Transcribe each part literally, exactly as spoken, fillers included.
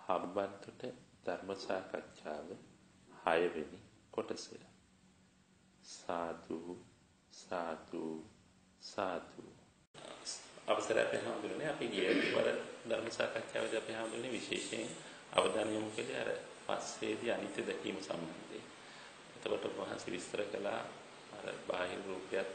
හම්බන්තොට ධර්ම සාකච්ඡාව හයවෙනි කොටස. සාදු සාදු සාදු. අවසරයි අපි හඳුනන්නේ අපි ගිය වර ධර්ම සාකච්ඡාවේදී අපි හඳුනන්නේ විශේෂයෙන් අවධානය යොමු කළේ අර පස්සේදී අනිත්‍ය දැකීම සම්බන්ධයෙන්. එතකොට වහන්සේ විස්තර කළා අර බාහිර රූපයත්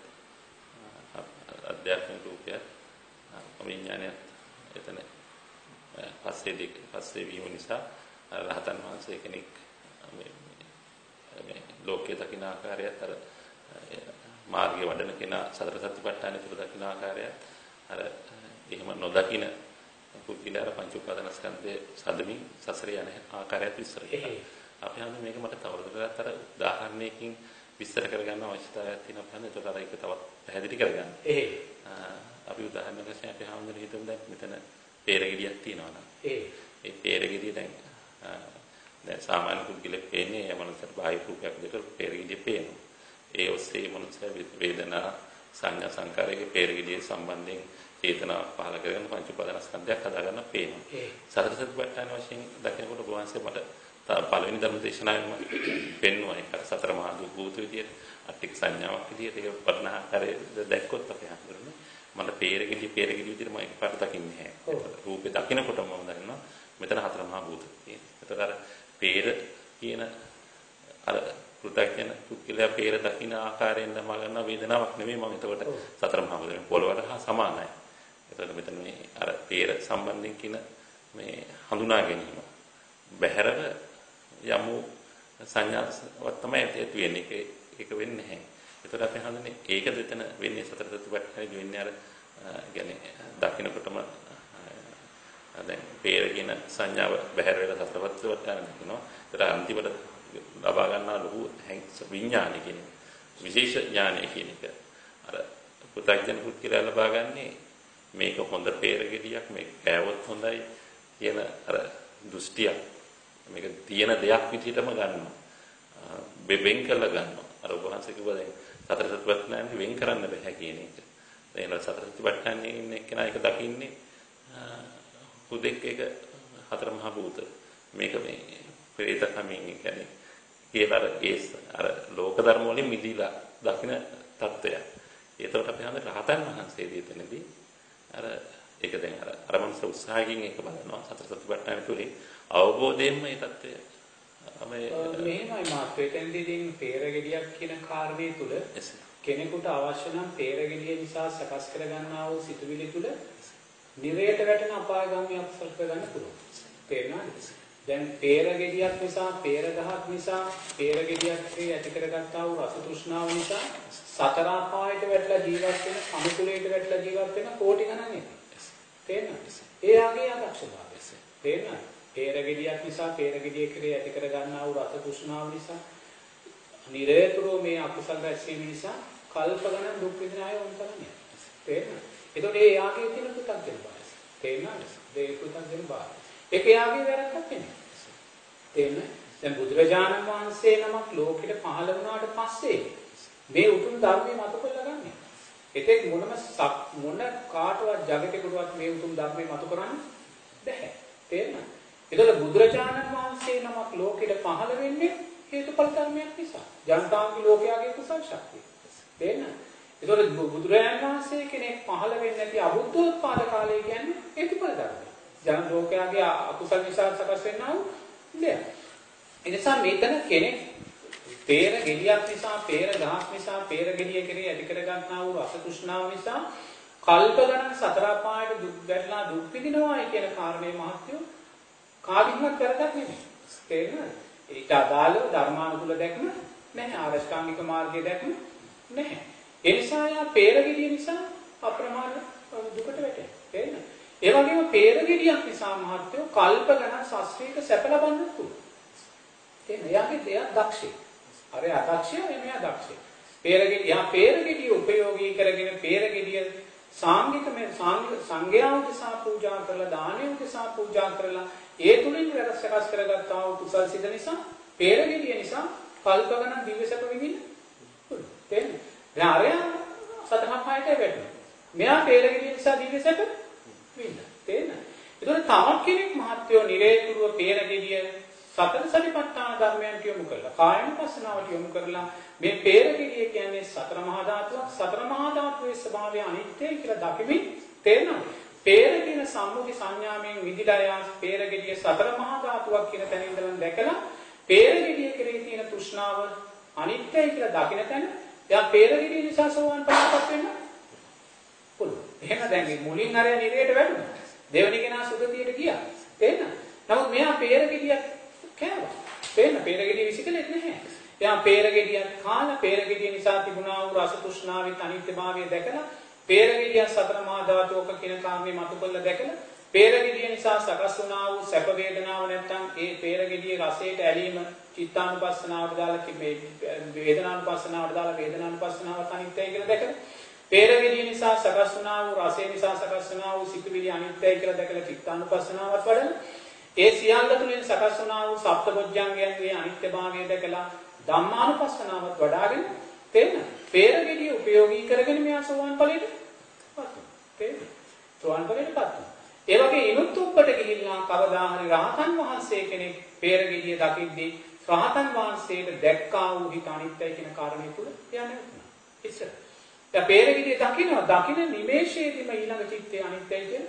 අධ්‍යාත්මික රූපයත් විඥානයත් එතන පස්සේ දෙක පස්සේ වීම නිසා රහතන් වහන්සේ කෙනෙක් මේ මේ ලෝකයේ දකින්න ආකාරයත් අර මාර්ගයේ වඩන කෙනා සතර සතිපට්ඨාන තුළ දකින්න ආකාරයත් අර එහෙම නොදකින්න පුද්ගලයාර පංච උපාදානස්කන්ධයේ සදමින් සසරේ යන ආකාරයත් විස්තර කළා. අපි හඳුන් මේක මට තවදුරටත් අර උදාහරණයකින් විස්තර කරගන්න අවශ්‍යතාවයක් තියෙනවා. අපි හඳුන් ඒකට අර ඒක තවත් පැහැදිලි කරගන්න. එහෙ. අපි උදාහරණයක් වශයෙන් අපි හඳුන් හිතමු දැන් මෙතන පෙරගෙඩියක් තියෙනවා නම් ඒ ඒ පෙරගෙඩිය දැන් දැන් සාමාන්‍ය පුද්ගලෙක් පේන්නේ ඒ මනසට බාහිර රූපයක් දෙක පෙරගෙඩිය පේනවා. ඒ ඔස්සේ මනස වේදනා සංඥා සංකාරයේ පෙරගෙඩිය සම්බන්ධයෙන් චේතනා පහල කරගෙන පංච උපාදානස්කන්ධයක් හදාගන්න පේනවා. සතර සතිපට්ඨාන වශයෙන් දකිනකොට ගෝවංශය මට පළවෙනි ධර්ම දේශනාවෙම පෙන්වුවා ඒක සතර මහා දුක්ඛ විදියට අට්ටික සංඥාවක් විදියට ඒක පරිණාමකාරයේ දැක්කොත් අපි හඳුනන්නේ මට පෙරගෙඩිය පෙරගෙඩිය විදියට මම එකපාරට දකින්නේ නැහැ. රූපේ දකිනකොටම මම දන්නවා මෙතන හතර මහා භූත තියෙනවා. ඒතර අර පෙර කියන අර පු탁යන පුද්ගලයා පෙර දකින ආකාරයෙන් නම් ගන්න වේදනාවක් නෙමෙයි මම එතකොට සතර මහා භූත පොළවට හා සමානයි. එතකොට මෙතන මේ අර පෙර සම්බන්ධයෙන් කියන මේ හඳුනා ගැනීම බහැරව යමු සංඥාවක් තමයි ඇති වෙන්නේ. ඒක ඒක වෙන්නේ නැහැ. ඒතර අපි හඳුන්නේ ඒක දෙතන වෙන්නේ සතර සතිපට්ඨානෙදි වෙන්නේ අර يعني දකින්නකොටම දැන් පෙර කියන සංඥාව බහැර වෙලා සතර සතිපට්ඨානෙ දකින්නවා. ඒතර අන්තිමට ලබා ගන්නා ලොකු විඥානය කියන විශේෂ ඥානය කියන එක අර පු탁ජන පුත්කලා ලබා ගන්නේ මේක හොඳ පෙරගෙඩියක් මේක කෑවොත් හොඳයි කියන අර දෘෂ්ටියක් මේක තියෙන දෙයක් විදිහටම ගන්නවා. බෙබෙන් කරලා ගන්නවා. අර වහන්සේ කිව්වා දැන් සතර සතිපට්ඨානෙ වෙන් කරන්න බෑ කියන එක. දැන් සතර සතිපට්ඨානෙ ඉන්න කෙනා ඒක දකින්නේ හුදෙක් එක හතර මහා භූත. මේක මේ ප්‍රේත කමින් කියන්නේ කියලා අර ඒ අර ලෝක ධර්ම වලින් මිදීලා දකින්න தত্ত্বය. ඒතකොට අපි හඳ රහතන් වහන්සේ දෙතනදී අර ඒක දැන් අර අර මනස උත්සාහයෙන් ඒක බලනවා සතර සතිපට්ඨානෙ තුලින් අවබෝධයෙන්ම මේ தত্ত্বය මෙහෙමයි මාත්‍රෙතෙන්දී දින් පෙරගෙඩියක් කියන කාරණේ තුල කෙනෙකුට අවශ්‍ය නම් පෙරගෙඩිය නිසා සකස් කර ගන්නා වූ සිතුවිලි තුල නිරයට වැටෙන අපායගාමී අකුසල කරගන්න පුළුවන්. තේරෙනවද? දැන් පෙරගෙඩියක් නිසා පෙර ගහක් නිසා පෙරගෙඩියක් ඇති කරගත්තා වූ රස තෘෂ්ණාව නිසා සතර අපායට වැටලා ජීවත් වෙන සමුකුලයට වැටලා ජීවත් වෙන කෝටි ගණන් ඉන්නේ. තේරෙනවද? ඒ ආගේ අදක්ෂතාවය. තේරෙනවද? පෙරගෙඩියක් නිසා පෙරගෙඩිය කෙරේ ඇති කර ගන්නා වූ රස තෘෂ්ණාව නිසා නිරේතුරු මේ අකුසල රැස්වීම නිසා කල්ප ගණන් දුක් විඳින අය වුණ තරන්නේ. තේරෙනවද? ඒතකොට ඒ යාගේ තියෙන පුතක් දෙන්න බෑ. තේරෙනවද? ඒ පුතක් දෙන්න බෑ. ඒක යාගේ වැරද්දක් නෙමෙයි. තේරෙනවද? දැන් බුදුරජාණන් වහන්සේ නමක් ලෝකෙට පහළ වුණාට පස්සේ මේ උතුම් ධර්මයේ මත කරලා ගන්න. එතෙක් මොනම මොන කාටවත් జగතේකටවත් මේ උතුම් ධර්මයේ මත කරන්න බෑ. තේරෙනවද? ඒතකොට බුදුරජාණන් වහන්සේ නමක් ලෝකෙට පහළ වෙන්නේ හේතුඵල ධර්මයක් නිසා. ජනතාවගේ ලෝකයාගේ කුසල ශක්තිය. තේරෙනවද? ඒතකොට බුදුරජාණන් වහන්සේ කෙනෙක් පහළ වෙන්නේ නැති අබුද්ධෝත්පාද කාලය කියන්නේ හේතුඵල ධර්මයක්. ජන ලෝකයාගේ අකුසල නිසා සකස් වෙනා වූ දෙයක්. ඒ නිසා මෙතන කෙනෙක් පෙර ගෙඩියක් නිසා, පෙර ගහක් නිසා, පෙර ගෙඩිය කෙරේ ඇති කර ගන්නා වූ රස තෘෂ්ණාව නිසා කල්ප ගණන් සතර අපායට දුක් ගැටලා දුක් විඳිනවායි කියන කාරණේ මහත්යෝ කාදින්වත් කරගත් නෙමෙයි. තේරෙනවද? ඒක අදාළව ධර්මානුකූල දැක්ම නැහැ. ආරෂ්ඨාංගික මාර්ගය දැක්ම නැහැ. ඒ නිසා යා පෙරගෙඩිය නිසා අප්‍රමාණ දුකට වැටෙනවා. තේරෙනවද? ඒ වගේම පෙරගෙඩියක් නිසා මහත්යෝ කල්ප ගණන් ශාස්ත්‍රීය සැප ලබන්නත් පුළුවන්. තේරෙනවද? යාගේ දෙයක් දක්ෂයි. අර අදක්ෂය එමෙයා දක්ෂයි. පෙරගෙඩිය යා පෙරගෙඩිය උපයෝගී කරගෙන පෙරගෙඩිය සාංගික මේ සංඝ සංඝයාව නිසා පූජා කරලා දානය නිසා පූජා කරලා ඒ තුලින් සකස් කරගත්තා වූ කුසල් සිත නිසා පෙරගෙඩිය නිසා කල්ප ගණන් දිව්‍ය සැප විඳින්න පුළුවන්. තේරෙනවද? දැන් අරයා සතර පහට වැටෙනවා. මෙයා පෙරගෙඩිය නිසා දිව්‍ය සැප විඳින්න. තේරෙනවද? ඒතකොට තවත් කෙනෙක් මහත්යෝ නිරේතුරුව පේරගෙඩිය සතර සතිපට්ඨාන ධර්මයන්ට යොමු කරලා කායනුපස්සනාවට යොමු කරලා මේ පේරගෙඩිය කියන්නේ සතර මහා ධාතුවක් සතර මහා ධාතුවේ ස්වභාවය අනිත්‍යයි කියලා දකිමින් තේරෙනවා. පේර කියන සම්මුති සංඥාවෙන් විදිලා යා පේරගෙඩිය සතර මහා ධාතුවක් කියන තැන ඉඳලා දැකලා පේරගෙඩිය කෙරෙහි තියෙන තෘෂ්ණාව අනිත්‍යයි කියලා දකින තැන එයා පේරගෙඩිය නිසා සෝවාන් ඵලයටපත් වෙන්න පුළුවන්. එහෙම දැන් මුලින් අර නිරේට වැටුණා. දෙවෙනි කෙනා සුගතියට ගියා. තේරෙනවද? නමුත් මෙයා පේරගෙඩියක් කෑවා. තේරෙන පේරගෙඩිය විසිකලෙත් නැහැ. එයා පේරගෙඩියක් කාලා පේරගෙඩිය නිසා තිබුණා වූ රස තෘෂ්ණාවේ අනිත්‍යභාවය දැකලා පේරගෙඩිය සතර මහා ධාතුක කියන කාමයේ මතු කළ දැකලා පේරගෙඩිය නිසා සකස් වුණා වූ සැප වේදනාව නැත්තම් ඒ පේරගෙඩියේ රසයට ඇලීම චිත්තානුපස්සනාවට දාලා මේ වේදනානුපස්සනාවට දාලා වේදනානුපස්සනාවට අනිත්‍යයි කියලා දැකලා පේරගෙඩිය නිසා සකස් වුණා වූ රසය නිසා සකස් වුණා වූ සිතුවිලි අනිත්‍යයි කියලා දැකලා චිත්තානුපස්සනාවට වඩන ඒ සියල්ල තුළින් සකස් වුණා වූ සප්තබොධ්‍යංගයන්ගේ අනිත්‍යභාවය දැකලා ධම්මානුපස්සනාවත් වඩාගෙන තේරෙන පේරගෙඩිය උපයෝගී කරගෙන මෙයා සෝවාන් ඵලයට පත් වෙනවා. තේරෙනවද? සෝවාන් ඵලයට පත් වෙනවා. ඒ වගේ ඉනුත් උප්පට ගිහිල්ලා කවදා හරි රහතන් වහන්සේ කෙනෙක් පේරගෙඩිය දකිද්දී රහතන් වහන්සේට දැක්කා වූ හිත අනිත්‍යයි කියන කාරණේ තුල එයා නැවතුණා. ඉස්සර. දැන් පේරගෙඩිය දකින්නවා දකින්න නිමේෂයේදීම ඊළඟ චිත්තේ අනිත්‍යයි කියන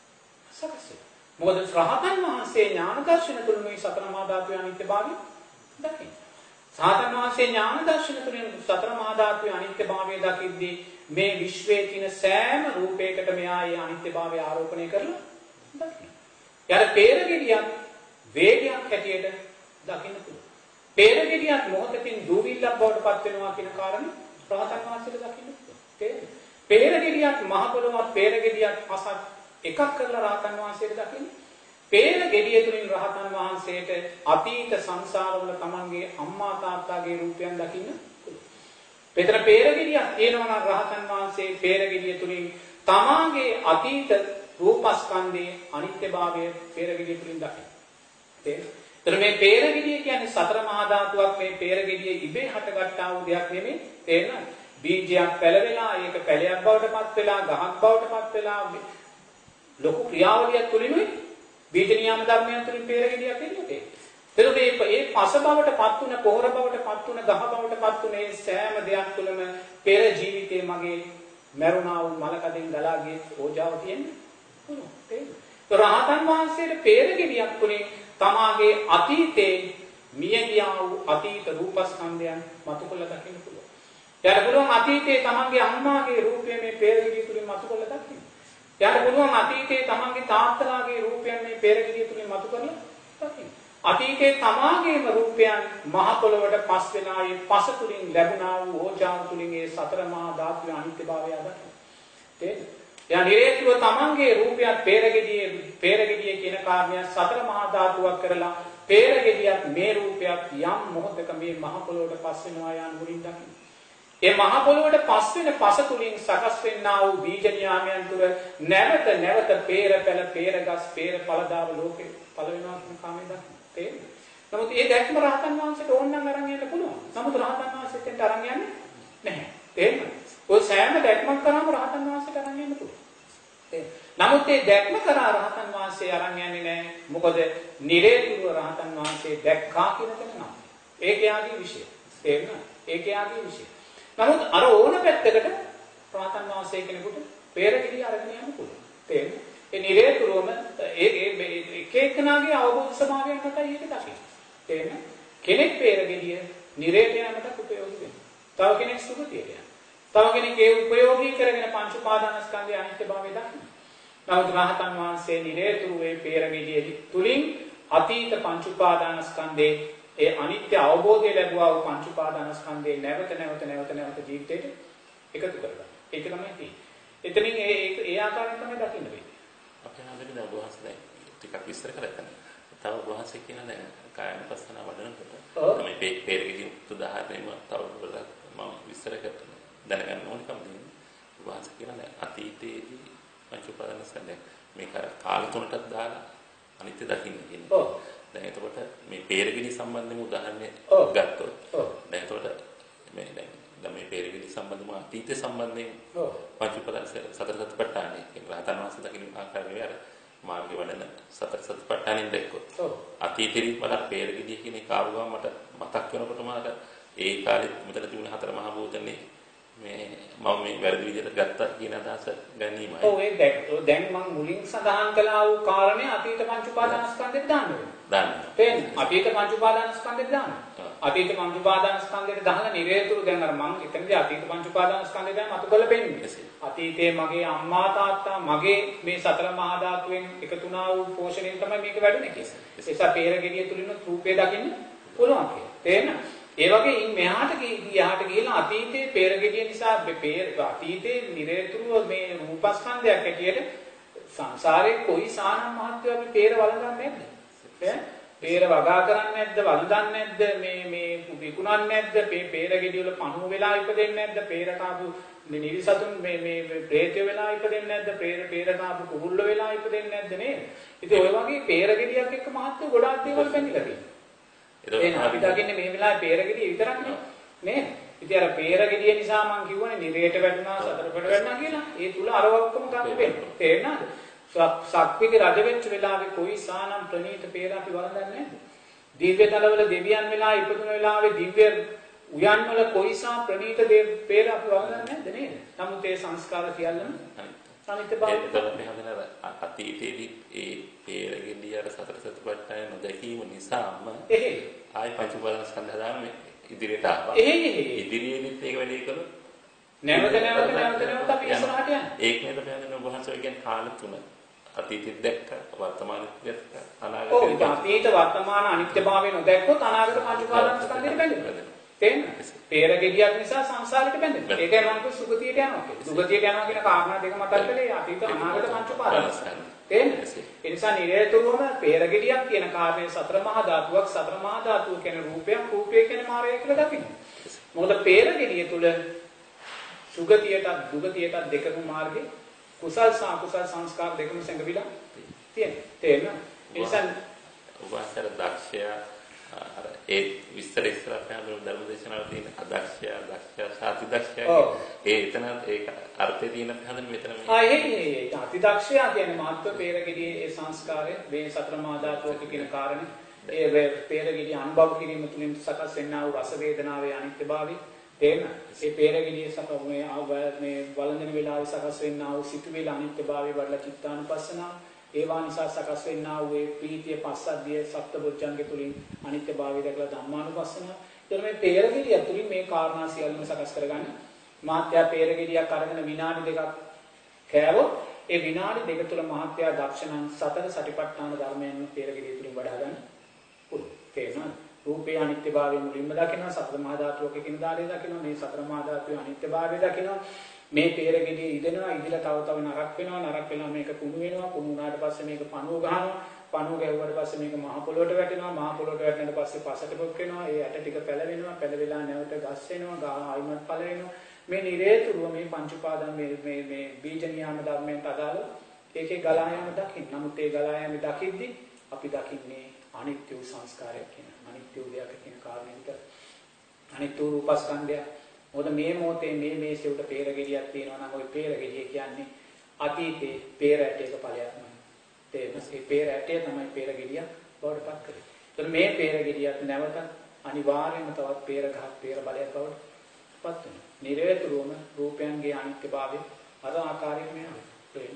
සකස් වෙනවා. මොකද රහතන් වහන්සේ ඥාන දර්ශන තුල මේ සතර මහා ධාතුවේ අනිත්‍යභාවය දකින්න. සාතන් වහන්සේ ඥාන දර්ශන තුළින් සතර මහා ධාතුවේ අනිත්‍යභාවය දකිද්දී මේ විශ්වයේ තියෙන සෑම රූපයකට මෙයා ඒ අනිත්‍යභාවය ආරෝපණය කරලා දකිනවා. යාර පේරගෙඩියක් වේගයක් හැටියට දකින්න පුළුවන්. පේරගෙඩියක් මොහොතකින් දූවිල්ලක් බවට පත් වෙනවා කියන කාරණේ රහතන් වහන්සේට දකින්න පුළුවන්. තේරෙනවද? පේරගෙඩියක් මහ පොළොවක් පේරගෙඩියක් අසක් එකක් කරලා රහතන් වහන්සේට දකින්න. පේරගෙඩිය තුලින් රහතන් වහන්සේට අතීත සංසාරවල තමන්ගේ අම්මා තාත්තාගේ රූපයන් දකින්න පුළුවන්. පෙතර පේරගෙඩියක් තියෙනවා නම් රහතන් වහන්සේ පේරගෙඩිය තුලින් තමාගේ අතීත රූපස්කන්ධයේ අනිත්‍යභාවය පේරගෙඩිය තුලින් දකින්න. තේරෙනවද? මේ පේරගෙඩිය කියන්නේ සතර මහා ධාතුවක්. මේ පේරගෙඩිය ඉබේ හටගත්තා වූ දෙයක් නෙමෙයි. තේරෙනවද? බීජයක් පැලවෙලා ඒක පැලයක් බවට පත් වෙලා ගහක් බවට පත් වෙලා ලොකු ක්‍රියාවලියක් තුලිනුයි බීජ නියම ධර්මයන් තුලින් පේරගෙඩියක් එන්නේ. එතකොට මේ මේ පස බවට පත් වුණ පොහොර බවට පත් වුණ ගහ බවට පත් වුණ මේ සෑම දෙයක් තුළම පෙර ජීවිතේ මගේ මරුණා වූ මලකඩෙන් ගලා ගිය ඕජාව තියෙන්නේ. රහතන් වහන්සේට පේරගෙඩියක් තුලින් තමාගේ අතීතේ මිය ගියා වූ අතීත රූපස්කන්ධයන් මතු කළ දකින්න පුළුවන්. යාට පුළුවන් අතීතේ තමන්ගේ අම්මාගේ රූපය මේ පේරගෙඩිය තුලින් මතු කළ දකින්න. යාට පුළුවන් අතීතයේ තමන්ගේ තාත්තලාගේ රූපයන් මේ පෙරගිරිය තුලින් මතු කරලා දකින්න. අතීතයේ තමාගේම රූපයන් මහ පොළොවට පස් වෙනා ඒ පස තුලින් ලැබුණා වූ ඕජාව තුලින් ඒ සතර මහා ධාතුවේ අනිත්‍යභාවය දකින්න. තේරෙනවද? යා නිරේතුව තමන්ගේ රූපයත් පෙරගිරියේ පෙරගිරිය කියන කාර්යය සතර මහා ධාතුවක් කරලා පෙරගිරියත් මේ රූපයත් යම් මොහොතක මේ මහ පොළොවට පස් වෙනවා යන මුලින් දකින්න. ඒ මහ පොළොවට පස් වෙන පස තුලින් සකස් වෙන්නා වූ බීජ න්යාමයන් තුර නැවත නැවත peer පැල peer ගස් peer පළදාව ලෝකේ පළ වෙනවා කියන කාමයේ දක්වනවා. තේරෙනවද? නමුත් ඒ දැක්ම රහතන් වහන්සේට ඕන නම් අරන් යන්න පුළුවන්. නමුත් රහතන් වහන්සේට අරන් යන්නේ නැහැ. තේරෙනවද? ඔය සෑම දැක්මක් කරාම රහතන් වහන්සේට අරන් යන්න පුළුවන්. තේරෙනවද? නමුත් ඒ දැක්ම කරා රහතන් වහන්සේ අරන් යන්නේ නැහැ. මොකද නිරේතුරුව රහතන් වහන්සේ දැක්කා කියන එක නම. ඒක යාගේ විශේෂය. තේරෙනවද? ඒක යාගේ විශේෂය. නමුත් අර ඕන පැත්තකට රහතන් වහන්සේ කෙනෙකුට පෙරගිරිය අරගෙන යන්න පුළුවන්. තේරෙනවද? ඒ නිරේතුරුවම ඒ ඒ එක එකනාගේ අවබෝධ සමාවයෙන් තමයි ඒක දකින්නේ. තේරෙනවද? කෙනෙක් පෙරගිරිය නිරේට යන්නට උපයෝගී වෙනවා. තව කෙනෙක් සුගතියට යනවා. තව කෙනෙක් ඒ උපයෝගී කරගෙන පංච උපාදානස්කන්ධයේ අනිත්‍යභාවය දකිනවා. නමුත් රහතන් වහන්සේ නිරේතුරුවේ පෙරගිරිය තුලින් අතීත පංච උපාදානස්කන්ධයේ ඒ අනිත්‍ය අවබෝධය ලැබුවා වූ පංච උපාදානස්කන්ධේ නැවත නැවත නැවත නැවත ජීවිතේට එකතු කරගන්න. ඒක තමයි තියෙන්නේ. එතනින් ඒ ඒ ආකාරයෙන් තමයි දකින්න වෙන්නේ. අපේ හැමදේම දැන් වහන්සේ ටිකක් විස්තර කරගන්න. තව වහන්සේ කියන දැන් කායනුපස්සන වඩනකොට තමයි මේ පෙරගිරි උදාහරණයම තව වලක් මම විස්තර කරන්න දැනගන්න ඕනකම තියෙනවා. වහන්සේ කියන දැන් අතීතයේදී පංච උපාදානස්කන්ධය මේක කාල තුනටත් දාලා අනිත්‍ය දකින්න කියන්නේ. ඔව්. දැන් එතකොට මේ පෙරගිරි සම්බන්ධව උදාහරණයක් ගත්තොත් දැන් එතකොට මේ දැන් දැන් මේ පෙරගිරි සම්බන්ධව අතීත සම්බන්ධයෙන් පංච උපාදාන සතර සතිපට්ඨානයේ රහතන් වහන්සේ දකින්න ආකාරය අර මාර්ගය වඩන සතර සතිපට්ඨානෙන් දැක්කොත්. ඔව්. අතීතෙදි මට පෙරගිරිය කියන එක ආව ගමන් මට මතක් වෙනකොට මට ඒ කාලෙත් මෙතන තිබුණ හතර මහා භූතනේ මේ මම මේ වැරදි විදිහට ගත්තා කියන අදහස ගැනීමයි. ඔව් ඒ දැක්කෝ දැන් මම මුලින් සඳහන් කළා වූ කාරණේ අතීත පංච උපාදානස්කන්ධෙට දාන්න වෙනවා. දාන්න. තේන්න. අතීත පංච උපාදානස්කන්ධෙට දාන්න. අතීත පංච උපාදානස්කන්ධෙට දාලා නිරේතුරු දැන් අර මම එතනදී අතීත පංච උපාදානස්කන්ධය දැන් අතු කරලා පෙන්නන්නේ. අතීතයේ මගේ අම්මා තාත්තා මගේ මේ සතර මහා ධාතුවෙන් එකතු වුණා වූ පෝෂණයෙන් තමයි මේක වැඩුණේ කියලා. ඒසා පෙරගෙඩිය තුලින් රූපේ දකින්න පුළුවන් කියලා. තේන්න. ඒ වගේ ඉන් මෙහාට ගියාට ගිහලා අතීතයේ පෙරගෙඩිය නිසා පෙර අතීතයේ නිරේතුරුව මේ රූපස්කන්ධයක් හැටියට සංසාරේ කොයි සානම් මහත්වය අපි පෙර වළඳන්නේ නැද්ද? ඈ පෙර වගා කරන්නේ නැද්ද? වළඳන්නේ නැද්ද? මේ මේ විකුණන්නේ නැද්ද? මේ පෙරගෙඩිය වල පණුව වෙලා ඉපදෙන්නේ නැද්ද? පෙරට ආපු නිරිසතුන් මේ මේ ප්‍රේතය වෙලා ඉපදෙන්නේ නැද්ද? පෙර පෙරට ආපු කුරුල්ල වෙලා ඉපදෙන්නේ නැද්ද නේද? ඉතින් ඔය වගේ පෙරගෙඩියක් එක්ක මහත්වය ගොඩාක් දේවල් බැඳිලා තියෙනවා. එහෙනම් අපි දකින්නේ මේ වෙලාවේ පෙරගෙඩිය විතරක් නේ නේද? ඉතින් අර පෙරගෙඩිය නිසා මම කියවනේ නිරේට වැටුණා සතරපඩ වැටුණා කියලා. ඒ තුල අර ඔක්කොම ගන්න වෙනවා. තේරෙනවද? සක්විති රජ වෙච්ච වෙලාවේ කොයි සානම් ප්‍රණීත පෙර අපි වළඳන්නේ නැද්ද? දිව්‍ය තලවල දෙවියන් වෙලා ඉපදුන වෙලාවේ දිව්‍ය උයන් වල කොයිසා ප්‍රණීත දේ පෙර අපි වළඳන්නේ නැද්ද නේද? නමුත් ඒ සංස්කාර සියල්ලම අනිත්‍ය භාවය තමයි හදන අතීතයේදී ඒ පෙරගෙඩිය අර සතර සතිපට්ඨාන නොදැකීම නිසාම එහෙයි ආයි පංච උපාදානස්කන්ධ හදාන මේ ඉදිරියට ආවා. එහෙයි ඉදිරියේදීත් මේක වැඩි කළොත් නැවත නැවත නැවත නැවත අපි ඉස්සරහට යනවා. ඒක නේද බෑනේ වහන්සේ කියන්නේ කාල තුන. අතීතෙත් දැක්ක, වර්තමානෙත් දැක්ක, අනාගතෙත්. ඔව් අතීත වර්තමාන අනිත්‍යභාවය නොදැක්කොත් අනාගත පංච උපාදානස්කන්ධෙට බැඳෙනවා. තේරෙනවද? පෙරගෙඩියක් නිසා සංසාරෙට බැඳෙනවා. ඒකයි මම කිව්ව සුගතියට යනවා කියලා. සුගතියට යනවා කියන කාරණා දෙක මතක් කළේ අතීත අනාගත පංච උපාදානස්කන්ධ. තේරෙනවද? ඒ නිසා නිරේතුරුවම පෙරගෙඩියක් කියන කාරණේ සතර මහා ධාතුවක් සතර මහා ධාතුව කියන රූපයක් රූපය කියන මායය කියලා දකින්න. මොකද පෙරගෙඩිය තුල සුගතියට දුගතියට දෙකම මාර්ගේ කුසල් සහ අකුසල් සංස්කාර දෙකම සංගවිලා තියෙනවා. තේරෙනවද? ඒ නිසා උපාසර දක්ෂයා අර ඒ විස්තර ඉස්සර අපේ ධර්ම දේශනාවල තියෙන අදක්ෂයා දක්ෂයා සාති දක්ෂයා ඒ එතන ඒක අර්ථය තියෙන හදන මෙතන මේ ආ ඒ ඒ අති දක්ෂයා කියන්නේ මහත්ව පෙරගෙඩියේ ඒ සංස්කාරය මේ සතර මහා ධාතුවක කියන කාරණේ ඒ පෙරගෙඩිය අනුභව කිරීම තුළින් සකස් වෙනා වූ රස වේදනාවේ අනිත්‍යභාවය තේරෙනවද? ඒ පෙරගෙඩියේ සකස් මේ මේ වළඳන වේලාවේ සකස් වෙනා වූ සිතුවිලි අනිත්‍යභාවය වඩලා චිත්තානුපස්සනාව ඒවා නිසා සකස් වෙනා වූ ඒ ප්‍රීතිය පස්සද්ධිය සප්තබොධ්ජංගේ තුලින් අනිත්‍යභාවය දැකලා ධම්මානුපස්සනාව. ඒතර මේ පෙරගෙඩිය තුලින් මේ කාරණා සියල්ලම සකස් කරගන්න. මාත්‍යා පෙරගෙඩියක් අරගෙන විනාඩි දෙකක් කෑවොත් ඒ විනාඩි දෙක තුල මහත්යා දක්ෂණන් සතර සටිපට්ඨාන ධර්මයන් පෙරගෙඩිය තුලින් වඩා ගන්න පුළුවන්. තේරෙනවද? රූපේ අනිත්‍යභාවය මුලින්ම දකිනවා. සතර මහා ධාතුවක කින දාලේ දකිනවා. මේ සතර මහා ධාතුවේ අනිත්‍යභාවය දකිනවා. මේ පෙරගෙඩිය ඉදෙනවා ඉදිලා තව තව නරක් වෙනවා නරක් වෙනවා මේක කුණු වෙනවා කුණු වුණාට පස්සේ මේක පණුව ගහනවා පණුව ගැව්වට පස්සේ මේක මහ පොළොවට වැටෙනවා මහ පොළොවට වැටෙනාට පස්සේ පසට පොක් වෙනවා ඒ ඇට ටික පැලවෙනවා පැලවිලා නැවත ගස් වෙනවා ගහ ආයිමත් පළ වෙනවා මේ නිරේතුරුව මේ පංච උපාදාන මේ මේ මේ බීජ නියාම ධර්මයන්ට අදාළ ඒකේ ගලා යාම දකින්න. නමුත් ඒ ගලා යාම දකිද්දි අපි දකින්නේ අනිත්‍ය වූ සංස්කාරයක් කියන අනිත්‍ය වූ දෙයක් කියන කාරණේට අනිත්‍ය වූ රූපස්කන්ධය. මොකද මේ මොහොතේ මේ මේසෙට පෙරගෙඩියක් තියෙනවා නම් ওই පෙරගෙඩිය කියන්නේ අතීතේ පෙර ඇටයක ඵලයක් නෙවෙයි. තේරුණාද? ඒ පෙර ඇටය තමයි පෙරගෙඩිය බවට පත් කරේ. ඒතර මේ පෙරගෙඩියත් නැවත අනිවාර්යයෙන්ම තවත් පෙර ගහක් පෙර බලයක් බවට පත් වෙනවා. නිරේතුරුවම රූපයන්ගේ අනිත්‍යභාවය අර ආකාරයෙන් මෙහෙම ප්‍රේම.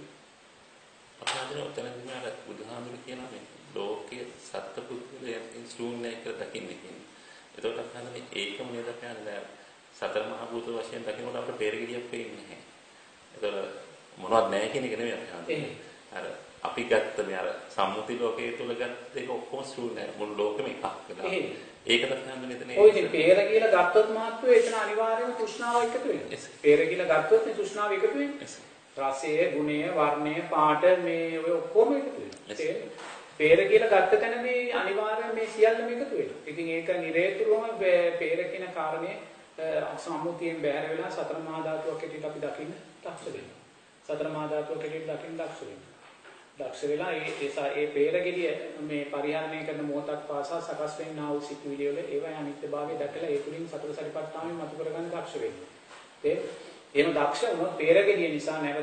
අපහාදන උතනදී මාර බුදුහාමුදුරු කියනවා මේ ලෝකයේ සත්පුද්ගලයන් ශූන්‍ය කියලා දකින්නේ කියන්නේ. ඒතකොට අපහාදන ඒකම නේද අපහාදන සතර මහා භූත වශයෙන් දකිනකොට අපිට පෙරගෙඩියක් පේන්නේ නැහැ. ඒතකොට මොනවත් නැහැ කියන එක නෙමෙයි අපහාදන. අර අපි ගත්ත මේ අර සම්මුති ලෝකයේ තුල ගත්ත එක ඔක්කොම ශූන්‍යයි. මුළු ලෝකෙම එකක් වෙලා. ඒක තමයි මෙතන ඔය ඉතින් පෙර කියලා ගත්තොත් මාත්‍රෝ එතන අනිවාර්යයෙන්ම තෘෂ්ණාව එකතු වෙනවා. පෙර කියලා ගත්තොත් මේ තෘෂ්ණාව එකතු වෙනවා. රසය, ගුණය, වර්ණය, පාට මේ ඔය ඔක්කොම එකතු වෙනවා. පෙර කියලා ගත්ත තැන මේ අනිවාර්යයෙන් මේ සියල්ලම එකතු වෙනවා. ඉතින් ඒක නිරේතුරුවම පෙර කියන කාරණේ සම්මුතියෙන් බැහැර වෙලා සතර මහා ධාතුවක් හැටියට අපි දකින්න දක්ෂ වෙනවා. සතර මහා ධාතුවක් හැටියට දකින්න දක්ෂ වෙනවා. දක්ෂ වෙලා ඒ ඒ පෙරගෙඩිය මේ පරිහරණය කරන මොහොතක් පාසා සකස් වෙනා වූ සිතුවිලි වල ඒවා අනිත්‍යභාවය දැකලා ඒ තුලින් සතර සතිපට්ඨානෙ මතු කරගන්න දක්ෂ වෙනවා. ඒ එහෙම දක්ෂ වුණොත් පෙරගෙඩිය නිසා නැවත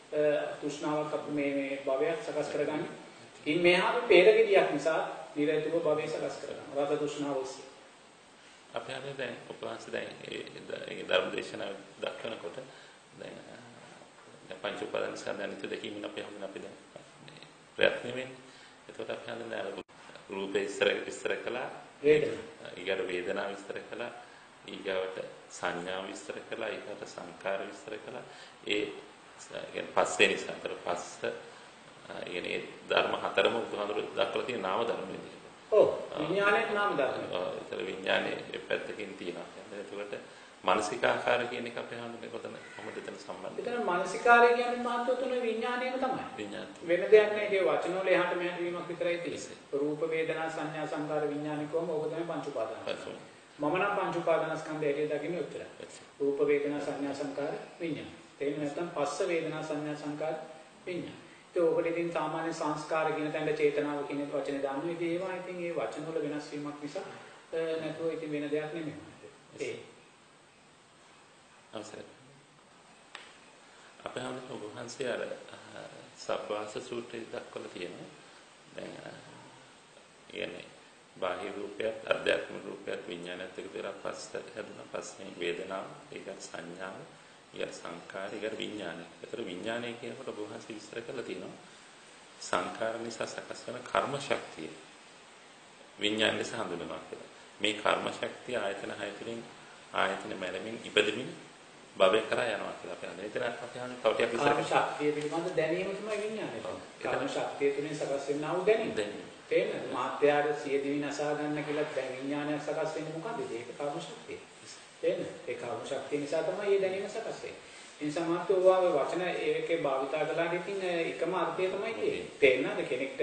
තෘෂ්ණාවක් අපි මේ මේ භවයක් සකස් කරගන්නේ. ඉන් මෙහා අපි පෙරගෙඩියක් නිසා නිරතුරුව භවය සකස් කරගන්නවා. රාග තෘෂ්ණාව ඔස්සේ. අපි හන්නේ දැන් උපවාස දැන් ඒ ධර්ම දේශනාව දක්වනකොට දැන් පංච උපාදාන ස්කන්ධ අනිත්‍ය දැකීමෙන් අපි හඳුනන අපි දැන් ප්‍රයත්න වෙන්නේ. එතකොට අපි හඳුනන රූපේ ඉස්සර ඉස්සර කළා වේදනා. ඊගාට වේදනාව විස්තර කළා. ඊගාවට සංඥා විස්තර කළා. ඊගාට සංකාර විස්තර කළා. ඒ කියන්නේ පස්සේ නිසා අතර පස්ස කියන්නේ ධර්ම හතරම උදාහරණ දක්වලා තියෙන නාම ධර්ම විදිහට. ඔව් විඥානයේ නාම ධර්ම. ඔව් ඒතර විඥානයේ ඒ පැත්තකින් තියෙනවා. එතකොට මානසිකාකාර කියන එක අපේ හඳුනන්නේ කොතන කොහොමද එතන සම්බන්ධ? එතන මානසිකාරය කියන්නේ මහත්ව තුන විඥානයම තමයි. විඥාන. වෙන දෙයක් නෑ. ඒක වචන වල එහාට මෙහාට වීමක් විතරයි තියෙන්නේ. රූප වේදනා සංඥා සංකාර විඥාන කොහොම ඕක තමයි පංච උපාදාන. මම නම් පංච උපාදාන ස්කන්ධය ඇලිය දකින්නේ උත්තරයි. රූප වේදනා සංඥා සංකාර විඥාන. තේරෙන්නේ නැත්නම් පස්ස වේදනා සංඥා සංකාර විඥාන. ඒක ඔකට ඉතින් සාමාන්‍ය සංස්කාර කියන තැනට චේතනාව කියන වචනේ දානවා. ඉතින් ඒවා ඉතින් ඒ වචන වල වෙනස් වීමක් නිසා නැතුව ඉතින් වෙන දෙයක් නෙමෙයි. ඒ අවසරයි. අපේ හැම ඔබ වහන්සේ අර සබ්බාස සූත්‍රයේ දක්වලා තියෙනවා. දැන් කියන්නේ බාහිර රූපයක්, අධ්‍යාත්මික රූපයක්, විඥානයත් එක්ක දෙලා පස්ස හැදුනා. පස්සේ වේදනාව, ඒක සංඥාව, ඊට සංකාරය, ඊට විඥානය. ඒතර විඥානය කියනකොට ඔබ වහන්සේ විස්තර කරලා තියෙනවා. සංකාර නිසා සකස් වෙන කර්ම ශක්තිය විඥාන නිසා හඳුනනවා කියලා. මේ කර්ම ශක්තිය ආයතන හය තුළින් ආයතන මැලමින් ඉපදෙමින් භවය කරා යනවා කියලා අපි හඳුනන. එතන අපි හඳුනන තව ටිකක් විස්තර කරමු. ශක්තිය පිළිබඳ දැනීම තමයි විඥානය. ඒකම ශක්තිය තුළින් සකස් වෙනා වූ දැනීම. තේරෙනවද? මාත්‍යාර සිය දිවි නසා ගන්න කියලා දැන් විඥානයක් සකස් වෙන්නේ මොකද්ද? ඒක කර්ම ශක්තිය. තේරෙනවද? ඒ කර්ම ශක්තිය නිසා තමයි මේ දැනීම සකස් වෙන්නේ. ඒ නිසා මාත්‍යෝවාගේ වචන ඒකේ භාවිතා කළාට ඉතින් එකම අර්ථය තමයි තියෙන්නේ. තේරෙනවද? කෙනෙක්ට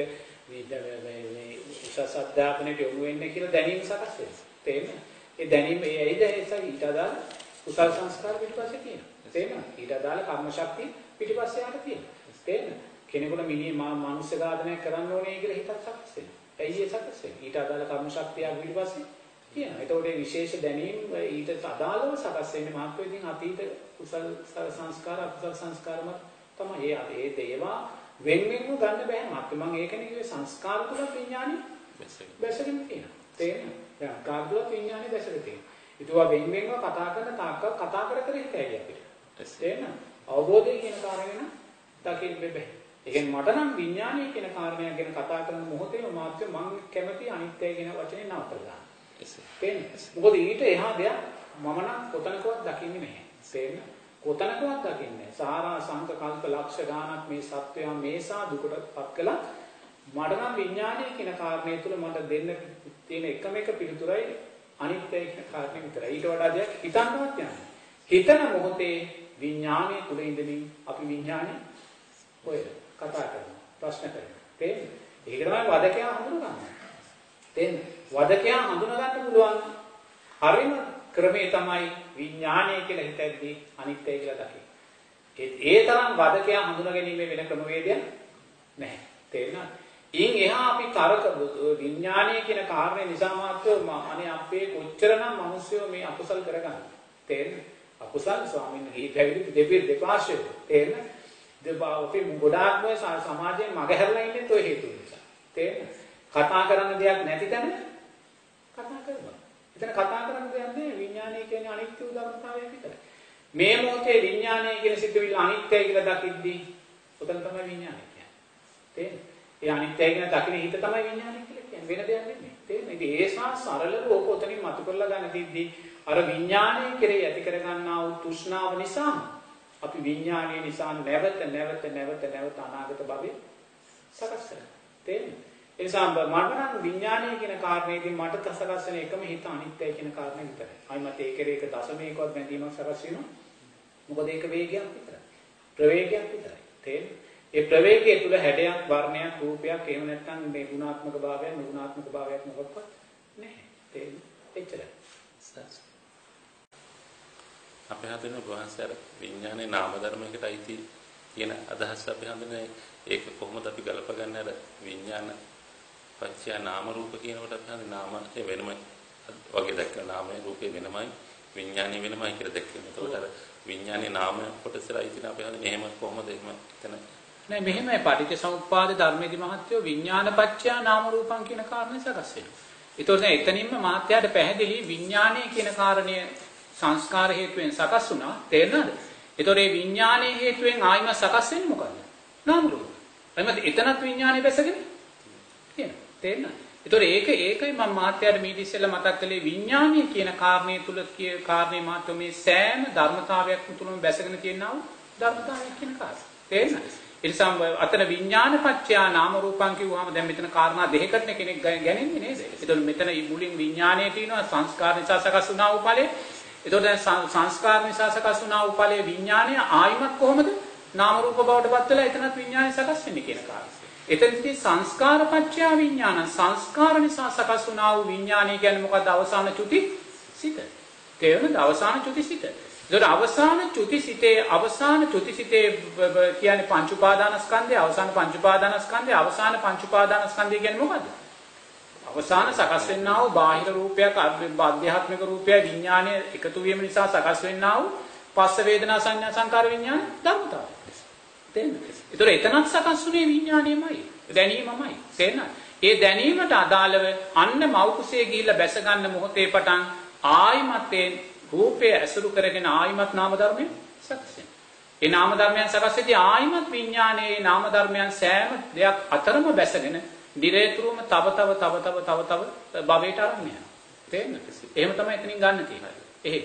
මේ උසස් අධ්‍යාපනයට යොමු වෙන්න කියලා දැනීම සකස් වෙනවා. තේරෙනවද? ඒ දැනීම ඒ ඇයිද ඒක ඊට අදාළ කුසල සංස්කාර පිටිපස්සේ තියෙනවා. තේරෙනවද? ඊට අදාළ කර්ම ශක්තිය පිටිපස්සේ යට තියෙනවා. තේරෙනවද? කෙනෙකුට මිනිහ මානුෂ්‍ය ඝාතනයක් කරන්න ඕනේ කියලා හිතක් සකස් වෙනවා. ඇයි ඒ සකස් වෙන්නේ? ඊට අදාළ කර්ම ශක්තිය පිටිපස්සේ තියෙනවා. ඒතකොට මේ විශේෂ දැනීම ඊට අදාළව සකස් වෙන්නේ මාත්‍රෙ ඉතින් අතීත කුසල සංස්කාර අකුසල සංස්කාරම තමයි. ඒ ඒ දේවා වෙන වෙනම ගන්න බෑ මාත්‍රෙ. මම ඒකනේ කිව්වේ සංස්කාර තුල විඥානෙ බැසගෙන තියෙනවා. තේරෙනවද? දැන් කාර්යවත් විඥානෙ බැසගෙන තියෙනවා. ඒතුවා වෙන වෙනම කතා කරන තාක්ක කතා කර කර හිතයි අපිට. තේරෙනවද? අවබෝධය කියන කාරණේ දකින්න බෑ. ඒ කියන්නේ මට නම් විඥානය කියන කාරණයක් ගැන කතා කරන මොහොතේම මාත්‍ය මම කැමති අනිත්‍යය කියන වචනේ නවත්ත ගන්න. තේරෙනවද? මොකද ඊට එහා දෙයක් මම නම් කොතනකවත් දකින්නේ නැහැ. තේරෙනවද? කොතනකවත් දකින්නේ නැහැ. සාරා සංක කල්ප ලක්ෂ ගානක් මේ සත්වයා මේසා දුකටපත් කළා. මට නම් විඥානය කියන කාරණේ තුල මට දෙන්න තියෙන එකම එක පිළිතුරයි අනිත්‍යය කියන කාරණේ විතරයි. ඊට වඩා දෙයක් හිතන්නවත් යන්නේ. හිතන මොහොතේ විඥානය තුල ඉඳමින් අපි විඥානය ඔය කතා කරනවා ප්‍රශ්න කරනවා. තේරෙනවද? ඒක තමයි වදකයා හඳුනගන්නේ. තේරෙනවද? වදකයා හඳුනා ගන්න පුළුවන් හරිම ක්‍රමේ තමයි විඥානය කියලා හිතද්දී අනිත්‍යය කියලා දකින්න. ඒ ඒ තරම් වදකයා හඳුනා ගැනීමේ වෙන ක්‍රමවේදයක් නැහැ. තේරෙනවද? ඉන් එහා අපි තරක විඥානය කියන කාරණේ නිසා මාත්‍ර අනේ අපේ කොච්චරනම් මිනිස්සුયો මේ අකුසල් කරගන්නේ. තේරෙනවද? අකුසල් ස්වාමීන් වහන්සේ පැවිදි දෙපිට දෙපාර්ශ්වය. තේරෙනවද? දෙපා අපි ගොඩාක්ම සමාජයෙන් මගහැරලා ඉන්නේ toy හේතු නිසා. තේරෙනවද? කතා කරන්න දෙයක් නැති තැන කතා කරනවා. එතන කතා කරන්න දෙයක් නෑ. විඥානය කියන්නේ අනිත්‍ය උදාහරණතාවයක් විතරයි. මේ මොහොතේ විඥානය කියන සිතුවිල්ල අනිත්‍යයි කියලා දකිද්දී උතන තමයි විඥානය කියන්නේ. තේරෙනවද? ඒ අනිත්‍යයි කියන දකින හිත තමයි විඥානය කියලා කියන්නේ. වෙන දෙයක් නෙමෙයි. තේරෙනවද? ඉතින් ඒසා සරලව ඕක උතනින් මතු කරලා ගන්න තියදී අර විඥානය කෙරෙහි ඇති කරගන්නා වූ තෘෂ්ණාව නිසා අපි විඥානය නිසා නැවත නැවත නැවත නැවත අනාගත භවයේ සකස් කරනවා. තේරෙනවද? ඒ නිසා මරණ විඥානය කියන කාරණේදී මට සකස් වෙන එකම හිත අනිත්‍යයි කියන කාරණේ විතරයි. අයි මත ඒකේ එක දශමයකවත් බැඳීමක් සකස් වෙනවා. මොකද ඒක වේගයක් විතරයි. ප්‍රවේගයක් විතරයි. තේරෙනවද? ඒ ප්‍රවේගය තුළ හැඩයක්, වර්ණයක්, රූපයක් එහෙම නැත්නම් මේ ගුණාත්මක භාවයක්, නුගුණාත්මක භාවයක් මොකක්වත් නැහැ. තේරෙනවද? එච්චරයි. අපි හඳුනන වහන්සේ විඥානයේ නාම ධර්මයකට අයිති කියන අදහස අපි හඳුනන්නේ ඒක කොහොමද අපි ගලපගන්නේ අර විඥාන පත්‍ය නාම රූප කියනකොට අපි හඳුනන නාම ඒ වෙනම වගේ දැක්ක නාමයේ රූපේ වෙනමයි විඥානය වෙනමයි කියලා දැක්කේ. එතකොට අර විඥානේ නාම කොටසලා ඉතින් අපි හන්නේ මෙහෙම කොහොමද එහෙම එතන නෑ මෙහෙමයි පටිච්චසමුප්පාද ධර්මයේදී මහත්යෝ විඥානපච්චය නාම රූපං කියන කාරණේ සකස් වෙනවා. ඒතකොට දැන් එතනින්ම මහත්යාට පැහැදිලි විඥානය කියන කාරණය සංස්කාර හේතුවෙන් සකස් වුණා. තේරෙනවද? ඒතකොට මේ විඥානයේ හේතුවෙන් ආයිම සකස් වෙන්නේ මොකද්ද? නාම රූප. එතනත් එතනත් විඥානේ බැසගෙන තියෙනවා. තේරෙනවද? ඒතකොට ඒක ඒකයි මම මාත්‍යාට මීට ඉස්සෙල්ලා මතක් කළේ විඥානය කියන කාරණේ තුල කිය කාරණේ මාත්‍ර මේ සෑම ධර්මතාවයක් තුලම බැසගෙන තියෙනවා ධර්මතාවයක් කියන කාරණා. තේරෙනවද? ඒ නිසා අතන විඥානපච්චය නාම රූපං කිව්වහම දැන් මෙතන කාරණා දෙකකට කෙනෙක් ගන්නේ නේද? ඒතකොට මෙතන මුලින් විඥානයේ තියෙනවා සංස්කාර නිසා සකස් වුණා වූ ඵලය. ඒතකොට දැන් සංස්කාර නිසා සකස් වුණා වූ ඵලයේ විඥානය ආයිමත් කොහොමද නාම රූප බවට පත් වෙලා එතනත් විඥානය සකස් වෙන්නේ කියන කාරණා. එතනදී සංස්කාරපච්චය විඥාන සංස්කාර නිසා සකස් වුණා වූ විඥානය කියන්නේ මොකද්ද? අවසාන චුති සිත. තේරුණාද? අවසාන චුති සිත. ඒතකොට අවසාන චුති සිතේ අවසාන චුති සිතේ කියන්නේ පංච උපාදානස්කන්ධය අවසාන පංච උපාදානස්කන්ධය අවසාන පංච උපාදානස්කන්ධය කියන්නේ මොකද්ද? අවසාන සකස් වෙන්නා වූ බාහිර රූපයක් ආධ්‍යාත්මික රූපය විඥානය එකතු වීම නිසා සකස් වෙන්නා වූ පස්ස වේදනා සංඥා සංකාර විඥාන ධර්මතාවය. තේරෙනවද? ඒතර එතනත් සකස් වුනේ විඥාණයමයි. දැනීමමයි. තේරෙනවද? ඒ දැනීමට අදාළව අන්න මෞකුසේ ගිහිල්ලා බැස ගන්න මොහොතේ පටන් ආයිමත් ඒ රූපය ඇසුරු කරගෙන ආයිමත් නාම ධර්මයන් සකස් වෙනවා. ඒ නාම ධර්මයන් සකස් වෙද්දී ආයිමත් විඥානයේ නාම ධර්මයන් සෑම දෙයක් අතරම බැසගෙන නිරේතුරුවම තව තව තව තව තව තව භවයට අරන් යනවා. තේරෙනවද? එහෙම තමයි එතනින් ගන්න තියෙන්නේ. එහෙම.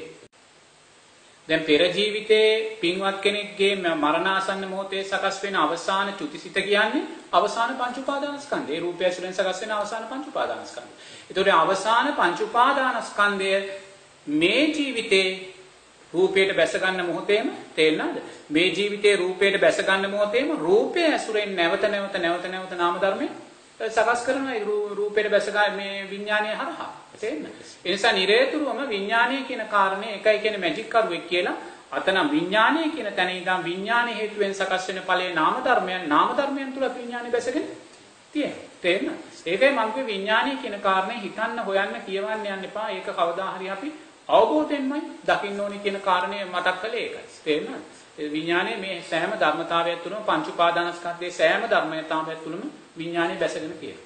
දැන් පෙර ජීවිතේ පින්වත් කෙනෙක්ගේ මරණාසන්න මොහොතේ සකස් වෙන අවසාන චුතිසිත කියන්නේ අවසාන පංච උපාදානස්කන්ධය. ඒ රූපය ඇසුරෙන් සකස් වෙන අවසාන පංච උපාදානස්කන්ධය. ඒතකොට අවසාන පංච උපාදානස්කන්ධය මේ ජීවිතේ රූපයට බැස ගන්න මොහොතේම තේරෙනවද? මේ ජීවිතේ රූපයට බැස ගන්න මොහොතේම රූපය ඇසුරෙන් නැවත නැවත නැවත නැවත නාම ධර්මයේ සකස් කරනවා. ඒ රූපයට බැස ගන්න මේ විඥානය හරහා. තේරෙනවද? ඒ නිසා නිරේතුරුවම විඥානය කියන කාරණේ එකයි කියන්නේ මැජික් කරුවෙක් කියලා. අතන විඥානය කියන තැන ඉඳන් විඥාන හේතුවෙන් සකස් වෙන ඵලයේ නාම ධර්මයන් නාම ධර්මයන් තුල විඥානය බැසගෙන තියෙනවා. තේරෙනවද? ඒකයි මම කිව්වේ විඥානය කියන කාරණේ හිතන්න හොයන්න කියවන්න යන්න එපා. ඒක කවදා හරි අපි අවබෝධයෙන්මයි දකින්න ඕනේ කියන කාරණය මතක් කළේ ඒකයි. තේරෙනවද? විඥානයේ මේ සෑම ධර්මතාවයක් තුළම පංච උපාදානස්කන්ධයේ සෑම ධර්මතාවයක් තුළම විඥානය බැසගෙන තියෙනවා.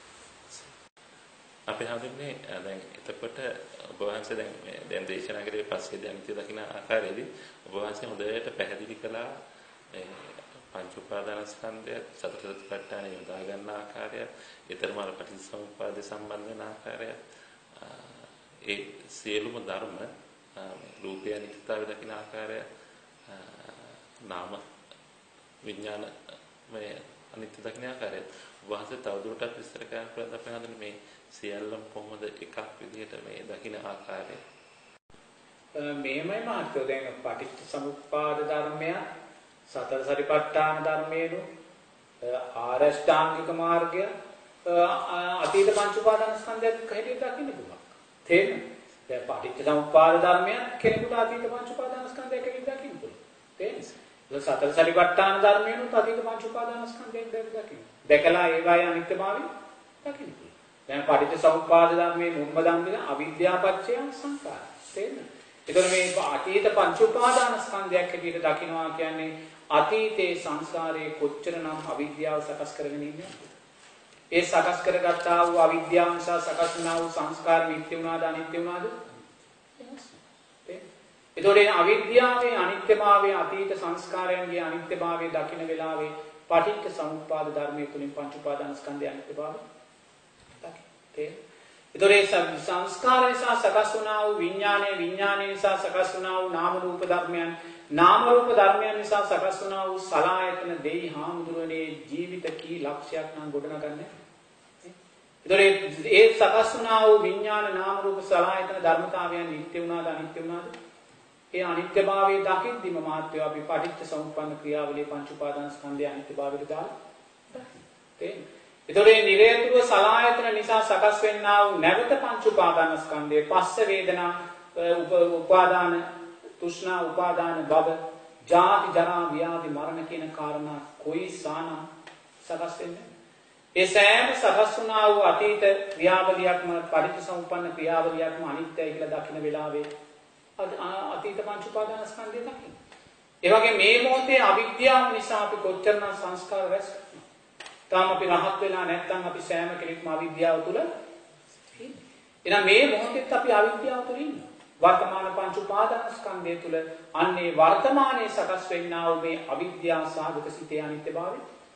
අපි හඳුන්නේ දැන් එතකොට ඔබ වහන්සේ දැන් දැන් දේශනා කරේ පස්සේ දැන් නිත්‍ය දකින්න ආකාරයේදී ඔබ වහන්සේ හොඳට පැහැදිලි කළා පංච උපාදානස්කන්ධය සතර සතිපට්ඨාන යොදා ගන්න ආකාරය, ඊතරම පටිච්චසමුප්පාද සම්බන්ධ වෙන ආකාරය, ඒ සියලුම ධර්ම රූපය නිත්‍යතාවය දකින්න ආකාරය, නාම විඥාන මේ අනිත්‍ය දකින්න ආකාරය වහන්සේ තවදුරටත් විස්තර කරන්න ප්‍රයත්න කරන මේ සියල්ලම කොහොමද එකක් විදිහට මේ දකින්න ආකාරය. මේමයි මාත්‍යෝ දැන් පටිච්චසමුප්පාද ධර්මය සතර සතිපට්ඨාන ධර්මයේනු ආරෂ්ඨාංගික මාර්ගය අතීත පංච උපාදානස්කන්ධයක් හැටියට දකින්න පුළුවන්. තේරෙනවද? දැන් පටිච්චසමුප්පාද ධර්මය කෙනෙකුට අතීත පංච උපාදානස්කන්ධයක් හැටියට දකින්න පුළුවන්. තේරෙනවද? ඒක සතර සතිපට්ඨාන ධර්මයේනු අතීත පංච උපාදානස්කන්ධයක් දකින්න. දැකලා ඒවායේ අනිත්‍යභාවය දකින්න පුළුවන්. දැන් පටිච්චසමුප්පාද ධර්මයේ මුල්ම ධම්මද අවිද්‍යාපච්චය සංඛාර. තේරෙනවද? ඒතර මේ අතීත පංච උපාදානස්කන්ධයක් හැටියට දකින්නවා කියන්නේ අතීතේ සංසාරයේ කොච්චරනම් අවිද්‍යාව සකස් කරගෙන ඉන්නේ. ඒ සකස් කරගත්තා වූ අවිද්‍යාව නිසා සකස් වුණා වූ සංස්කාර නිත්‍ය වුණාද අනිත්‍ය වුණාද? ඒතකොට මේ අවිද්‍යාවේ අනිත්‍යභාවය අතීත සංස්කාරයන්ගේ අනිත්‍යභාවය දකින්න වෙලාවේ පටිච්චසමුප්පාද ධර්මයේ තුලින් පංච උපාදානස්කන්ධය අනිත්‍යභාවය දකින්න. ඒතකොට සංස්කාර නිසා සකස් වුණා වූ විඥානය විඥානය නිසා සකස් වුණා වූ නාම රූප ධර්මයන් නාම රූප ධර්මයන් නිසා සකස් වුණා වූ සලආයතන දෙයි හාමුදුරනේ ජීවිත කී ලක්ෂයක් නම් ගොඩනගන්නේ. ඒතකොට ඒ සකස් වුණා වූ විඥාන නාම රූප සලආයතන ධර්මතාවයන් නිත්‍ය වුණාද අනිත්‍ය වුණාද? ඒ අනිත්‍යභාවයේ දකිද්දිම මාත්‍ය අපි පටිච්චසමුප්පන්න ක්‍රියාවලියේ පංච උපාදානස්කන්ධය අනිත්‍යභාවයට දාලා තේරෙනවද? ඒතකොට මේ නිරේතුරුව සලආයතන නිසා සකස් වෙන්නා වූ නැවත පංච උපාදානස්කන්ධයේ පස්ස වේදනා උපාදාන තෘෂ්ණා උපාදාන භව ජාති ජරා ව්‍යාධි මරණ කියන කාරණා කොයි සානම් සකස් වෙන්නේ? ඒ සෑම සකස් වුණා වූ අතීත ක්‍රියාවලියක්ම පටිච්චසමුප්පන්න ක්‍රියාවලියක්ම අනිත්‍යයි කියලා දකින වෙලාවේ අතීත පංච උපාදානස්කන්ධය දකින්න. ඒ වගේ මේ මොහොතේ අවිද්‍යාව නිසා අපි කොච්චරනම් සංස්කාර රැස් කරනවා. තාම අපි රහත් වෙලා නැත්නම් අපි සෑම කෙනෙක්ම අවිද්‍යාව තුල ඉන්නේ. එහෙනම් මේ මොහොතේත් අපි අවිද්‍යාව තුල ඉන්නවා. වර්තමාන පංච උපාදානස්කන්ධය තුල අන්නේ වර්තමානයේ සකස් වෙන්නා වූ මේ අවිද්‍යාව සාධක සිතේ අනිත්‍යභාවය.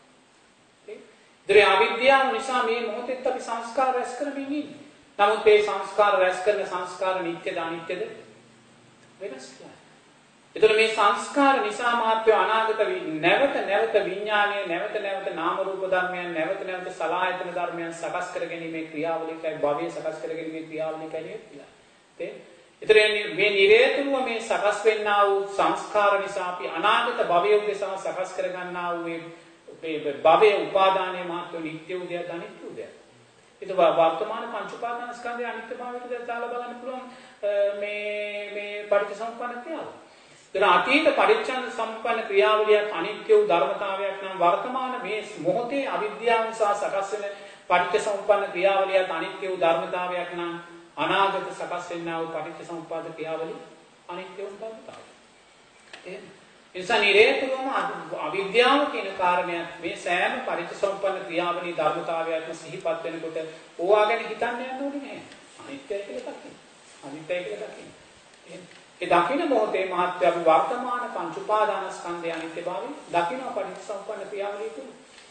ඒ අවිද්‍යාව නිසා මේ මොහොතේත් අපි සංස්කාර රැස් කරමින් ඉන්නේ. නමුත් මේ සංස්කාර රැස් කරන සංස්කාර නිත්‍යද අනිත්‍යද වෙනස් කියලා. ඒතර මේ සංස්කාර නිසා මාත්‍ය අනාගත නැවත නැවත විඥානය නැවත නැවත නාම රූප ධර්මයන් නැවත නැවත සලආයතන ධර්මයන් සකස් කරගැනීමේ ක්‍රියාවලියයි භවයේ සකස් කරගැනීමේ ක්‍රියාවලියයි කියලා. ඒතර මේ නිරේතුරුව මේ සකස් වෙන්නා වූ සංස්කාර නිසා අපි අනාගත භවයේ උදෙසා සකස් කරගන්නා වූ මේ භවයේ උපාදානයේ මාත්‍ය නිත්‍ය උදයක් අනිත්‍ය උදයක්. ඒක වර්තමාන පංච උපාදානස්කන්ධයේ අනිත්‍යභාවයට දාලා බලන්න පුළුවන් මේ මේ පටිච්චසමුප්පන්න ක්‍රියාව. ඒතර අතීත පරිච්ඡේද සම්පන්න ක්‍රියාවලිය අනිත්‍ය වූ ධර්මතාවයක් නම් වර්තමාන මේ මොහොතේ අවිද්‍යාව නිසා සකස් වෙන පටිච්චසමුප්පන්න ක්‍රියාවලිය අනිත්‍ය වූ ධර්මතාවයක් නම් අනාගත සකස් වෙන්නා වූ පටිච්චසමුප්පාද ක්‍රියාවලිය අනිත්‍ය වූ ධර්මතාවය. ඒ නිසා නිරේතුරුවම අවිද්‍යාව කියන කාරණයක් මේ සෑම පරිච්ඡසම්පන්න ක්‍රියාවලිය ධර්මතාවයක්ම සිහිපත් වෙනකොට ඕවා ගැන හිතන්න යන්න ඕනේ නැහැ. අනිත්‍යයි කියලා දකින්න. අනිත්‍යයි කියලා දකින්න. ඒ දකින්න මොහොතේ මහත්ය අපි වර්තමාන පංච උපාදානස්කන්ධයේ අනිත්‍යභාවය දකින්න පරිච්ඡසම්පන්න ක්‍රියාවලිය තුල.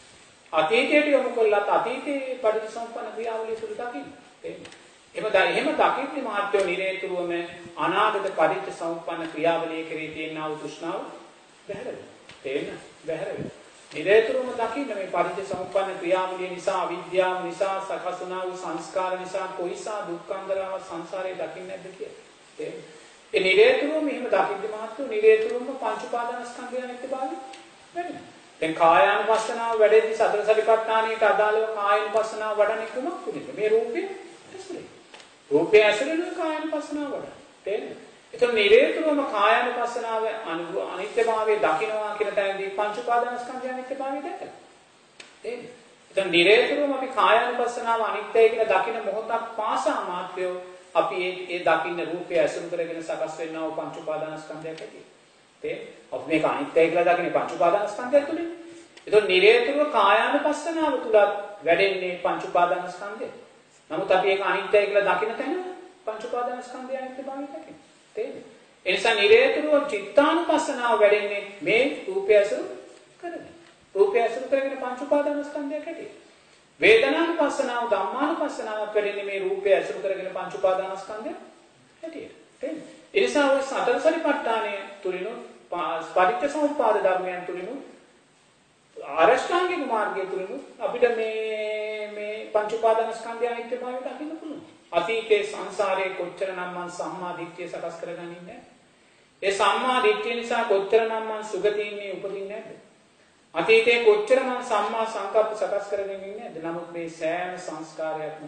අතීතයට යොමු කළත් අතීතයේ පරිච්ඡසම්පන්න ක්‍රියාවලිය තුල දකින්න. එහෙම එහෙම දකින්නේ මහත්ය නිරේතුරුවම අනාගත පරිච්ඡසම්පන්න ක්‍රියාවලිය කෙරෙහි තියෙනා වූ තෘෂ්ණාව බැහැර වෙනවා. තේරෙනවද? බැහැර වෙනවා. නිරේතුරුවම දකින්න මේ පරිච්ඡසමුප්පන්න ක්‍රියාවලිය නිසා අවිද්‍යාව නිසා සකස් වුණා වූ සංස්කාර නිසා කොයිසා දුක්ඛන්දරව සංසාරේ දකින්නේ නැද්ද කියලා. තේරෙනවද? ඒ නිරේතුරුවම එහෙම දකින්නේ මහත්තු නිරේතුරුවම පංච උපාදානස්කන්ධය අනිත්‍යභාවය වෙනවා. දැන් කායානුපස්සනාව වැඩෙද්දී සතර සතිපට්ඨානයට අදාළව කායානුපස්සනාව වඩන්නේ කොහොමද? මේ රූපේ ඇසුරේ. රූපය ඇසුරේ කායානුපස්සනාව වඩන්නේ. තේරෙනවද? ඒතර නිරේතුරුවම කායානුපස්සනාව අනිත්‍යභාවයේ දකින්නවා කියන තැනදී පංච උපාදානස්කන්ධය අනිත්‍යභාවය දැකලා. තේරෙනවද? ඒතර නිරේතුරුවම අපි කායානුපස්සනාව අනිත්‍යයි කියලා දකින මොහොතක් පාසා මාත්‍යෝ අපි ඒ ඒ දකින්න රූපය ඇසුරු කරගෙන සකස් වෙනා වූ පංච උපාදානස්කන්ධයක් ඇති. තේරෙනවද? අපි මේක අනිත්‍යයි කියලා දකින්නේ පංච උපාදානස්කන්ධය තුලින්. ඒතර නිරේතුරුව කායානුපස්සනාව තුල වැඩෙන්නේ පංච උපාදානස්කන්ධය. නමුත් අපි ඒක අනිත්‍යයි කියලා දකින තැන පංච උපාදානස්කන්ධය අනිත්‍යභාවය දකින්න. තේරෙනවද? ඒ නිසා නිරේතුරුව චිත්තානුපස්සනාව වැඩෙන්නේ මේ රූපය ඇසුරු කරගෙන. රූපය ඇසුරු කරගෙන පංච උපාදානස්කන්ධයක් ඇති. වේදනානුපස්සනාව ධම්මානුපස්සනාව වැඩෙන්නේ මේ රූපය ඇසුරු කරගෙන පංච උපාදානස්කන්ධයක් ඇති. තේරෙනවද? ඒ නිසා ඔය සතර සතිපට්ඨානය තුලිනු පටිච්චසමුප්පාද ධර්මයන් තුලිනු ආරෂ්ඨාංගික මාර්ගය තුලිනු අපිට මේ මේ පංච උපාදානස්කන්ධය අනිත්‍යභාවය දකින්න පුළුවන්. අතීතේ සංසාරයේ කොච්චරනම් මං සම්මා දිට්ඨිය සකස් කරගන්නේ නැහැ. ඒ සම්මා දිට්ඨිය නිසා කොච්චරනම් මං සුගතියින්නේ උපදින්නේ නැද්ද? අතීතේ කොච්චර මං සම්මා සංකප්ප සකස් කරගෙන ඉන්නේ නැද්ද? නමුත් මේ සෑම සංස්කාරයක්ම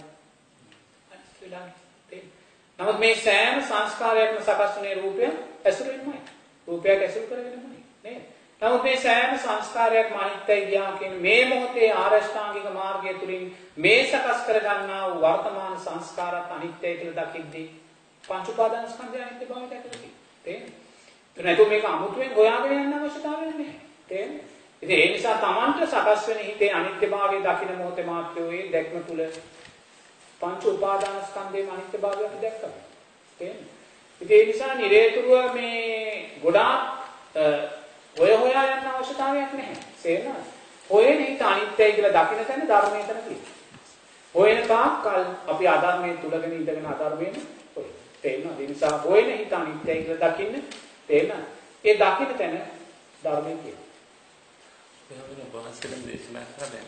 නමුත් මේ සෑම සංස්කාරයක්ම සකස් වුනේ රූපය ඇසුරින්මයි. රූපයක් ඇසුරු කරගෙනමයි නේද? නමුත් මේ සෑම සංස්කාරයක්ම අනිත්‍යයි ගියා කියන මේ මොහොතේ ආරෂ්ඨාංගික මාර්ගය තුලින් මේ සකස් කරගන්නා වූ වර්තමාන සංස්කාරات අනිත්‍යයි කියලා දකිද්දී පංච උපාදානස්කන්ධය අනිත්‍යභාවය දැකලා තියෙනවා. තේරෙනවද? මේක අමුතුවෙන් හොයාගෙන යන්න අවශ්‍යතාවයක් නැහැ. තේරෙනවද? ඉතින් ඒ නිසා Tamanට සකස් වෙන හිතේ අනිත්‍යභාවය දකින මොහොතේ මාත්‍රෝ ඒ දැක්ම තුල පංච උපාදානස්කන්ධයේ අනිත්‍යභාවය අපි දැක්කා. තේරෙනවද? ඉතින් ඒ නිසා නිරේතුරුව මේ ගොඩාක් ඔය හොයා යන්න අවශ්‍යතාවයක් නැහැ. තේරෙනවද? හොයන හිත අනිත්‍යයි කියලා දකින තැන ධර්මයේ තන තියෙනවා. හොයන තාක්කල් අපි අධර්මයේ තුලගෙන ඉඳගෙන අධර්මයෙන් හොයන. තේරෙනවද? ඒ නිසා හොයන හිත අනිත්‍යයි කියලා දකින්න තේරෙනවද? ඒ දකින තැන ධර්මයේ තියෙනවා. එහෙනම් බාහිරින් දේශනා කරන්නේ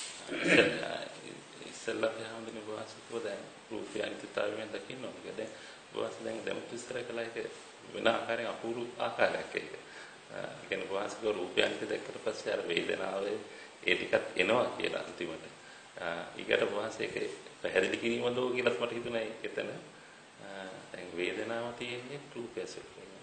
ඉස්සෙල්ලා යහමදින බාහිරව දැන් රූපය අනිත්‍යතාවයෙන් දකින්න ඕනේ. දැන් බාහිර දැන් දැන් විස්තර කළා ඒක වෙන ආකාරයෙන් අපූර්ව ආකාරයක් ඒක. කියන්නේ වාසික රූපයන්ක දැක්කට පස්සේ අර වේදනාවේ ඒ ටිකත් එනවා කියලා අන්තිමට. ඊකට වාසික පැහැදිලි කිරීම දෝ කියලාත් මට හිතුණා ඒකතන. දැන් වේදනාව තියෙන්නේ රූපය ඇසුරු කරගෙන.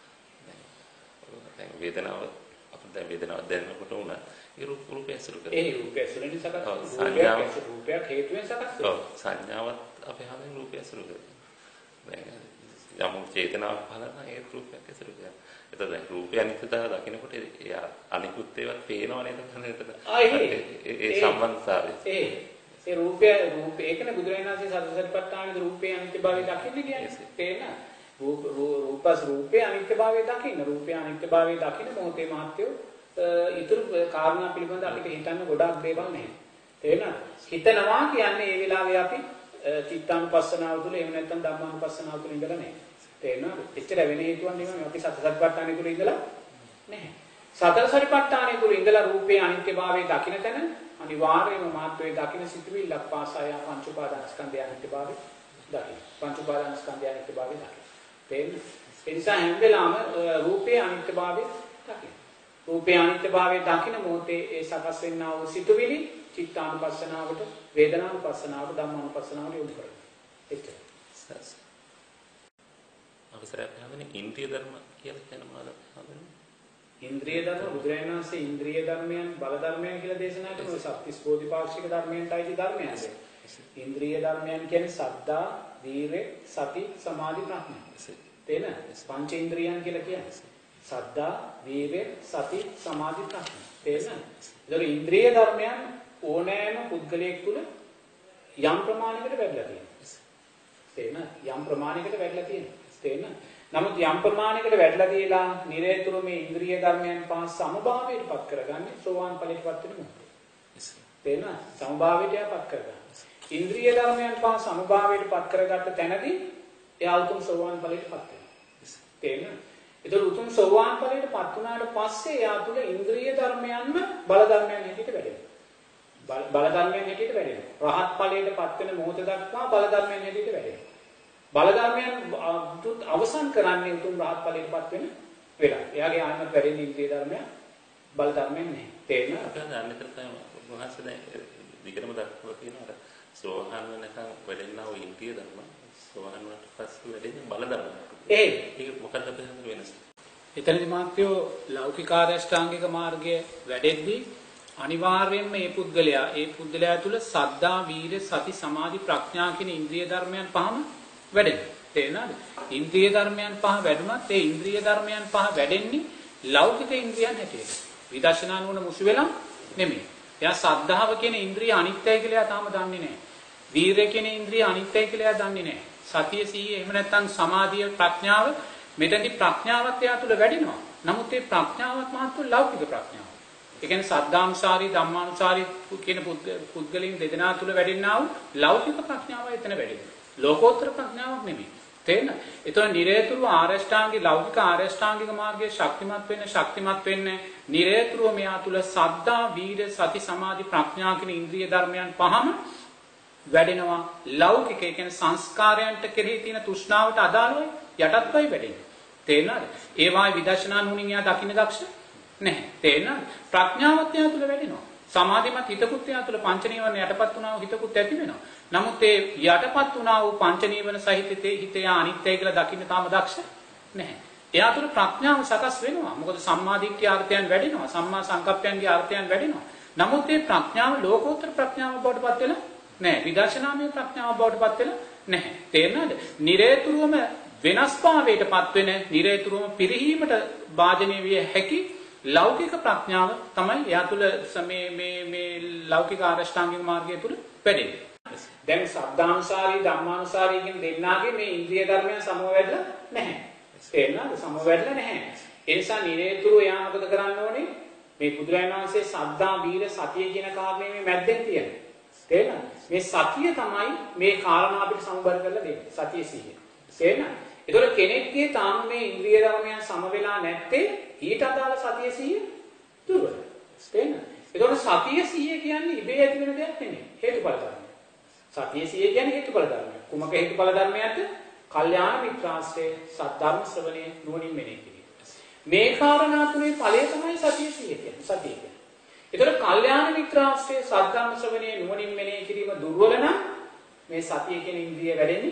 දැන් වේදනාව අපිට දැන් වේදනාව දැනෙනකොට උන ඒ රූප රූපය ඇසුරු කරගෙන. ඒ රූපය ඇසුරෙන් සකස් සංඥාව රූපයක් හේතුවෙන් සකස් වෙනවා. ඔව් සංඥාවත් අපේ හැමෙන් රූපය ඇසුරු කරගෙන. දැන් යම් චේතනාවක් පහළ නම් ඒ රූපයක් ඇසුරු කරනවා. එතකොට දැන් රූපය අනිත්‍යතාව දකිනකොට එයා අනිකුත් ඒවා පේනව නේද එතන. ඒ සම්බන්ධතාවය. ඒ ඒ රූපය රූප ඒකනේ බුදුරජාණන් වහන්සේ සතරසතිපට්ඨානයේ රූපේ අනිත්‍යභාවය දකින්න කියන්නේ. තේරෙනවද? රූප රූපස් රූපේ අනිත්‍යභාවය දකින්න. රූපේ අනිත්‍යභාවය දකින්න මොහොතේ මහත්යෝ ඊතුරු කාරණා පිළිබඳ අපිට හිතන්න ගොඩක් දේවල් නැහැ. තේරෙනවද? හිතනවා කියන්නේ ඒ වෙලාවේ අපි චිත්තානුපස්සනාව තුළ එහෙම නැත්නම් ධම්මානුපස්සනාව තුළ ඉඳලා නැහැ. තේරෙනවද? එච්චර වෙන හේතුවක් නෙමෙයි අපි සතර සතිපට්ඨානය තුළ ඉඳලා නැහැ. සතර සතිපට්ඨානය තුළ ඉඳලා රූපේ අනිත්‍යභාවය දකින්න තැන අනිවාර්යයෙන්ම මාත්‍රේ දකින්න සිතුවිල්ලක් පාසාය පංච උපාදානස්කන්ධය අනිත්‍යභාවය දකින්න. පංච උපාදානස්කන්ධය අනිත්‍යභාවය දකින්න. තේරෙනවද? ඒ නිසා හැම වෙලාවම රූපේ අනිත්‍යභාවය දකින්න. රූපේ අනිත්‍යභාවය දකින්න මොහොතේ ඒ සකස් වෙන්නා වූ සිතුවිලි චිත්තානුපස්සනාවට, වේදනානුපස්සනාවට, ධම්මානුපස්සනාවට යොමු කරනවා. එච්චරයි. සස්. අවසරයක් ගන්නනේ ඉන්ද්‍රිය ධර්ම කියලා කියන මොනවද හඳුනන්නේ? ඉන්ද්‍රිය ධර්ම බුදුරජාණන් වහන්සේ ඉන්ද්‍රිය ධර්මයන් බල ධර්මයන් කියලා දේශනා කරනවා. සත්‍තිස් බෝධිපාක්ෂික ධර්මයන්ටයි ධර්මයන්ද. ඉන්ද්‍රිය ධර්මයන් කියන්නේ සද්ධා, වීර්ය, සති, සමාධි, ප්‍රඥා. තේරෙනවද? පංච ඉන්ද්‍රියන් කියලා කියන්නේ. සද්ධා, වීර්ය, සති, සමාධි, ප්‍රඥා. තේරෙනවද? ඒතකොට ඉන්ද්‍රිය ධර්මයන් ඕනෑම පුද්ගලයෙක් තුළ යම් ප්‍රමාණයකට වැඩිලා තියෙනවා. තේරෙනවද? යම් ප්‍රමාණයකට වැඩිලා තියෙනවා. තේරෙනවද? නමුත් යම් ප්‍රමාණයකට වැඩිලා තියලා නිරේතුරු මේ ඉන්ද්‍රිය ධර්මයන් පහ සමභාවයටපත් කරගන්නේ සෝවාන් ඵලයටපත් වෙන මොහොතේ. තේරෙනවද? සමභාවයටපත් කරගන්න. ඉන්ද්‍රිය ධර්මයන් පහ සමභාවයටපත් කරගත්ත තැනදී එයා උතුම් සෝවාන් ඵලයටපත් වෙනවා. තේරෙනවද? ඒතර උතුම් සෝවාන් ඵලයටපත් වුණාට පස්සේ එයා තුළ ඉන්ද්‍රිය ධර්මයන්ම බල ධර්මයන් හැටියට වැඩෙනවා. බල ධර්මයන් හැටියට වැඩෙනවා. රහත් ඵලයටපත් වෙන මොහොත දක්වා බල ධර්මයන් හැටියට වැඩෙනවා. බල ධර්මයන් අවසන් කරන්නේ උතුම් රහත් ඵලයටපත් වෙන වෙලාව. එයාගේ ආත්ම වැඩෙන ඉන්ද්‍රිය ධර්මයන් බල ධර්මයන් නැහැ. තේරෙනවද? අපිට අන්නතර තමයි මොහොතේ දැන් විකරම දක්වලා තියෙනවා. සෝහන් වෙනකන් වැඩෙනා වූ ඉන්ද්‍රිය ධර්ම සෝහන් වුණාට පස්සේ වැඩෙන බල ධර්ම. ඒ ඒක මොකක්ද අපේ හඳුන වෙනස? එතනදී මාත්‍යෝ ලෞකික ආරෂ්ඨාංගික මාර්ගයේ වැඩෙද්දී අනිවාර්යයෙන්ම මේ පුද්ගලයා ඒ පුද්ගලයා තුල සද්ධා, වීර්ය, සති, සමාධි, ප්‍රඥා කියන ඉන්ද්‍රිය ධර්මයන් පහම වැඩෙනවා. තේරෙනවද? ඉන්ද්‍රිය ධර්මයන් පහ වැඩුණත් ඒ ඉන්ද්‍රිය ධර්මයන් පහ වැඩෙන්නේ ලෞකික ඉන්ද්‍රියන් හැටියට. විදර්ශනා නුවණ මුසු වෙලා නෙමෙයි. එයා සද්ධාව කියන ඉන්ද්‍රිය අනිත්‍යයි කියලා එයා තාම දන්නේ නැහැ. වීර්ය කියන ඉන්ද්‍රිය අනිත්‍යයි කියලා එයා දන්නේ නැහැ. සතිය, සීය, එහෙම නැත්නම් සමාධිය, ප්‍රඥාව මෙතනදී ප්‍රඥාවත් එයා තුල වැඩෙනවා. නමුත් ඒ ප්‍රඥාවත් මහත්තු ලෞකික ප්‍රඥාව. ඒ කියන්නේ සද්ධානුසාරී, ධම්මානුසාරී කියන පුද්ගලයන් දෙදෙනා තුල වැඩෙනා වූ ලෞකික ප්‍රඥාව එතන වැඩෙනවා. ලෝකෝත්තර ප්‍රඥාවක් නෙමෙයි. තේරෙනවද? ඒතකොට නිරේතුරු ආරෂ්ඨාංගික ලෞකික ආරෂ්ඨාංගික මාර්ගයේ ශක්තිමත් වෙන්න ශක්තිමත් වෙන්න නිරේතුරුව මෙයා තුල සද්ධා, වීර්ය, සති, සමාධි, ප්‍රඥා කියන ඉන්ද්‍රිය ධර්මයන් පහම වැඩෙනවා. ලෞකික ඒ කියන්නේ සංස්කාරයන්ට කෙරෙහි තියෙන තෘෂ්ණාවට අදාළවයි යටත් වෙයි වැඩෙන්නේ. තේරෙනවද? ඒවායි විදර්ශනා නුවණින් එයා දකින්න දක්ෂ නැහැ. තේරෙනවද? ප්‍රඥාවත් එයා තුල වැඩෙනවා. සමාධිමත් හිතකුත් එයා තුල පංච නීවරණ යටපත් වුණා වූ හිතකුත් ඇති වෙනවා. නමුත් ඒ යටපත් වුණා වූ පංච නීවරණ සහිත හිතේ අනිත්‍යයි කියලා දකින්න තාම දක්ෂ නැහැ. එයා තුල ප්‍රඥාව සකස් වෙනවා. මොකද සම්මාදිට්ඨිය අර්ථයන් වැඩෙනවා. සම්මා සංකප්පයන්ගේ අර්ථයන් වැඩෙනවා. නමුත් මේ ප්‍රඥාව ලෝකෝත්තර ප්‍රඥාව බවට පත් වෙලා නැහැ. විදර්ශනාමය ප්‍රඥාව බවට පත් වෙලා නැහැ. තේරෙනවද? නිරේතුරුවම වෙනස්භාවයටපත් වෙන නිරේතුරුවම පිරිහීමට වාජනීය විය හැකි ලෞකික ප්‍රඥාව තමයි එයා තුල මේ මේ මේ ලෞකික ආරෂ්ඨාංගික මාර්ගය තුල වැඩෙන්නේ. දැන් සද්ධානුසාරී, ධම්මානුසාරී කියන දෙන්නාගේ මේ ඉන්ද්‍රිය ධර්මයන් සමවැදලා නැහැ. තේරෙනවද? සමවැදලා නැහැ. ඒ නිසා නිරේතුරු එයා මොකද කරන්න ඕනේ? මේ බුදුරජාණන් වහන්සේ සද්ධා, වීර්ය, සතිය කියන කාරණේ මේ මැද්දෙන් තියෙනවා. තේරෙනවද? මේ සතිය තමයි මේ කාරණා අපිට සමබර කරලා දෙන්නේ. සතිය සිහිය. තේරෙනවද? ඒතකොට කෙනෙක්ගේ තාම මේ ඉන්ද්‍රිය ධර්මයන් සම වෙලා නැත්තේ ඊට අදාළ සතිය සිහිය දුර්වලයි. තේරෙනවද? ඒතකොට සතිය සිහිය කියන්නේ ඉබේ ඇති වෙන දෙයක් නෙමෙයි. හේතුඵල ධර්මයක්. සතිය සිහිය කියන්නේ හේතුඵල ධර්මයක්. කුමක හේතුඵල ධර්මයක්ද? කල්යාණ මිත්‍රාශ්‍රය, සද්ධර්ම ශ්‍රවණය, නුවණින් මෙනෙහි කිරීම. මේ කාරණා තුනේ ඵලය තමයි සතිය සිහිය කියන්නේ. සතිය කියන්නේ. ඒතකොට කල්යාණ මිත්‍රාශ්‍රය, සද්ධර්ම ශ්‍රවණය, නුවණින් මෙනෙහි කිරීම දුර්වල නම් මේ සතිය කියන ඉන්ද්‍රිය වැඩෙන්නේ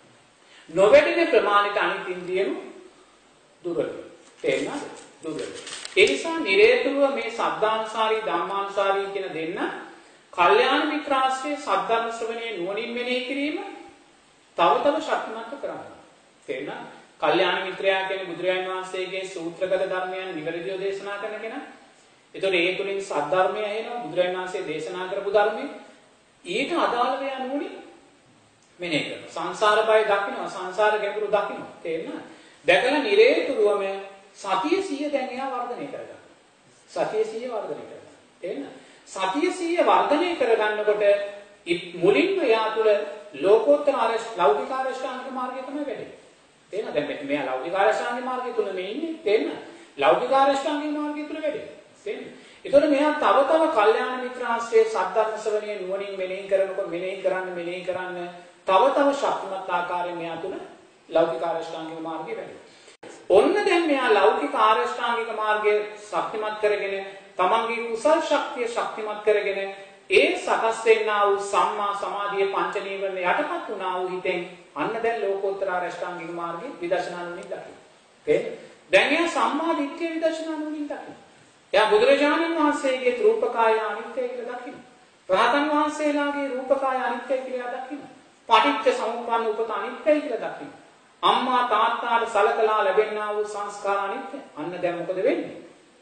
නොවැඩෙන ප්‍රමාණයට අනිත් ඉන්ද්‍රියම දුර්වල. තේරුණාද? දුර්වල. ඒ නිසා නිරේතුරුව මේ සද්ධානුසාරී, ධම්මානුසාරී කියන දෙන්න කල්යාණ මිත්‍රාශ්‍රය, සද්ධර්ම ශ්‍රවණය, නුවණින් මෙනෙහි කිරීම තව තව ශක්තිමත් කරගන්නවා. තේරෙනවද? කල්යාණ මිත්‍රයා කියන්නේ බුදුරජාණන් වහන්සේගේ සූත්‍රගත ධර්මයන් නිවැරදිව දේශනා කරන කෙනා. ඒතකොට ඒ තුලින් සද්ධර්මය ඇහෙනවා බුදුරජාණන් වහන්සේ දේශනා කරපු ධර්මයේ ඊට අදාළ වේ යනුනේ මෙනේ කරනවා. සංසාර බය දකින්නවා, සංසාර ගැඹුරු දකින්නවා. තේරෙනවද? දැකලා නිරේතුරුවම සතිය සිහිය දැන් එයා වර්ධනය කරගන්නවා. සතිය සිහිය වර්ධනය කරගන්නවා. තේරෙනවද? සතිය සිහිය වර්ධනය කරගන්නකොට මුලින්ම එයා තුළ ලෝකෝත්තර ලෞකික ආරෂ්ඨාංගික මාර්ගය තමයි වැඩෙන්නේ. තේරෙනවද? දැන් මෙයා ලෞකික ආරෂ්ඨාංගික මාර්ගය තුල මේ ඉන්නේ. තේරෙනවද? ලෞකික ආරෂ්ඨාංගික මාර්ගය තුල වැඩෙන්නේ. තේරෙනවද? ඒතකොට මෙයා තව තව කල්යාණ මිත්‍ර ආශ්‍රයේ සද්ධර්ම ශ්‍රවණයේ නුවණින් මෙනෙහි කරනකොට මෙනෙහි කරන්න මෙනෙහි කරන්න තව තව ශක්තිමත් ආකාරයෙන් මෙයා තුළ ලෞකික ආරෂ්ඨාංගික මාර්ගය වැඩෙනවා. ඔන්න දැන් මෙයා ලෞකික ආරෂ්ඨාංගික මාර්ගය ශක්තිමත් කරගෙන තමන්ගේ කුසල් ශක්තිය ශක්තිමත් කරගෙන ඒ සකස් වෙන්නා වූ සම්මා සමාධිය පංච නීවරණ යටපත් වුණා වූ හිතෙන් අන්න දැන් ලෝකෝත්තර ආරෂ්ඨාංගික මාර්ගයේ විදර්ශනා නුවණින් දකින්න. තේරෙනවද? දැන් එයා සම්මා දිට්ඨිය විදර්ශනා නුවණින් දකින්න. එයා බුදුරජාණන් වහන්සේගේ රූපකාය අනිත්‍යයි කියලා දකින්න. රහතන් වහන්සේලාගේ රූපකාය අනිත්‍යයි කියලා දකින්න. පටිච්ච සමුප්පන්න උපත අනිත්‍යයි කියලා දකින්න. අම්මා තාත්තාට සලකලා ලැබෙනා වූ සංස්කාර අනිත්‍ය. අන්න දැන් මොකද වෙන්නේ?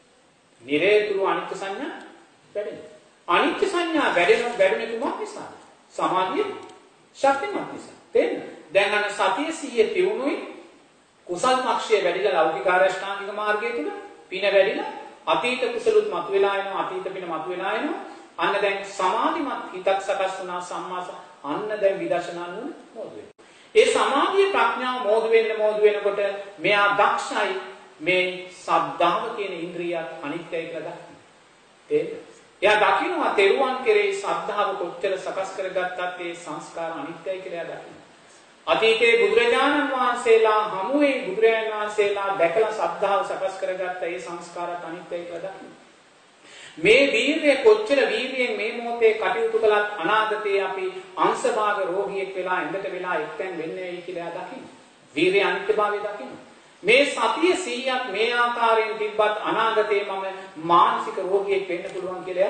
නිරේතුරු අනිත්‍ය සංඥා වැඩෙනවා. අනිත්‍ය සංඥා වැඩෙන වැඩුනේ කුමක් නිසාද? සමාධිය ශක්තිමත් නිසා. තේරෙනවද? දැන් අන්න සතිය සිහිය තියුණුයි කුසල් පක්ෂයේ වැඩිලා ලෞකික ආරෂ්ඨාංගික මාර්ගය තුල පින වැඩිලා අතීත කුසලුත් මතුවලා එනවා අතීත පින මතුවලා එනවා. අන්න දැන් සමාධිමත් හිතක් සකස් වුණා සම්මා අන්න දැන් විදර්ශනා නුවණ මොහොත වෙනවා. ඒ සමාධිය ප්‍රඥාව මොහොත වෙන්න මොහොත වෙනකොට මෙයා දක්ෂයි මේ සද්ධාව කියන ඉන්ද්‍රියත් අනිත්‍යයි කියලා දකින්න. තේරෙනවද? එයා දකින්නවා තෙරුවන් කෙරෙහි ශ්‍රද්ධාව කොච්චර සකස් කරගත්තත් ඒ සංස්කාර අනිත්‍යයි කියලා එයා දකින්නවා. අතීතයේ බුදුරජාණන් වහන්සේලා හමුවේ බුදුරජාණන් වහන්සේලා දැකලා ශ්‍රද්ධාව සකස් කරගත්ත ඒ සංස්කාරات අනිත්‍යයි කියලා දකින්නවා. මේ වීර්යය කොච්චර වීර්යයෙන් මේ මොහොතේ කටයුතු කළත් අනාගතයේ අපි අංශභාග රෝගියෙක් වෙලා ඉඳට වෙලා එක්තෙන් වෙන්නේ කියලා එයා දකින්නවා. වීර්ය අනිත්‍යභාවය දකින්නවා. මේ සතිය සීයක් මේ ආකාරයෙන් තිබ්බත් අනාගතේ මම මානසික රෝගියෙක් වෙන්න පුළුවන් කියලා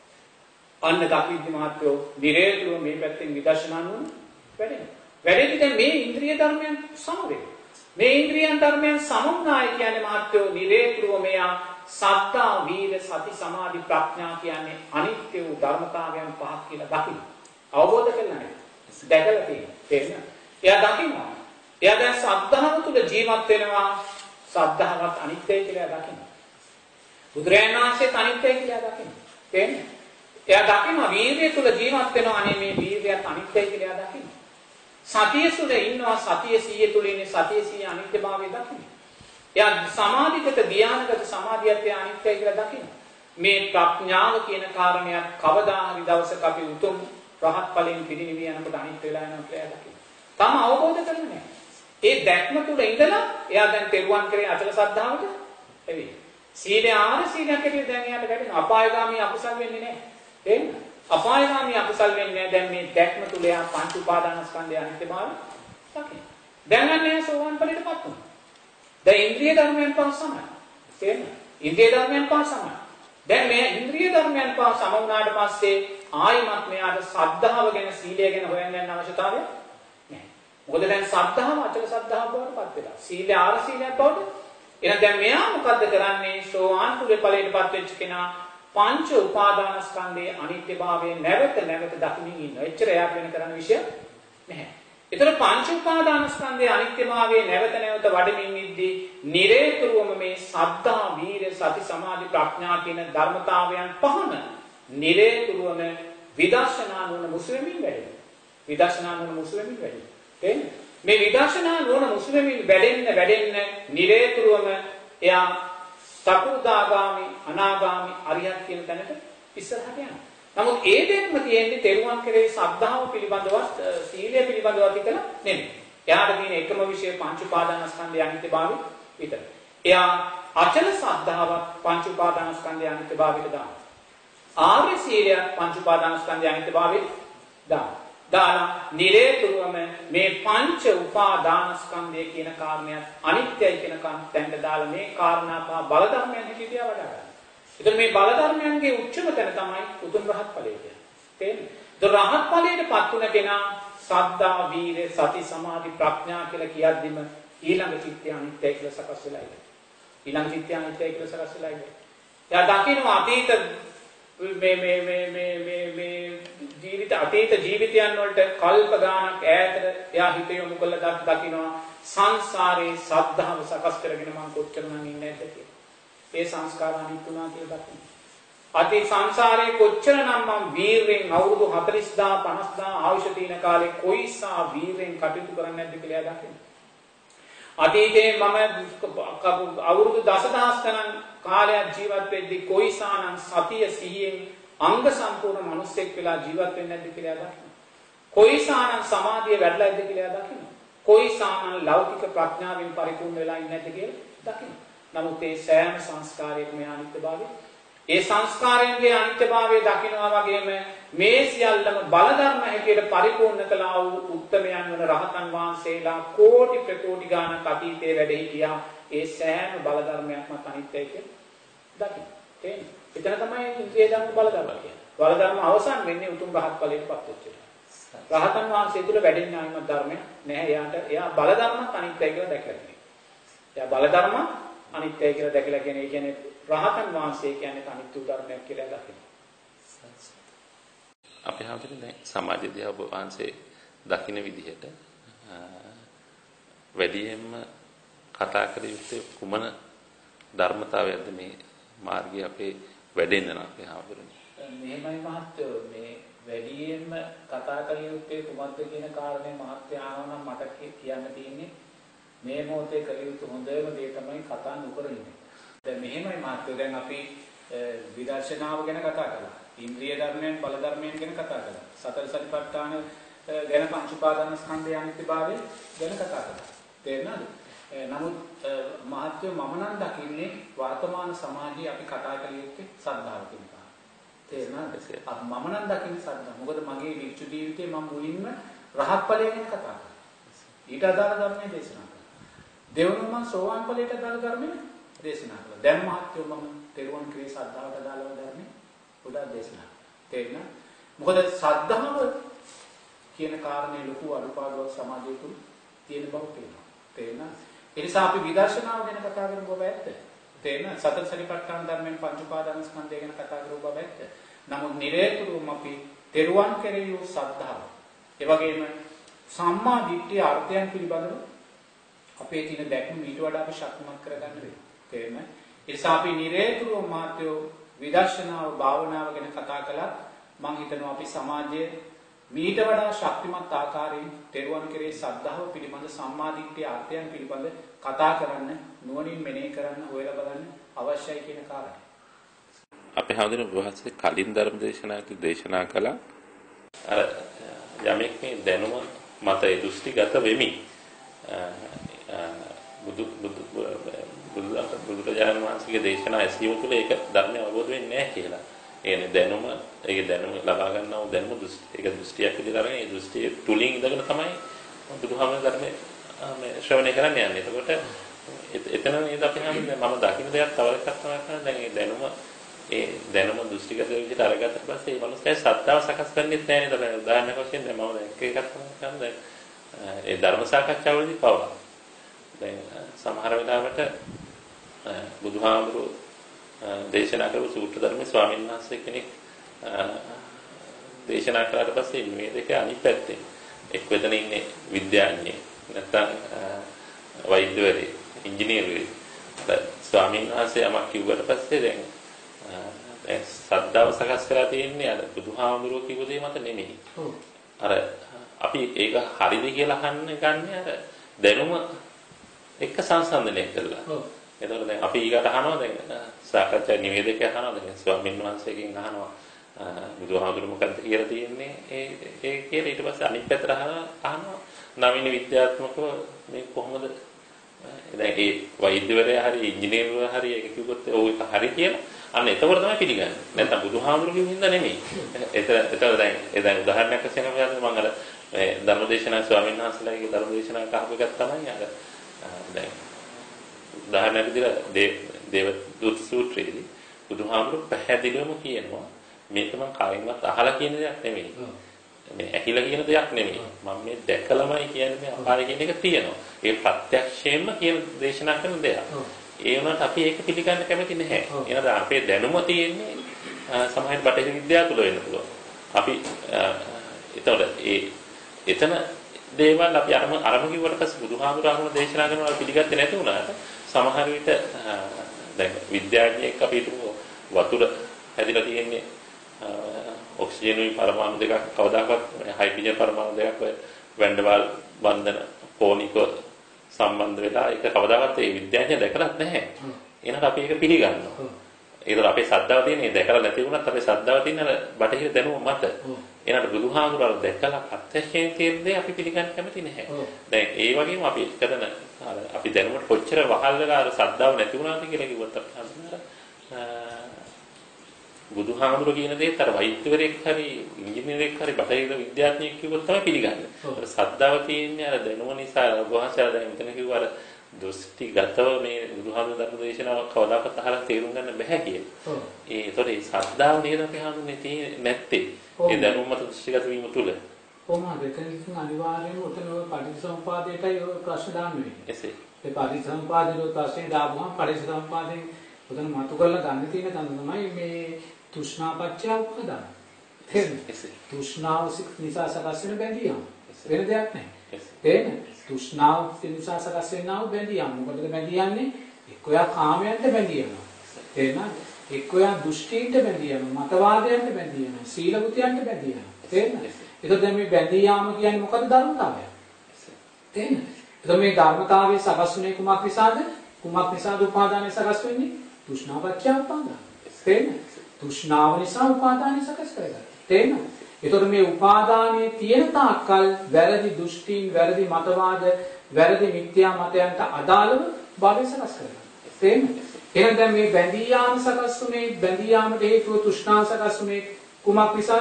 අන්න දකිද්දි මාත්‍රෝ නිරේතුරුව මේ පැත්තෙන් විදර්ශනා නුවණ වැඩෙනවා. වැඩෙද්දි දැන් මේ ඉන්ද්‍රිය ධර්මයන් සම වෙනවා. මේ ඉන්ද්‍රියන් ධර්මයන් සමුනාය කියන්නේ මාත්‍රෝ නිරේතුරුව මෙයා සත්තා වීර සති සමාධි ප්‍රඥා කියන්නේ අනිත්‍ය වූ ධර්මතාවයන් පහක් කියලා දකින්න. අවබෝධ කරගන්න. දැකලා තියෙනවා. තේරෙනවද? එයා දකින්නවා. එයා දැන් සද්ධාව තුළ ජීවත් වෙනවා. සද්ධාවත් අනිත්‍යයි කියලා දකිනවා. බුදුරජාණන් වහන්සේත් අනිත්‍යයි කියලා දකිනවා. තේරෙනවද? එයා දකිනවා වීර්යය තුළ ජීවත් වෙනවා. අනේ මේ වීර්යයත් අනිත්‍යයි කියලා දකිනවා. සතිය තුළ ඉන්නවා. සතිය සීය තුළ ඉන්නේ සතිය සීය අනිත්‍යභාවය දකිනවා. එයා සමාධිගත ධානයගත සමාධියත් එයා අනිත්‍යයි කියලා දකිනවා. මේ ප්‍රඥාව කියන කාරණයක් කවදා හරි දවසක අපි උතුම් රහත් ඵලයෙන් පිරිනිවි යනකොට අනිත්‍ය වෙලා යනවා කියලා දකිනවා. තම අවබෝධ කරගන්න නැහැ. ඒ දැක්ම තුළ ඉඳලා එයා දැන් තෙරුවන් කරේ අචල සද්ධාවට එවි. සීලේ ආර සීලයක් ඇටියට දැන් එයාට වැඩෙනවා. අපායගාමී අකුසල් වෙන්නේ නැහැ. තේරෙනවද? අපායගාමී අකුසල් වෙන්නේ නැහැ. දැන් මේ දැක්ම තුළ එයා පංච උපාදානස්කන්ධය අනිත්‍යභාවය දකිනවා. දැන් අන්න එයා සෝවාන් ඵලයටපත් වුණා. දැන් ඉන්ද්‍රිය ධර්මයන් පහ සමයි. තේරෙනවද? ඉන්ද්‍රිය ධර්මයන් පහ සමයි. දැන් මේ ඉන්ද්‍රිය ධර්මයන් පහ සම වුණාට පස්සේ ආයිමත් මෙයාට සද්ධාව ගැන සීලය ගැන හොයන්න යන අවශ්‍යතාවය නැහැ. මොකද දැන් සද්ධාව අචල සද්ධාව බවට පත් වෙලා. සීලය ආර සීලයක් බවට. එහෙනම් දැන් මෙයා මොකද්ද කරන්නේ? සෝවාන් කුලේ ඵලයටපත් වෙච්ච කෙනා පංච උපාදානස්කන්ධයේ අනිත්‍යභාවය නැවත නැවත දකිමින් ඉන්නවා. එච්චර එයාට වෙන කරන්න විශේෂ නැහැ. ඒතර පංච උපාදානස්කන්ධයේ අනිත්‍යභාවය නැවත නැවත වඩමින් ඉද්දී නිරේතුරුවම මේ සද්ධා වීර්ය සති සමාධි ප්‍රඥා කියන ධර්මතාවයන් පහම නිරේතුරුවම විදර්ශනා නුවණ මුසු වෙමින් වැඩෙනවා. විදර්ශනා නුවණ මුසු වෙමින් වැඩෙනවා. තේරෙනවද? මේ විදර්ශනා නුවණ මුසු වෙමින් වැඩෙන්න වැඩෙන්න නිරේතුරුවම එයා සකුදාගාමි අනාගාමි අරියත් කියන තැනට ඉස්සරහට යනවා. නමුත් ඒ දෙන්නම තියෙන්නේ තෙරුවන් කෙරේ ශ්‍රද්ධාව පිළිබඳව සීලය පිළිබඳව විතර නෙමෙයි. එයාට තියෙන එකම විශේෂ පංච උපාදානස්කන්ධය අනිත්‍යභාවය විතරයි. එයා අචල ශ්‍රද්ධාව පංච උපාදානස්කන්ධය අනිත්‍යභාවයට දානවා. ආර්ය සීලය පංච උපාදානස්කන්ධය අනිත්‍යභාවයට දානවා. දාලා නිරේතුරුවම මේ පංච උපාදානස්කන්ධය කියන කාරණයක් අනිත්‍යයි කියන තැනට දාලා මේ කාරණා පහ බල ධර්මයන් හිතිය වඩා ගන්නවා. එතන මේ බල ධර්මයන්ගේ උච්චම තැන තමයි උතුම් රහත් ඵලය කියන්නේ. තේරෙනවද? ද රහත් ඵලයටපත් වුණ කෙනා සද්ධා, වීර්ය, සති, සමාධි, ප්‍රඥා කියලා කියද්දිම ඊළඟ චිත්තය අනිත්‍යයි කියලා සකස් වෙලා ඉන්නේ. ඊළඟ චිත්තය අනිත්‍යයි කියලා සකස් වෙලා ඉන්නේ. එයා දකින්න අතීත මේ මේ මේ මේ මේ මේ ජීවිත අතීත ජීවිතයන් වලට කල්ප ගානක් ඈතට එයා හිත යොමු කළා දකින්නවා සංසාරේ සද්ධාව සකස් කරගෙන මම කොච්චරනම් ඉන්නේ නැද්ද කියලා. ඒ සංස්කාර අනිත්‍යුණා කියලා දකින්න. අතී සංසාරේ කොච්චරනම් මම වීරයෙන් අවුරුදු හතළිස් දාහ පනස් දාහ ආයුෂ තියෙන කාලේ කොයිසා වීරයෙන් කටයුතු කරන්නේ නැද්ද කියලා එයා දකින්න. අතීතේ මම අවුරුදු දසදහස් ගණන් කාලයක් ජීවත් වෙද්දී කොයිසානම් සතිය සිහියෙන් අංග සම්පූර්ණ මිනිසෙක් වෙලා ජීවත් වෙන්නේ නැද්ද කියලා දකින්න. කොයිසානම් සමාධිය වැඩිලා ඉද්ද කියලා දකින්න. කොයිසානම් ලෞකික ප්‍රඥාවෙන් පරිපූර්ණ වෙලා ඉන්නේ නැද්ද කියලා දකින්න. නමුත් ඒ සෑම සංස්කාරයකම අනිත්‍යභාවය, ඒ සංස්කාරයන්ගේ අනිත්‍යභාවය දකිනවා වගේම මේ සියල්ලම බලධර්ම හැටියට පරිපූර්ණ කළා වූ උත්තමයන් වන රහතන් වහන්සේලා කෝටි ප්‍රකෝටි ගානක් අතීතයේ වැඩ හිටියා. ඒ සෑම බලධර්මයක්ම අනිත්‍යයි කියලා දකින්න. තේරෙනවද? එතන තමයි ඉන්ද්‍රිය ධර්ම බලධර්ම කියන්නේ. බලධර්ම අවසන් වෙන්නේ උතුම් රහත් ඵලයටපත් වෙච්ච එක. රහතන් වහන්සේ තුල වැඩෙන්නේ ආයිමත් ධර්මයක් නැහැ. එයාට එයා බලධර්මත් අනිත්‍යයි කියලා දැකලා තියෙනවා. එයා බලධර්ම අනිත්‍යයි කියලා දැකලා කියන්නේ ඒ කියන්නේ රහතන් වහන්සේ කියන්නේ අනිත්‍ය ධර්මයක් කියලා දකින්න. අපි හාමුදුරනේ දැන් සමාජයේදී ඔබ වහන්සේ දකින්න විදිහට වැඩියෙන්ම කතා කර යුත්තේ කුමන ධර්මතාවයක්ද මේ මාර්ගය අපේ වැඩෙන්න නම් අපි හාමුදුරනේ. මෙහෙමයි මහත්තයෝ මේ වැඩියෙන්ම කතා කර යුත්තේ කුමක්ද කියන කාරණේ මහත්තයා ආවනම් මට කියන්න තියෙන්නේ මේ මොහොතේ කර යුතු හොඳම දේ තමයි කතා නොකර ඉන්නේ. දැන් මෙහෙමයි මහත්තයෝ දැන් අපි විදර්ශනාව ගැන කතා කළා. ඉන්ද්‍රිය ධර්මයන් බල ධර්මයන් ගැන කතා කළා. සතර සතිපට්ඨාන ගැන පංච උපාදාන ස්කන්ධය අනිත්‍යභාවය ගැන කතා කළා. තේරුණාද? නමුත් මහත්ය මම නම් දකින්නේ වර්තමාන සමාජයේ අපි කතා කළ යුත්තේ සද්ධාව කියන එක. තේරුණාද? මම නම් දකින්නේ සද්ධා. මොකද මගේ වික්ෂු ජීවිතේ මම මුලින්ම රහත් ඵලය ගැන කතා කළා. ඊට අදාළ ධර්මයේ දේශනා කළා. දෙවනුව මම සෝවාන් ඵලයට අදාළ ධර්මයේ දේශනා කළා. දැන් මහත්ය මම තෙරුවන් ක්‍රී සද්ධාවට අදාළව ධර්මයේ උඩ දේශනා. තේරුණා? මොකද සද්ධාව කියන කාරණේ ලොකු අඩුපාඩුවක් සමාජය තුල තියෙන බව පේනවා. තේරුණා? ඒ නිසා අපි විදර්ශනාව ගැන කතා කරමු බව ඇත්ත. තේරුණා? සතර සතිපට්ඨාන ධර්මයෙන් පංච උපාදාන ස්කන්ධය ගැන කතා කරමු බව ඇත්ත. නමුත් නිරේතුරුවම අපි තෙරුවන් කෙරෙහි වූ සද්ධාව, ඒ වගේම සම්මා දිට්ඨිය අර්ථයන් පිළිබඳව අපේ තියෙන දැක්ම ඊට වඩා අපි ශක්තිමත් කරගන්න වෙනවා. තේරුණා? ඒ නිසා අපි නිරේතුරුව මාත්‍යෝ විදර්ශනාව භාවනාව ගැන කතා කළා. මම හිතනවා අපි සමාජයේ මීට වඩා ශක්තිමත් ආකාරයෙන් තෙරුවන් කෙරේ සද්ධාව පිළිබඳ සම්මාදිට්ඨිය අර්ථයන් පිළිබඳ කතා කරන්න, නුවණින් මෙනෙහි කරන්න, හොයලා බලන්න අවශ්‍යයි කියන කාරණය. අපි හඳුනන වහන්සේ කලින් ධර්ම දේශනාවක දේශනා කළා අර යමෙක් මේ දැනුම මත ඒ දෘෂ්ටිගත වෙමි. බුදු බුදු බුදුරජාණන් වහන්සේගේ දේශනා ඇසීම තුළ ඒක ධර්මය අවබෝධ වෙන්නේ නැහැ කියලා. ඒ දැනුම ඒක දැනුම ලබා ගන්නා වූ දැනුම දෘෂ්ටි ඒක දෘෂ්ටියක් විදිහට අරගෙන ඒ දෘෂ්ටිය තුලින් ඉඳගෙන තමයි බුදුහාමගේ ධර්මයේ මේ ශ්‍රවණය කරන්න යන්නේ. එතකොට එතන නේද අපි හන්නේ මම දකින්න දෙයක් තව එකක් තමයි කරන්නේ. දැන් ඒ දැනුම ඒ දැනුම දෘෂ්ටිගත විදිහට අරගත්ත පස්සේ ඒ මනුස්සයා සත්‍යව සකස් කරන්නේ නැහැ නේද? දැන් උදාහරණයක් වශයෙන් දැන් මම දැන් එක එකක් තමයි කරන්නේ. ඒ ධර්ම සාකච්ඡාවලදී පවා දැන් සමහර වෙලාවට බුදුහාමුදුරුවෝ දේශනා කරපු සූත්‍ර ධර්මයේ ස්වාමීන් වහන්සේ කෙනෙක් දේශනා කළාට පස්සේ මේ දෙක අනිත් පැත්තේ එක් වෙතන ඉන්නේ විද්‍යාඥයෙක් නැත්නම් වෛද්‍යවරයෙක් ඉංජිනේරුවෙක්. ස්වාමීන් වහන්සේ යමක් කිව්වට පස්සේ දැන් දැන් සද්ධාව සකස් කරලා තියෙන්නේ අර බුදුහාමුදුරුවෝ කිව්ව දේ මත නෙමෙයි. අර අපි ඒක හරිද කියලා අහන්නේ ගන්න අර දැනුම එක්ක සංසන්දනය කරලා. එතකොට දැන් අපි ඊකට අහනවා දැන් සාකච්ඡා නිවේදකය අහනවා දැන් ස්වාමීන් වහන්සේගෙන් අහනවා බුදුහාමුදුරුවෝ මොකද්ද කියලා තියෙන්නේ ඒ ඒ කියලා ඊට පස්සේ අනිත් පැත්තට අහනවා නවීන විද්‍යාත්මකව මේ කොහොමද දැන් ඒ වෛද්‍යවරයා හරි ඉංජිනේරුවෝ හරි ඒක කිව්වොත් ඕක හරි කියලා අන්න එතකොට තමයි පිළිගන්නේ. නැත්නම් බුදුහාමුදුරුවෝ කිව්ව හින්දා නෙමෙයි. එතන එතන දැන් ඒ දැන් උදාහරණයක් වශයෙන් අපි මම අර ධර්මදේශනා ස්වාමීන් වහන්සේලාගේ ධර්මදේශනාවක් අහපු එකක් තමයි අර දැන් උදාහරණයක් විදිහට දේව දුත් සූත්‍රයේදී බුදුහාමුදුරුවෝ පැහැදිලිවම කියනවා මේක මම කායින්වත් අහලා කියන දෙයක් නෙමෙයි. මේ ඇහිලා කියන දෙයක් නෙමෙයි. මම මේ දැකලාමයි කියන්නේ මේ අපාය කියන එක තියෙනවා. ඒ ප්‍රත්‍යක්ෂයෙන්ම කියන දේශනා කරන දෙයක්. ඒ වුණාට අපි ඒක පිළිගන්න කැමති නැහැ. එහෙනම් අපේ දැනුම තියෙන්නේ සමහර බටහිර විද්‍යාව තුළ වෙන්න පුළුවන්. අපි එතකොට ඒ එතන දේවල් අපි අරම අරම කිව්වට පස්සේ බුදුහාමුදුරුවෝ දේශනා කරනවා පිළිගත්තේ නැති වුණාට සමහර විට දැන් විද්‍යාඥයෙක් අපි හිතමු වතුර හැදිලා තියෙන්නේ ඔක්සිජන් පරමාණු දෙකක් කවදාකවත් හයිඩ්‍රජන් පරමාණු දෙකක් වැන්ඩවාල් බන්ධන කෝණික සම්බන්ධ වෙලා ඒක කවදාවත් ඒ විද්‍යාඥයා දැකලත් නැහැ. එහෙනම් අපි ඒක පිළිගන්නවා. ඒතර අපේ ශ්‍රද්ධාව තියෙන්නේ දැකලා නැති වුණත් අපේ ශ්‍රද්ධාව තියෙන බටහිර දැනුම මත. එහෙනම් බුදුහාමුදුරුවෝ දැකලා අත්‍යශයෙන් තියෙන දේ අපි පිළිගන්න කැමති නැහැ. දැන් ඒ වගේම අපි කරන අපි දැනුමට කොච්චර වහල් වෙලා අර ශ්‍රද්ධාව නැති වුණාද කියලා කිව්වත් අපි හඳුනන බුදුහාමුදුරුවෝ කියන දේත් අර වෛද්‍යවරයෙක් හරි ඉංජිනේරයෙක් හරි බටහිර විද්‍යාඥයෙක් කිව්වොත් තමයි පිළිගන්නේ. අර ශ්‍රද්ධාව තියෙන්නේ අර දැනුම නිසා වහන්සේලා දැන් මෙතන කිව්වා අර දෘෂ්ටිගතව මේ බුදුහාමුදුරුවෝ ධර්ම දේශනාව කවදාකවත් අහලා තේරුම් ගන්න බෑ කියලා. ඒ ඒතොර ඒ ශ්‍රද්ධාව නේද අපි හඳුන්නේ තියෙන්නේ නැත්තේ. ඒ දැනුම මත දෘෂ්ටිගත වීම තුල. කොහොමද එතනකින් අනිවාර්යයෙන්ම උතන ඔය පටිච්චසමුපාදයටයි ඔය ප්‍රශ්න දාන්න වෙන්නේ. එසේ. ඒ පටිච්චසමුපාදේ ප්‍රශ්නේ දාපුවම පටිච්චසමුපාදෙන් උතන මතු කරලා ගන්න තියෙන තැන තමයි මේ තෘෂ්ණාපච්චය උපදාන. තේරෙනවද? තෘෂ්ණාව නිසා සකස් වෙන බැඳීම. වෙන දෙයක් නැහැ. තේරෙනවද? තෘෂ්ණාව නිසා සකස් වෙනා වූ බැඳීම. මොකටද බැඳියන්නේ? එක්කෝ යා කාමයන්ට බැඳියනවා. තේරෙනවද? එක්කෝ යා දෘෂ්ටීන්ට බැඳියනවා. මතවාදයන්ට බැඳියනවා. සීලබුතියන්ට බැඳියනවා. තේරෙනවද? එතකොට දැන් මේ බැඳී යාම කියන්නේ මොකද ධර්මතාවය? තේරෙනවද? එතකොට මේ ධර්මතාවයේ සකස් වුනේ කුමක් නිසාද? කුමක් නිසාද උපාදානය සකස් වෙන්නේ? තෘෂ්ණාපච්චය උපාදාන. තේරෙනවද? තෘෂ්ණාව නිසා උපාදානය සකස් කරගන්නවා. තේරෙනවද? එතකොට මේ උපාදානයේ තියෙන තාක්කල් වැරදි දෘෂ්ටීන්, වැරදි මතවාද, වැරදි මිත්‍යා මතයන්ට අදාළව භවය සකස් කරගන්නවා. තේරෙනවද? එහෙනම් දැන් මේ බැඳී යාම සකස් වුනේ, බැඳී යාමට හේතුව තෘෂ්ණාව සකස් වුනේ කුමක් නිසාද?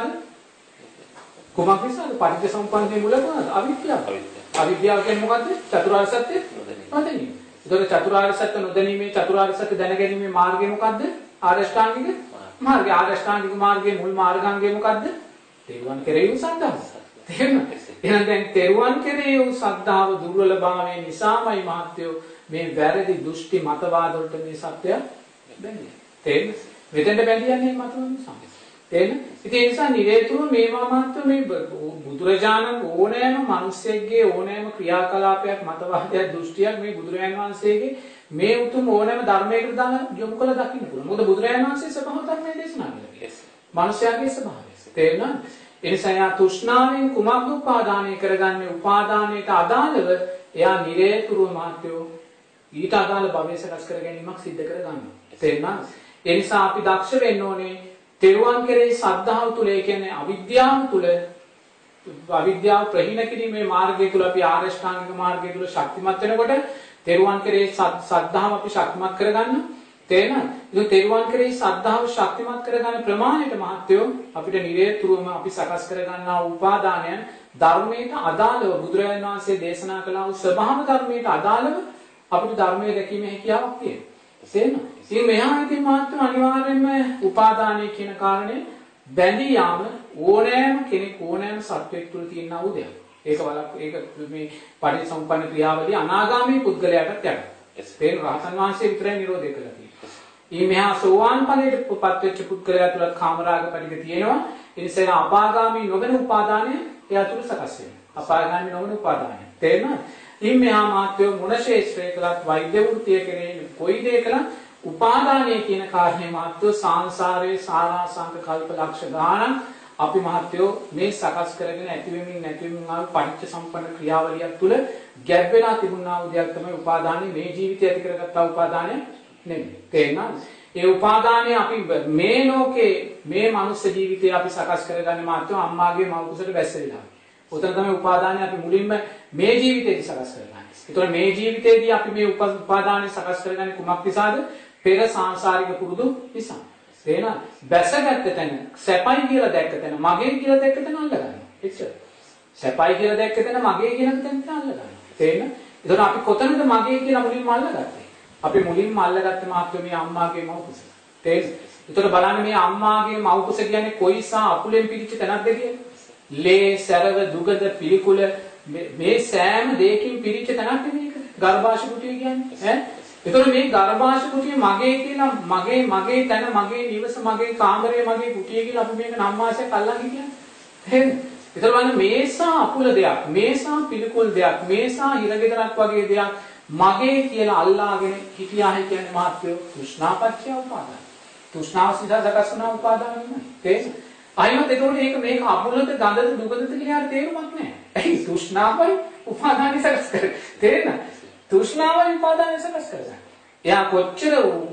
කුමක් නිසාද? පටිච්චසමුප්පන්නයේ මුල මොනවාද? අවිද්‍යාව. අවිද්‍යාව කියන්නේ මොකද්ද? චතුරාර්ය සත්‍ය නොදැනීම. එතකොට චතුරාර්ය සත්‍ය නොදැනීමේ චතුරාර්ය සත්‍ය දැනගැනීමේ මාර්ගය මොකද්ද? ආරෂ්ඨාංගික මාර්ගය. ආරෂ්ඨාංගික මාර්ගයේ මුල් මාර්ගාංගය මොකද්ද? තෙරුවන් කෙරෙහි වූ සද්ධාව. තේරුණාද? එහෙනම් දැන් තෙරුවන් කෙරෙහි වූ සද්ධාව දුර්වලභාවය නිසාමයි මහත්යෝ මේ වැරදි දෘෂ්ටි මතවාද වලට මේ සත්‍ය බැඳින්නේ. තේරෙනවද? මෙතෙන්ට බැඳියන්නේ මතවාද නිසා. තේරෙනවද? ඉතින් ඒ නිසා නිරේතුරු මේවා මහත්යෝ මේ බුදුරජාණන් ඕනෑම මිනිසෙක්ගේ ඕනෑම ක්‍රියාකලාපයක් මතවාදයක් දෘෂ්ටියක් මේ බුදුරජාණන් වහන්සේගේ මේ උතුම් ඕනෑම ධර්මයකට දාලා යොමු කළ දකින්න පුළුවන්. මොකද බුදුරජාණන් වහන්සේ ස්වභාව ධර්මයේ දේශනා කළා. මනුෂ්‍යයාගේ ස්වභාවය. තේරෙනවද? ඒ නිසා යා තෘෂ්ණාවෙන් කුමක්ද උපාදානය කරගන්නේ? උපාදානයට අදාළව එයා නිරේතුරු මහත්යෝ ඊට අදාළ භවය සකස් කර ගැනීමක් සිද්ධ කර ගන්නවා. තේරෙනවද? ඒ නිසා අපි දක්ෂ වෙන්න ඕනේ තෙරුවන් කෙරෙහි ශ්‍රද්ධාව තුල, ඒ කියන්නේ අවිද්‍යාව තුල, අවිද්‍යාව ප්‍රහීන කිරීමේ මාර්ගය තුල අපි ආරෂ්ඨාංගික මාර්ගය තුල ශක්තිමත් වෙනකොට තෙරුවන් කෙරෙහි ශ්‍රද්ධාව අපි ශක්තිමත් කරගන්නවා. තේරෙනවද? ඒක තෙරුවන් කෙරෙහි ශ්‍රද්ධාව ශක්තිමත් කරගන්න ප්‍රමාණයට මහත්යෝ අපිට නිරේතුරුවම අපි සකස් කරගන්නා උපාදානයන් ධර්මයට අදාළව බුදුරජාණන් වහන්සේ දේශනා කළා වූ ස්වභාව ධර්මයට අදාළව අපිට ධර්මයේ දැකීමේ හැකියාවක් තියෙනවා. තේරෙනවද? ඉතින් මෙහා ඉතින් මහත්යෝ අනිවාර්යයෙන්ම උපාදානය කියන කාරණේ බැඳී යාම ඕනෑම කෙනෙක් ඕනෑම සත්වෙක් තුළ තියෙනා වූ දෙයක්. ඒක වලක් ඒක මේ පටිච්චසමුප්පන්න ක්‍රියාවලිය අනාගාමී පුද්ගලයාටත් යනවා. තේරෙන රහතන් වහන්සේ විතරයි නිරෝධය කළා තියෙන්නේ. ඊ මෙහා සෝවාන් ඵලයට පත් වෙච්ච පුද්ගලයා තුළ කාමරාග පරිග තියෙනවා. ඒ නිසා අපාගාමී නොවන උපාදානය එයා තුළ සකස් වෙනවා. අපාගාමී නොවන උපාදානය. තේරෙනවද? ඊ මෙහා මාත්‍යෝ මොන ශේෂ්ත්‍රය කළත් වෛද්‍ය වෘත්තිය කෙරේ කොයි දේ කළත් උපාදානය කියන කාරණේ මාත්‍යෝ සංසාරයේ සාරාංශක කල්ප ලක්ෂ ගාණක් අපි මහත්යෝ මේ සකස් කරගෙන ඇති වෙමින් නැති වෙමින් ආව පටිච්ච සම්පන්න ක්‍රියාවලියක් තුල ගැබ් වෙලා තිබුණා වූ දෙයක් තමයි උපාදානෙ. මේ ජීවිතය ඇති කරගත්තා උපාදානය නෙමෙයි. තේරෙනවද? ඒ උපාදානය අපි මේ ලෝකේ මේ මනුස්ස ජීවිතය අපි සකස් කරගන්නේ මහත්යෝ අම්මාගේ මව කුසට වැස්සෙලා. උතන තමයි උපාදානය අපි මුලින්ම මේ ජීවිතේදී සකස් කරගන්නේ. ඒතකොට මේ ජීවිතේදී අපි මේ උපාදානය සකස් කරගන්නේ කුමක් නිසාද? පෙර සංසාරික පුරුදු නිසා. තේරෙනවද? බැසගත්ත තැන, සැපයි කියලා දැක්ක තැන, මගේ කියලා දැක්ක තැන අල්ල ගන්නවා. එච්චර. සැපයි කියලා දැක්ක තැන, මගේ කියලා තැන අල්ල ගන්නවා. තේරෙනවද? ඒතකොට අපි කොතනද මගේ කියලා මුලින්ම අල්ලගත්තේ? අපි මුලින්ම අල්ලගත්තේ මාත්‍රි මේ අම්මාගේ මව කුස. තේරෙනවද? ඒතකොට බලන්න මේ අම්මාගේ මව කුස කියන්නේ කොයිසා අපුලෙන් පිටිච්ච තැනක්ද කියලා. ලේ සැරව දුගඳ පිළිකුල මේ සෑම දෙයකින් පිරිච්ච තැනක් මේක. ගර්භාෂ කුටිය කියන්නේ ඈ. ඒතකොට මේ ගර්භාෂ කුටිය මගේ කියලා මගේ මගේ තැන මගේ නිවස මගේ කාමරය මගේ කුටිය කියලා අපි මේක නම් වාසයක් අල්ලන් කියන්නේ. එහෙනම් ඒතකොට බලන්න මේසා අපුල දෙයක්, මේසා පිළිකුල් දෙයක්, මේසා හිරගෙදරක් වගේ දෙයක් මගේ කියලා අල්ලාගෙන හිටියායි කියන්නේ මාත්‍යෝ තෘෂ්ණාපච්චය උපාදාන. තෘෂ්ණාව සිතා සකස් වුණා උපාදාන නෙමෙයි. තේරෙනවද? අයිමත් ඒතකොට මේක මේක අපුලද ගඳද දුගඳද කියලා තේරුමක් නැහැ. ඇයි තෘෂ්ණාවයි උපාදානයි සකස් කරන්නේ. තේරෙනවද? තෘෂ්ණාවයි උපාදානයි සකස් කරන්නේ. එයා කොච්චර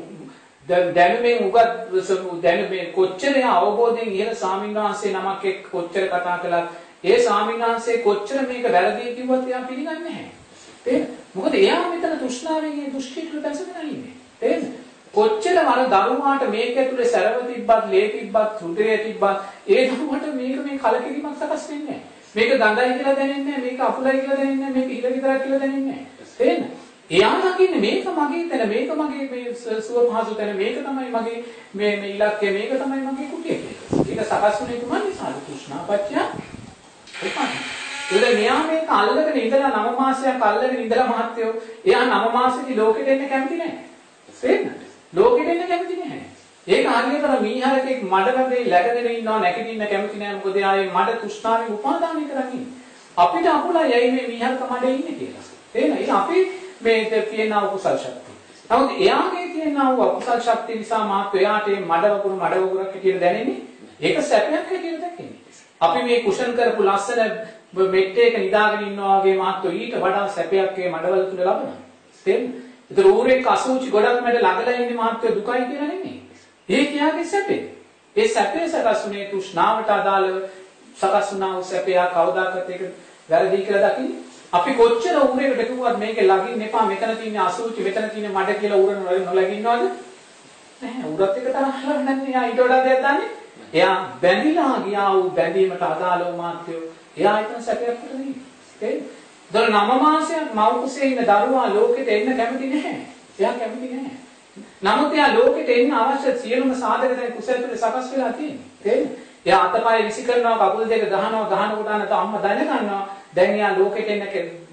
දැනුමෙන් උගත් දැනුමෙන් කොච්චර අවබෝධයෙන් ඉහළ ස්වාමීන් වහන්සේ නමක් එක්ක කොච්චර කතා කළත් ඒ ස්වාමීන් වහන්සේ කොච්චර මේක වැරදි කිව්වත් එයා පිළිගන්නේ නැහැ. තේරෙනවද? මොකද එයා මෙතන තෘෂ්ණාවෙන් ඒ දෘෂ්ටියට බැසගෙන ඉන්නේ. තේරෙනවද? කොච්චර වර දරුවාට මේක ඇතුලේ සැරව තිබ්බත්, ලේ තිබ්බත්, රුධිරය තිබ්බත් ඒ දරුවාට මේක මේ කලකිරීමක් සකස් වෙන්නේ නැහැ. මේක ගඳයි කියලා දැනෙන්නේ නැහැ, මේක අපුලයි කියලා දැනෙන්නේ නැහැ, මේක හිර විතරක් කියලා දැනෙන්නේ නැහැ. තේරෙනවද? එයා දකින්නේ මේක මගේ තැන, මේක මගේ මේ සුව පහසු තැන, මේක තමයි මගේ මේ මේ ඉලක්කය, මේක තමයි මගේ කුටිය කියලා. ඒක සකස් වුනේ කොහොමද? නිසාද තෘෂ්ණාපච්චය උපාදාන. ඒකද මෙයා මේක අල්ලගෙන ඉඳලා නව මාසයක් අල්ලගෙන ඉඳලා මහත්යෝ එයා නව මාසෙදි ලෝකෙට එන්න කැමති නැහැ. තේරෙනවද? ලෝකෙට එන්න කැමති නැහැ. ඒක හරියටම මීහරකෙක් මඩ වගේ läගගෙන ඉන්නවා නැගිටින්න කැමති නැහැ. මොකද එයා මඩ තෘෂ්ණාවෙන් උපාදානය කරන්නේ. අපිට අපුලයි ඇයි මේ මීහරක මඩේ ඉන්නේ කියලා. තේරෙනවද? අපි මේ තියෙන අකුසල් ශක්තිය. නමුත් එයාගේ තියෙන අකුසල් ශක්තිය නිසා මාත් එයාට මේ මඩ වගුරු මඩ වගුරක් කියලා දැනෙන්නේ. ඒක සැපයක් කියලා දැක්කේ. අපි මේ කුෂන් කරපු ලස්සන මෙට්ටේක නිදාගෙන ඉන්නවා වගේ මාත් ඊට වඩා සැපයක් මේ මඩවල තුල ලබනවා. තේරෙනවද? ඒතර ඌරෙක් අසුචි ගොඩක් මැද ළඟලා ඉන්නේ මාත් දුකයි කියලා නෙමෙයි. ඒ කියාගේ සැපේ. ඒ සැපේ සකස්ුනේ තෘෂ්ණාවට අදාළව සකස් වුණා වූ සැපය කවදාකවත් ඒක වැරදි කියලා දකින්නේ. අපි කොච්චර ඌරේකට කිව්වත් මේක ලගින්න එපා, මෙතන තියෙන අසුචි මෙතන තියෙන මඩ කියලා ඌර නොලගින්නවද? නැහැ. ඌරත් එක තරහලා නැන්නේ. එයා ඊට වඩා දෙයක් දන්නේ. එයා බැඳිලා ගියා වූ බැඳීමට අදාළව මාත්‍යෝ එයා හිතන සැපයක් උතනේ. තේරෙනවද? දර නව මාසයක් මව් කුසේ ඉන්න දරුවා ලෝකෙට එන්න කැමති නැහැ. එයා කැමති නැහැ. නමුත් එයා ලෝකෙට එන්න අවශ්‍ය සියලුම සාධක දැන් කුසල තුල සකස් වෙලා තියෙනවා. තේරෙනවද? එයා අතපය විසි කරනවා, කකුල් දෙක ගහනවා, ගහනකොට අනත අම්මා දැන ගන්නවා. දැන් එයා ලෝකෙට එන්න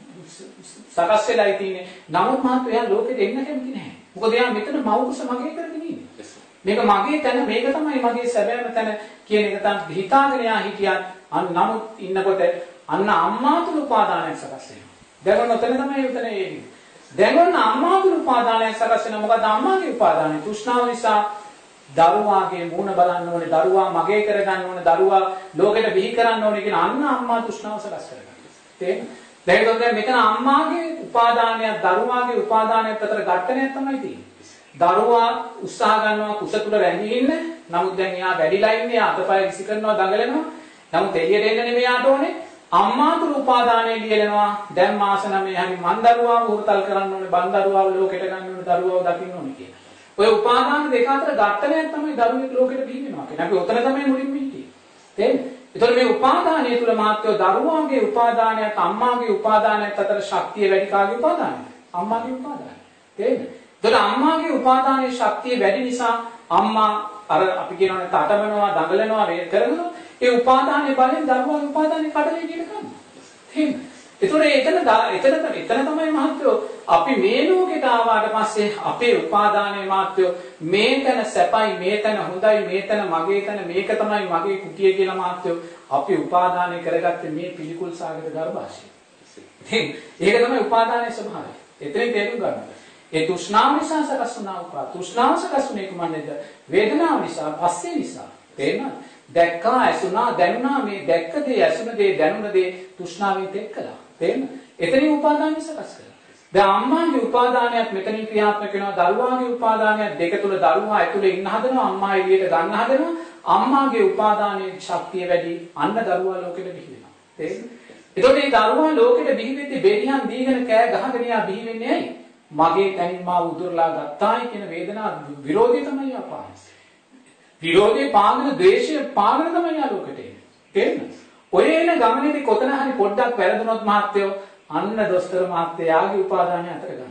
සකස් වෙලායි තියෙන්නේ. නමුත් මාත් එයා ලෝකෙට එන්න කැමති නැහැ. මොකද එයා මෙතන මව් කුස මගේ කරගෙන ඉන්නේ. මේක මගේ තැන, මේක තමයි මගේ සැබෑම තැන කියන එක තමයි හිතාගෙන යා හිටියත් අන්න නමුත් ඉන්නකොට අන්න අම්මා තුල උපාදානයක් සකස් වෙනවා. දැන් ඔන්න ඔතන තමයි උතන එන්නේ. දැන් ඔන්න අම්මා තුල උපාදානයක් සකස් වෙනවා. මොකද අම්මාගේ උපාදානය තෘෂ්ණාව නිසා දරුවාගේ මූණ බලන්න ඕනේ, දරුවා මගේ කරගන්න ඕනේ, දරුවා ලෝකෙට බිහි කරන්න ඕනේ කියන අන්න අම්මා තෘෂ්ණාව සකස් කරගන්නවා. තේරෙනවද? දැන් දැන් මෙතන අම්මාගේ උපාදානයක් දරුවාගේ උපාදානයක් අතර ඝට්ටනයක් තමයි තියෙන්නේ. දරුවා උත්සාහ ගන්නවා කුස තුල රැඳී ඉන්න. නමුත් දැන් එයා වැඩිලා ඉන්නේ. එයා අතපය විසි කරනවා, දඟලනවා. නමුත් එළියට එන්න නෙමෙයි යාට ඕනේ. අම්මා තුල උපාදානය ලියලනවා. දැන් මාස නවයේ හරි මන් දරුවාව උරුතල් කරන්න ඕනේ, බන් දරුවාව ලෝකෙට ගන්න ඕනේ, දරුවාව දකින්න ඕනේ කියලා. ඔය උපාදාන දෙක අතර ඝට්ටනයක් තමයි දරුවෙක් ලෝකෙට බිහි වෙනවා කියන්නේ. අපි උතන තමයි මුලින්ම හිටියේ. තේරෙනවද? ඒතකොට මේ උපාදානය තුල මහත්වෝ දරුවාගේ උපාදානයත් අම්මාගේ උපාදානයත් අතර ශක්තිය වැඩි කාගේ උපාදානයද? අම්මාගේ උපාදානය. තේරෙනවද? ඒතකොට අම්මාගේ උපාදානයේ ශක්තිය වැඩි නිසා අම්මා අර අපි කියනවානේ තටමනවා, දඟලනවා, වේද කරනවා. ඒ උපාදානයේ බලෙන් දරුවාගේ උපාදානයේ කඩලේ කියන කරනවා. තේරෙනවද? ඒතකොට එතන එතන එතන තමයි මහත්වෝ අපි මේ ලෝකෙට ආවාට පස්සේ අපේ උපාදානයේ මහත්වෝ මේතන සැපයි, මේතන හොඳයි, මේතන මගේ තන, මේක තමයි මගේ කුටිය කියලා මහත්වෝ අපි උපාදානය කරගත්තේ මේ පිළිකුල් සාගත ගර්භාෂය. ඒක තමයි උපාදානයේ ස්වභාවය. එතනින් තේරුම් ගන්න. ඒ තෘෂ්ණාව නිසා සකස් වුණා උපා. තෘෂ්ණාව සකස් වුණේ කොහොමද? වේදනාව නිසා, පස්සේ නිසා. තේරෙනවද? දැක්කා, ඇසුණා, දැනුණා, මේ දැක්ක දේ, ඇසුණ දේ, දැනුණ දේ තෘෂ්ණාවෙන් එක්කලා. තේරෙනවද? එතනින් උපාදානය සකස් කරනවා. දැන් අම්මාගේ උපාදානයත් මෙතනින් ක්‍රියාත්මක වෙනවා. දරුවාගේ උපාදානයත් දෙක තුල දරුවා ඇතුලේ ඉන්න හදනවා, අම්මා එළියට ගන්න හදනවා. අම්මාගේ උපාදානයේ ශක්තිය වැඩි, අන්න දරුවා ලෝකෙට බිහි වෙනවා. තේරෙනවද? එතකොට මේ දරුවා ලෝකෙට බිහි වෙද්දී බෙරියන් දීගෙන කෑ ගහගෙන යා බිහි වෙන්නේ ඇයි? මගේ තනින් මා උදුරලා ගත්තායි කියන වේදනාව විරෝධය තමයි අපාය. විරෝධේ පාගන, ද්වේෂය පාගන තමයි යා ලෝකෙට එන්නේ. තේරෙනවද? ඔය එන ගමනේදී කොතන හරි පොඩ්ඩක් වැරදුනොත් මහත්තයෝ අන්න දොස්තර මහත්තයාගේ උපාදානය අතර ගන්නවා.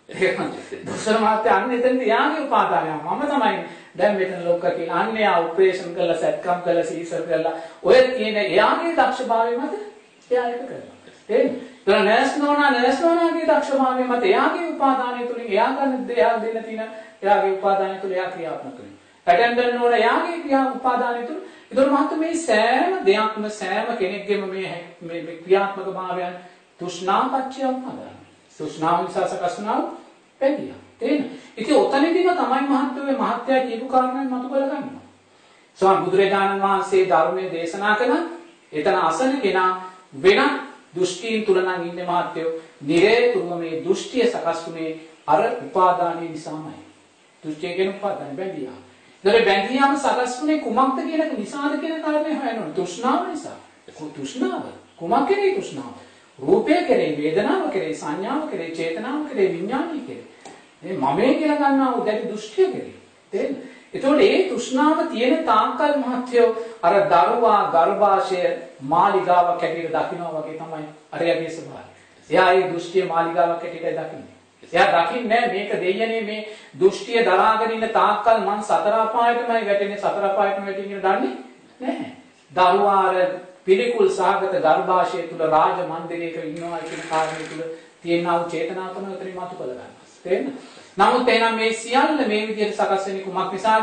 දුෂ්කර මහත්තයා අන්න එතනදී යාගේ උපාදානය මම තමයි දැන් මෙතන ලොක්ක කියලා අන්නේ ආ ඔපරේෂන් කරලා සැත්කම් කරලා සීසර් කරලා ඔය තියෙන එයාගේ දක්ෂභාවය මත එයා ඒක කරනවා තේරෙනවද? ඒතර නර්ස් නෝනා නර්ස් නෝනාගේ දක්ෂභාවය මත එයාගේ උපාදානය තුලින් එයා ගන්න එයා දෙන්න තියෙන එයාගේ උපාදානය තුල එයා ක්‍රියාත්මක කරනවා. ඇටෙන්ඩර් නෝනා එයාගේ ක්‍රියා උපාදානය තුල ඒතර මහත්තයා මේ සෑම දෙයක්ම සෑම කෙනෙක්ගේම මේ මේ ක්‍රියාත්මක භාවයන් තෘෂ්ණාපච්චය උපාදාන. තෘෂ්ණාව නිසා සකස් වුණා පැතිය. තේරෙනවද? ඉතින් ඔතනදීම තමයි මහත්වයේ මහත්යා කියපු කාරණා මතු කරගන්නවා. ස්වාමි බුදුරජාණන් වහන්සේ ධර්මයේ දේශනා කළා. එතන අසන කෙනා වෙන දෘෂ්ටීන් තුල නම් ඉන්නේ මහත්යෝ. නිරේතුරුව මේ දෘෂ්ටිය සකස් වුනේ අර උපාදානයේ නිසාමයි. දෘෂ්ටිය කියන උපාදාන බැඳියා. ඒතර බැඳියාම සකස් වුනේ කුමක්ද කියන නිසාද කියන කාරණේ හොයනවා. තෘෂ්ණාව නිසා. තෘෂ්ණාව. කුමක් කෙරේ තෘෂ්ණාව? රූපය කෙරේ, වේදනාව කෙරේ, සංඥාව කෙරේ, චේතනාව කෙරේ, විඥානය කෙරේ. මේ මමේ කියලා ගන්නා උදැති දෘෂ්ටිය කෙරේ. තේරෙනවද? ඒතකොට මේ තෘෂ්ණාව තියෙන තාක්කල් මහත්යෝ අර දරුවා ගර්භාෂය මාලිගාවක් හැටියට දකිනවා වගේ තමයි අරයාගේ ස්වභාවය. එයා ඒ දෘෂ්ටිය මාලිගාවක් හැටියට දකින්නේ. එයා දකින්නේ මේක දෙයනේ මේ දෘෂ්ටිය දරාගෙන ඉන්න තාක්කල් මං සතර අපායටමයි වැටෙන්නේ සතර අපායටම වැටෙන්නේ දන්නේ නැහැ. දරුවා අර පිළිකුල් සාගත ගර්භාෂය තුල රාජ මන්දිරයක ඉන්නවා කියන කාරණේ තුල තියෙනා වූ චේතනාව තමයි උතරින් මතු කළ ගන්න. තේරෙනවද? නමුත් එහෙනම් මේ සියල්ල මේ විදිහට සකස් වෙන්නේ කුමක් නිසාද?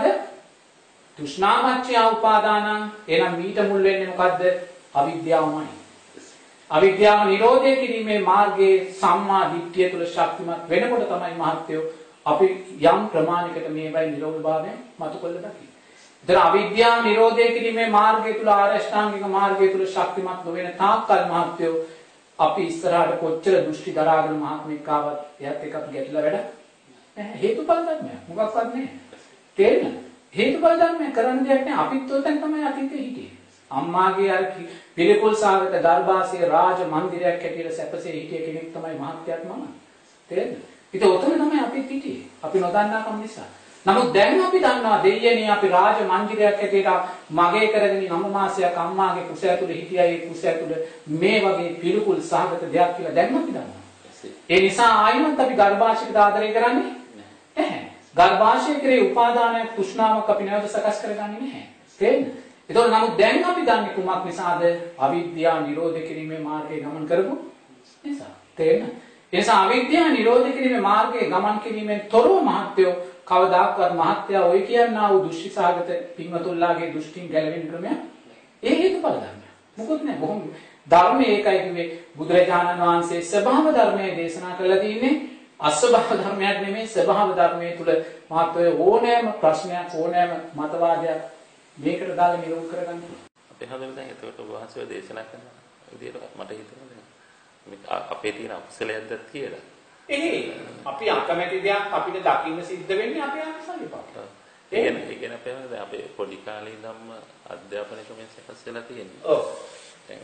තෘෂ්ණාමච්ඡය උපාදානං. එහෙනම් මීට මුල් වෙන්නේ මොකද්ද? අවිද්‍යාවමයි. අවිද්‍යාව නිරෝධය කිරීමේ මාර්ගයේ සම්මා දිට්ඨිය තුල ශක්තිමත් වෙනකොට තමයි මහත්යෝ අපි යම් ප්‍රමාණයකට මේවයි නිරෝධභාවය මතු කළ දකින්නේ. ඒතර අවිද්‍යාව නිරෝධය කිරීමේ මාර්ගය තුල ආරෂ්ඨාංගික මාර්ගය තුල ශක්තිමත් නොවන තාක්කල් මහත්යෝ අපි ඉස්සරහට කොච්චර දෘෂ්ටි දරාගෙන මහත්මෙක් ආවත් එයත් එකක් ගැටලා වැඩ නැහැ. හේතුඵල ධර්මයක් මොකක්වත් නැහැ. තේරෙනවද? හේතුඵල ධර්මයක් කරන්න දෙයක් නැහැ. අපිත් උතෙන් තමයි අතීතේ හිටියේ. අම්මාගේ අර පිළිකුල් සාගත ගර්භාෂයේ රාජ මන්දිරයක් හැටියට සැපසේ හිටිය කෙනෙක් තමයි මහත්යත් මම. තේරෙනවද? ඉතින් ඔතන තමයි අපිත් හිටියේ. අපි නොදන්නාකම නිසා. නමුත් දැන් අපි දන්නවා දෙයියනේ අපි රාජ මන්දිරයක් හැටියට මගේ කරගෙන නම මාසයක් අම්මාගේ කුස ඇතුලේ හිටියා. ඒ කුස ඇතුලේ මේ වගේ පිළිකුල් සහගත දෙයක් කියලා දැන් අපි දන්නවා. ඒ නිසා ආයිමත් අපි ගර්භාෂයට ආදරය කරන්නේ නැහැ. ගර්භාෂය කෙරේ උපාදානයක් තෘෂ්ණාවක් අපි නැවත සකස් කරගන්නේ නැහැ. තේරෙනවද? ඒතකොට නමුත් දැන් අපි දන්නේ කුමක් නිසාද? අවිද්‍යාව නිරෝධ කිරීමේ මාර්ගයේ ගමන් කරමු නිසා. තේරෙනවද? ඒ නිසා අවිද්‍යාව නිරෝධ කිරීමේ මාර්ගයේ ගමන් කිරීමෙන් තොරව මහත්යෝ කවදාකවත් මහත්යා ඔය කියනා වූ දෘෂ්ටි සාගත පින්වතුන්ලාගේ දෘෂ්ටින් ගැලවෙන්න ක්‍රමයක් ඒ හේතුඵල ධර්මයක්. මොකොත් නෑ. බොහොම ධර්මයේ ඒකයි කිව්වේ බුදුරජාණන් වහන්සේ ස්වභාව ධර්මයේ දේශනා කරලා තියෙන්නේ අස්වභාව ධර්මයක් නෙමෙයි ස්වභාව ධර්මයේ තුල මහත්වයේ ඕනෑම ප්‍රශ්නයක් ඕනෑම මතවාදයක් මේකට දාලා නිරෝධ කරගන්න. අපි හදලා දැන් එතකොට ඔබ වහන්සේ දේශනා කරන විදිහට මට හිතෙනවා මේ අපේ තියෙන අකුසලයක්ද කියලා. ඒ අපි අකමැති දෙයක් අපිට දකින්න සිද්ධ වෙන්නේ අපේ අකුසලෙපා. ඒ කියන්නේ ඒ කියන්නේ අපේ දැන් අපේ පොඩි කාලේ ඉඳන්ම අධ්‍යාපන ක්‍රමයෙන් සකස් වෙලා තියෙනවා. ඔව්. දැන්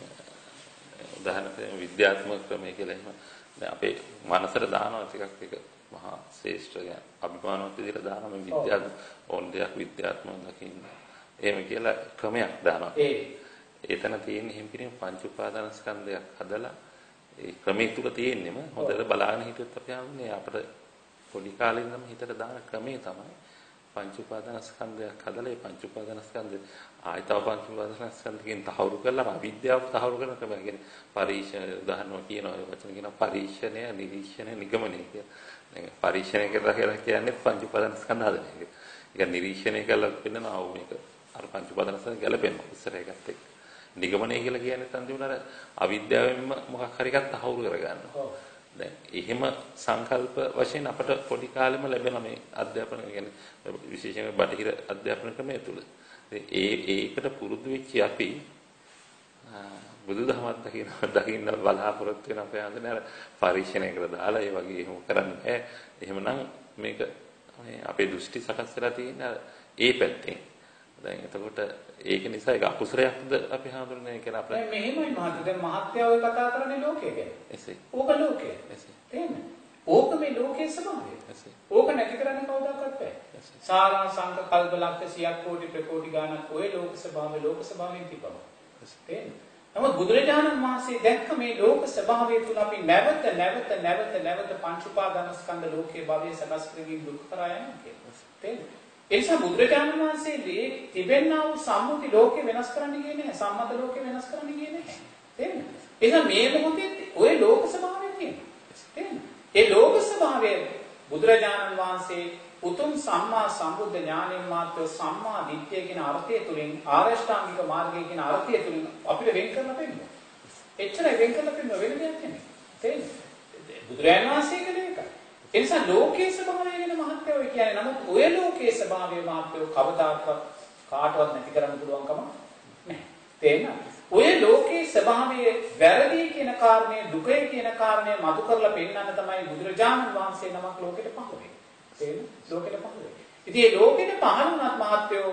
උදාහරණයක් විද්‍යාත්මක ක්‍රමය කියලා එහෙම දැන් අපේ මනසට දානවා ටිකක් එක මහා ශ්‍රේෂ්ඨ අභිමානවත් විදිහට දානවා මේ විද්‍යාත්මක ඕන දෙයක් විද්‍යාත්මක දකින්න. එහෙම කියලා ක්‍රමයක් දානවා. ඒ එතන තියෙන හිම් පිළිම පංච උපාදාන ස්කන්ධයක් හදලා ඒ ක්‍රමයේ තුල තියෙන්නේම හොඳට බලාගෙන හිටියොත් අපි හන්නේ අපිට පොඩි කාලේ ඉඳන්ම හිතට දාන ක්‍රමේ තමයි පංච උපාදාන ස්කන්ධයක් හදලා ඒ පංච උපාදාන ස්කන්ධ ආයතව පංච උපාදාන ස්කන්ධකින් තහවුරු කරලා අවිද්‍යාව තහවුරු කරන ක්‍රමය කියන්නේ පරීක්ෂණ උදාහරණ කියනවා ඒ වචන කියනවා පරීක්ෂණය නිරීක්ෂණය නිගමනය කියලා. දැන් පරීක්ෂණය කරලා කියලා කියන්නේ පංච උපාදාන ස්කන්ධ හදන එක. ඒක නිරීක්ෂණය කළා වෙනවා මේක අර පංච උපාදාන ස්කන්ධ ගැලපෙනවා ඉස්සරහ එකත් එක්ක. නිගමනය කියලා කියන්නේ තන්දිමුනර අවිද්‍යාවෙන්ම මොකක් හරි එකක් තහවුරු කරගන්නවා. දැන් එහෙම සංකල්ප වශයෙන් අපට පොඩි කාලෙම ලැබෙන මේ අධ්‍යාපන කියන්නේ විශේෂයෙන්ම බටහිර අධ්‍යාපන ක්‍රමය තුල. ඒ ඒකට පුරුදු වෙච්ච අපි බුදුදහමත් දකින්න දකින්න බලාපොරොත්තු වෙන අපේ අඳන අර පරීක්ෂණයකට දාලා ඒ වගේ එහෙම කරන්න බෑ. එහෙමනම් මේක මේ අපේ දෘෂ්ටි සකස් වෙලා තියෙන ඒ පැත්තෙන්. දැන් එතකොට ඒක නිසා ඒක අකුසලයක්ද අපි හඳුනන්නේ කියලා අපිට. දැන් මෙහෙමයි මහත්තයා දැන් මහත්තයා ඔය කතා කරන්නේ ලෝකය ගැන. එසේ. ඕක ලෝකය. එසේ. තේරෙනවද? ඕක මේ ලෝකයේ ස්වභාවය. එසේ. ඕක නැති කරන්න කවදාකවත් බෑ. එසේ. සාරා සංක කල්ප ලක්ෂ සියක් කෝටි ප්‍රකෝටි ගානක් ඔය ලෝක ස්වභාවය ලෝක ස්වභාවයෙන් තිබව. එසේ. තේරෙනවද? නමුත් බුදුරජාණන් වහන්සේ දැක්ක මේ ලෝක ස්වභාවය තුල අපි නැවත නැවත නැවත නැවත පංච උපාදානස්කන්ධ ලෝකයේ භවයේ සකස් කරගෙන දුක් කරා යනවා කියලා. තේරෙනවද? ඒ නිසා බුදුරජාණන් වහන්සේ මේ තිබෙනා වූ සම්මුති ලෝකේ වෙනස් කරන්න ගියේ නැහැ. සම්මත ලෝකේ වෙනස් කරන්න ගියේ නැහැ. තේරෙනවද? එහෙනම් මේ මොහොතේ ওই ලෝක ස්වභාවය තියෙනවා. තේරෙනවද? ඒ ලෝක ස්වභාවය බුදුරජාණන් වහන්සේ උතුම් සම්මා සම්බුද්ධ ඥාණයෙන් මාත්‍ර සම්මා දිට්ඨිය කියන අර්ථය තුලින් ආරෂ්ඨාංගික මාර්ගය කියන අර්ථය තුලින් අපිට වෙන් කරලා පෙන්නනවා. එච්චරයි වෙන් කරලා පෙන්නන වෙන දෙයක් නෙමෙයි. තේරෙනවද? බුදුරජාණන් වහන්සේ කලේ එකයි. ඒ නිසා ලෝකයේ ස්වභාවය ගැන මහත්ය ඔය කියන්නේ. නමුත් ඔය ලෝකයේ ස්වභාවය මහත්ය කවදාකවත් කාටවත් නැති කරන්න පුළුවන් කම නැහැ. තේරෙනවද? ඔය ලෝකයේ ස්වභාවය වැරදි කියන කාරණේ දුකයි කියන කාරණේ මතු කරලා පෙන්නන්න තමයි බුදුරජාණන් වහන්සේ නමක් ලෝකෙට පහළ වෙන්නේ. තේරෙනවද? ලෝකෙට පහළ වෙන්නේ. ඉතින් මේ ලෝකෙට පහළ වුණත් මහත්යෝ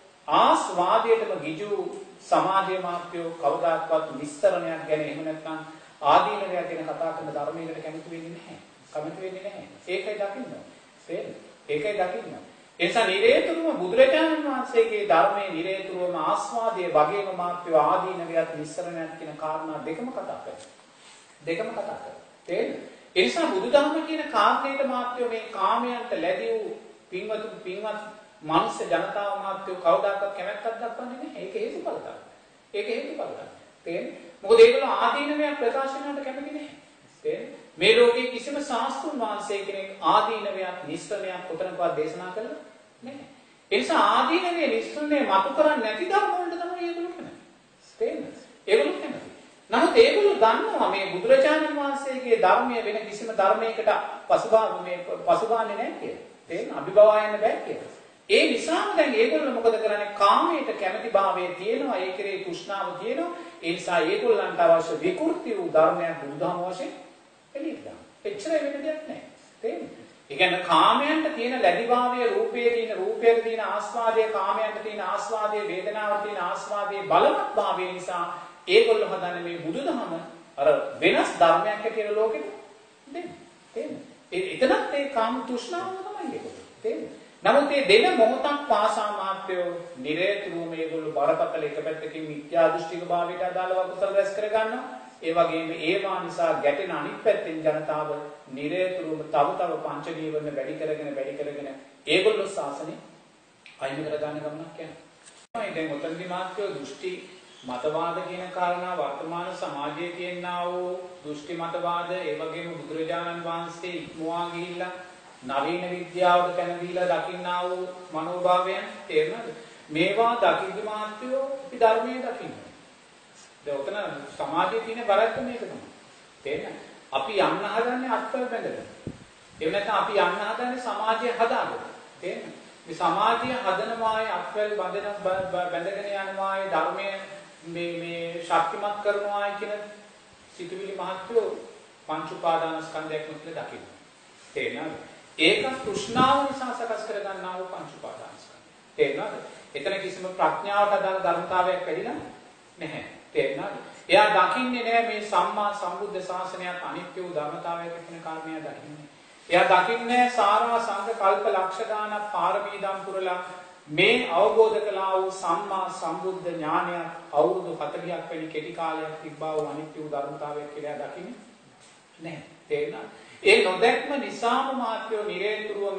ආස්වාදයටම ගිජු සමාධිය මහත්යෝ කවදාකවත් විස්තරණයක් ගැන එහෙම නැත්නම් ආදීනවයක් ගැන කතා කරන ධර්මයකට කැමති වෙන්නේ නැහැ. කැමති වෙන්නේ නැහැ. ඒකයි දකින්න. තේරෙනවද? ඒකයි දකින්න. ඒ නිසා නිරේතුරුම බුදුරජාණන් වහන්සේගේ ධර්මයේ නිරේතුරුම ආස්වාදයේ වගේම මාත්‍ය ආදීනවයක් විස්තරණයක් කියන කාරණා දෙකම කතා කරනවා. දෙකම කතා කරනවා. තේරෙනවද? ඒ නිසා බුදුදහම කියන කාර්යයට මාත්‍ය මේ කාමයන්ට ලැබී වූ පින්වතුන් පින්වත් මනුෂ්‍ය ජනතාව මාත්‍ය කවදාකවත් කැමැත්තක් දක්වන්නේ නැහැ. ඒක හේතුඵල ධර්ම. ඒක හේතුඵල ධර්ම. තේරෙනවද? මොකද ඒගොල්ලෝ ආදීනවයක් ප්‍රකාශ කරන්නට කැමති නැහැ. තේරෙනවද? මේ ලෝකයේ කිසිම ශාස්ත්‍රුන් වහන්සේ කෙනෙක් ආදීනවයක් නිස්සරණයක් කොතනකවත් දේශනා කළා නැහැ. ඒ නිසා ආදීනවේ නිස්සරණය මතු කරන්නේ නැති ධර්ම වලට තමයි ඒගොල්ලෝ කැමති. තේරෙනවද? ඒගොල්ලෝ කැමති. නමුත් ඒගොල්ලෝ දන්නවා මේ බුදුරජාණන් වහන්සේගේ ධර්මයේ වෙන කිසිම ධර්මයකට පසුබා මේ පසුබාන්නේ නැහැ කියලා. තේරෙනවද? අභිභවායන්න බෑ කියලා. ඒ නිසාම දැන් ඒගොල්ලෝ මොකද කරන්නේ? කාමයට කැමැති භාවයේ තියෙනවා, ඒ කෙරේ තෘෂ්ණාව තියෙනවා. ඒ නිසා ඒගොල්ලන්ට අවශ්‍ය විකෘති වූ ධර්මයක් බුදුදහම වශයෙන් එළියට දාන්න. එච්චරයි වෙන දෙයක් නැහැ. තේරෙනවද? ඒ කියන්නේ කාමයන්ට තියෙන ලැබිභාවයේ රූපයේ තියෙන රූපයේ තියෙන ආස්වාදයේ කාමයන්ට තියෙන ආස්වාදයේ වේදනාවට තියෙන ආස්වාදයේ බලවත් භාවය නිසා ඒගොල්ලෝ හදන්නේ මේ බුදුදහම අර වෙනස් ධර්මයක් කියලා ලෝකෙට දෙන්න. තේරෙනවද? එතනත් ඒ කාම තෘෂ්ණාව තමයි ඒගොල්ලෝ. තේරෙනවද? නමුත් මේ දෙන මොහොතක් පාසා මාත්‍යෝ නිරේතුරුව මේගොල්ලෝ බරපතල එක පැත්තකින් මිත්‍යා දෘෂ්ටික භාවයට අදාළව කුසල රැස් කර ගන්නවා. ඒ වගේම ඒවා නිසා ගැටෙන අනිත් පැත්තෙන් ජනතාව නිරේතුරුව තව තව පංච නීවරණ වැඩි කරගෙන වැඩි කරගෙන ඒගොල්ලෝ ශාසනය අයින් කර ගන්න ගමනක් යනවා. දැන් ඔතනදී මාත්‍යෝ දෘෂ්ටි මතවාද කියන කාරණා වර්තමාන සමාජයේ තියෙනා වූ දෘෂ්ටි මතවාද ඒ වගේම බුදුරජාණන් වහන්සේ ඉක්මවා ගිහිල්ලා නවීන විද්‍යාවට පැන දීලා දකින්නා වූ මනෝභාවයන් තේරෙනවද? මේවා දකිද්දි මාත්‍යෝ අපි ධර්මයේ දකින්න. දැන් උතන සමාජයේ තියෙන වැරද්ද මේක තමයි. තේරෙනවද? අපි යන්න හදන්නේ අත්වල බැඳගෙන. එහෙම නැත්නම් අපි යන්න හදන්නේ සමාජය හදාගන්න. තේරෙනවද? මේ සමාජය හදනවායි අත්වල බැඳගෙන බැඳගෙන යනවායි ධර්මයේ මේ මේ ශක්තිමත් කරනවායි කියන සිතුවිලි මහත්වෝ පංච උපාදානස්කන්ධයක් මුත්‍ල දකින්න. තේරෙනවද? ඒක තෘෂ්ණාව නිසා සකස් කර ගන්නා වූ පංච උපාදානස්කන්ධය. තේරෙනවද? එතන කිසිම ප්‍රඥාවට අදාළ ධර්මතාවයක් වැඩිලා නැහැ. තේරෙනවද? එයා දකින්නේ නැහැ මේ සම්මා සම්බුද්ධ ශාසනයත් අනිත්‍ය වූ ධර්මතාවයක් කියන කාරණය දකින්නේ. එයා දකින්නේ සාරා සංඝ කල්ප ලක්ෂ ගානක් පාරමී දම් පුරලා මේ අවබෝධ කළා වූ සම්මා සම්බුද්ධ ඥානයක් අවුරුදු හතළිහක් වැනි කෙටි කාලයක් තිබ්බා වූ අනිත්‍ය වූ ධර්මතාවයක් කියලා දකින්නේ නැහැ. තේරෙනවද? ඒ නොදැක්ම නිසාම මාත්‍යෝ නිරේතුරුවම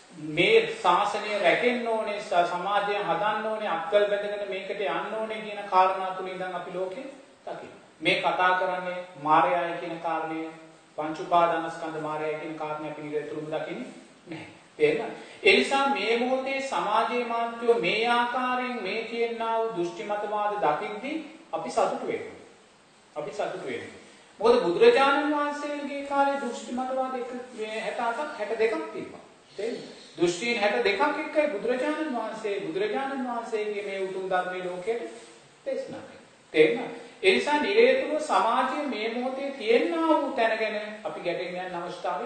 මේ ශාසනය රැකෙන්න ඕනේ, සමාජය හදන්න ඕනේ, අත්වල බැඳගෙන මේකට යන්න ඕනේ කියන කාරණා තුලින් ඉඳන් අපි ලෝකේ දකින්න. මේ කතා කරන්නේ මායයයි කියන කාරණය, පංච උපාදානස්කන්ධ මායයයි කියන කාරණේ අපි නිරේතුරුවම දකින්නේ නැහැ. තේරෙනවද? ඒ නිසා මේ මොහොතේ සමාජයේ මාත්‍යෝ මේ ආකාරයෙන් මේ කියනා වූ දෘෂ්ටි මතවාද දකිද්දී අපි සතුටු වෙනවා. අපි සතුටු වෙනවා. මොකද බුදුරජාණන් වහන්සේගේ කාලේ දෘෂ්ටි මතවාද එක හැට අටක් හැට දෙකක් තිබ්බා. තේරෙනවද? දෘෂ්ටීන් හැට දෙකක් එක්කයි බුදුරජාණන් වහන්සේ බුදුරජාණන් වහන්සේගේ මේ උතුම් ධර්මයේ ලෝකයට දේශනා කළේ. තේරෙනවද? ඒ නිසා නිරේතුරුව සමාජයේ මේ මොහොතේ තියෙනා වූ තැන ගැන අපි ගැටෙන්න යන අවස්ථාවේ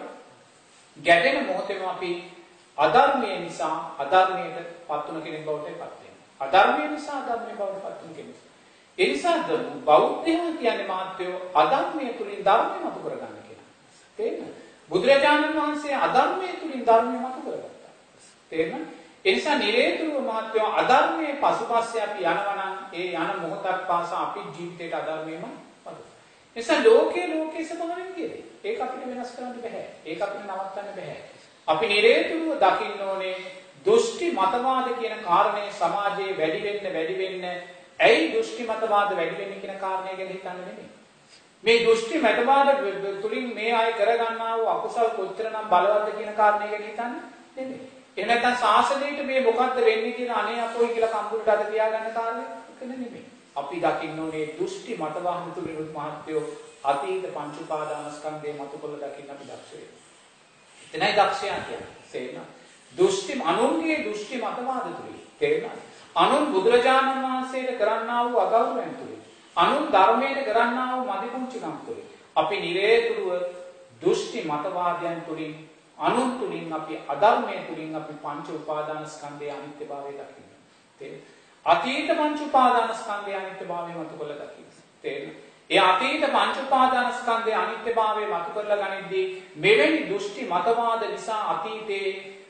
ගැටෙන මොහොතේම අපි අධර්මයේ නිසා අධර්මයට පත් වුණ කෙනෙක් බවට පත් වෙනවා. අධර්මයේ නිසා අධර්මයේ බවට පත් වුණ කෙනෙක්. ඒ නිසා බෞද්ධයෝ කියන්නේ මාත්‍යෝ අධර්මයේ තුලින් ධර්මය මතු කරගන්න කෙනා. තේරෙනවද? බුදුරජාණන් වහන්සේ අධර්මයේ තුලින් ධර්මය මතු කරගත්තා. තේරෙනවද? ඒ නිසා නිරේතුරුව මාත්‍යෝ අධර්මයේ පසුපස්සේ අපි යනවා නම් ඒ යන මොහොතක් පාසා අපි ජීවිතයට අදාළමම වද. නිසා ලෝකේ ලෝකේ ස්වභාවයෙන් කියන්නේ. ඒක අපිට වෙනස් කරන්න බෑ. ඒක අපිට නවත්තන්න බෑ. අපි නිරේතුරුව දකින්න ඕනේ දෘෂ්ටි මතවාද කියන කාරණේ සමාජයේ වැඩි වෙන්න වැඩි වෙන්න ඇයි දෘෂ්ටි මතවාද වැඩි වෙන්නේ කියන කාරණේ ගැන හිතන්න නෙමෙයි. මේ දෘෂ්ටි මතවාද තුලින් මේ අය කරගන්නා වූ අකුසල් කොච්චරනම් බලවත්ද කියන කාරණේ ගැන හිතන්න නෙමෙයි. එහෙම නැත්නම් සාසනයට මේ මොකද්ද වෙන්නේ කියන අනේ අපෝයි කියලා කම්බුලට අද තියාගන්න කාරණේ නෙමෙයි. අපි දකින්න ඕනේ දෘෂ්ටි මතවාද තුලින් මහත්යෝ අතීත පංච උපාදානස්කන්ධේ මතකොල්ල දකින්න අපි දක්ෂ වෙනවා. එතනයි දක්ෂයා කියන්නේ. තේරෙනවද? දෘෂ්ටි අනුන්ගේ දෘෂ්ටි මතවාද තුලින් තේරෙනවද? අනුන් බුදුරජාණන් වහන්සේට කරන්නා වූ අගෞරවයන් තුලින් අනුන් ධර්මයට කරන්නා වූ මදිපුංචිකම් තුලින් අපි නිරේතුරුව දෘෂ්ටි මතවාදයන් තුලින් අනුන් තුලින් අපි අධර්මයේ තුලින් අපි පංච උපාදානස්කන්ධයේ අනිත්‍යභාවය දකින්න. තේරෙනවද? අතීත පංච උපාදානස්කන්ධයේ අනිත්‍යභාවය මතකොල්ල දකින්න. තේරෙනවද? ඒ අතීත පංච උපාදානස්කන්ධයේ අනිත්‍යභාවය මතු කරලා ගනිද්දී මෙවැනි දෘෂ්ටි මතවාද නිසා අතීතයේ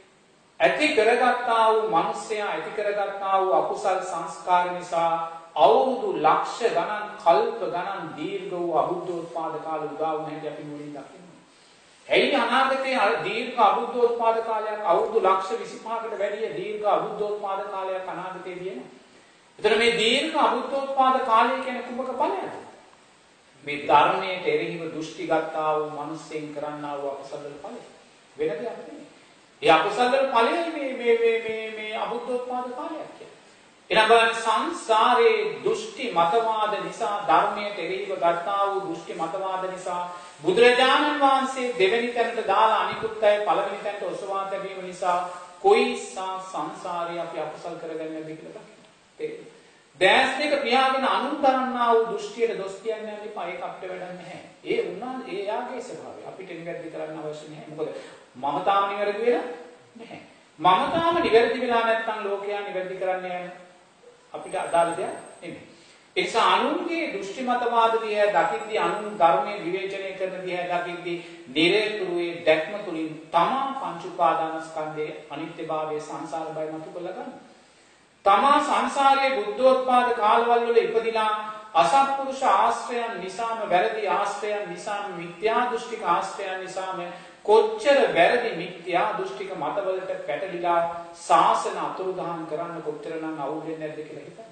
ඇති කරගත්තා වූ මිනිසයා ඇති කරගත්තා වූ අකුසල් සංස්කාර නිසා අවුරුදු ලක්ෂ ගණන් කල්ප ගණන් දීර්ඝ වූ අබුද්ධෝත්පාද කාල උදා වුණ හැටි අපි මුලින් දකිනවා. එයි අනාගතයේ දීර්ඝ අබුද්ධෝත්පාද කාලයක් අවුරුදු ලක්ෂ විසිපහකට වැඩිය දීර්ඝ අබුද්ධෝත්පාද කාලයක් අනාගතයේ තියෙනවා. එතන මේ දීර්ඝ අබුද්ධෝත්පාද කාලය කියන්නේ කුමක ඵලයක්ද? මේ ධර්මයේ එරෙහිව දෘෂ්ටි ගත්තා වූ මිනිස්සෙන් කරන්නා වූ අකුසල වල ඵලය. වෙන දෙයක් නෙමෙයි. ඒ අකුසල වල ඵලයයි මේ මේ මේ මේ මේ අබුද්ධෝත්පාද කාලයක් කියන්නේ. එනම් බලන්න සංසාරේ දෘෂ්ටි මතවාද නිසා ධර්මයේ එරෙහිව ගත්තා වූ දෘෂ්ටි මතවාද නිසා බුදුරජාණන් වහන්සේ දෙවෙනි තැනට දාලා අනිකුත් අය පළවෙනි තැනට ඔසවා තැබීම නිසා කොයිසා සංසාරේ අපි අකුසල් කරගන්නද කියලා දකින්න. දැස් දෙක පියාගෙන අනුන් කරන්නා වූ දෘෂ්ටියට දොස් කියන්නේ නැහැ. ඒක අපිට වැඩක් නැහැ. ඒ උනා ඒ යාගේ ස්වභාවය. අපිට නිවැරදි කරන්න අවශ්‍ය නැහැ. මොකද මම තාම නිවැරදි වෙලා නැහැ. මම තාම නිවැරදි වෙලා නැත්නම් ලෝකයා නිවැරදි කරන්නේ අපිට අදාළ දෙයක් නෙමෙයි. ඒ නිසා අනුන්ගේ දෘෂ්ටි මතවාද දිහා දකිද්දී අනුන් ධර්මයේ විවේචනය කරන දිහා දකිද්දී නිරේතුරුවේ දැක්ම තුලින් තමා පංච උපාදානස්කන්ධයේ අනිත්‍යභාවයේ සංසාර බය මතු කරලා ගන්න. තමා සංසාරයේ බුද්ධෝත්පාද කාලවල වල ඉපදිනා අසත්පුරුෂ ආශ්‍රයන් නිසාම වැරදි ආශ්‍රයන් නිසාම මිත්‍යා දෘෂ්ටික ආශ්‍රයන් නිසාම කොච්චර වැරදි මිත්‍යා දෘෂ්ටික මතවලට පැටලිලා ශාසන අතුරුදහන් කරන්න කොච්චරනම් අවුල් වෙන්නේ නැද්ද කියලා හිතන්න.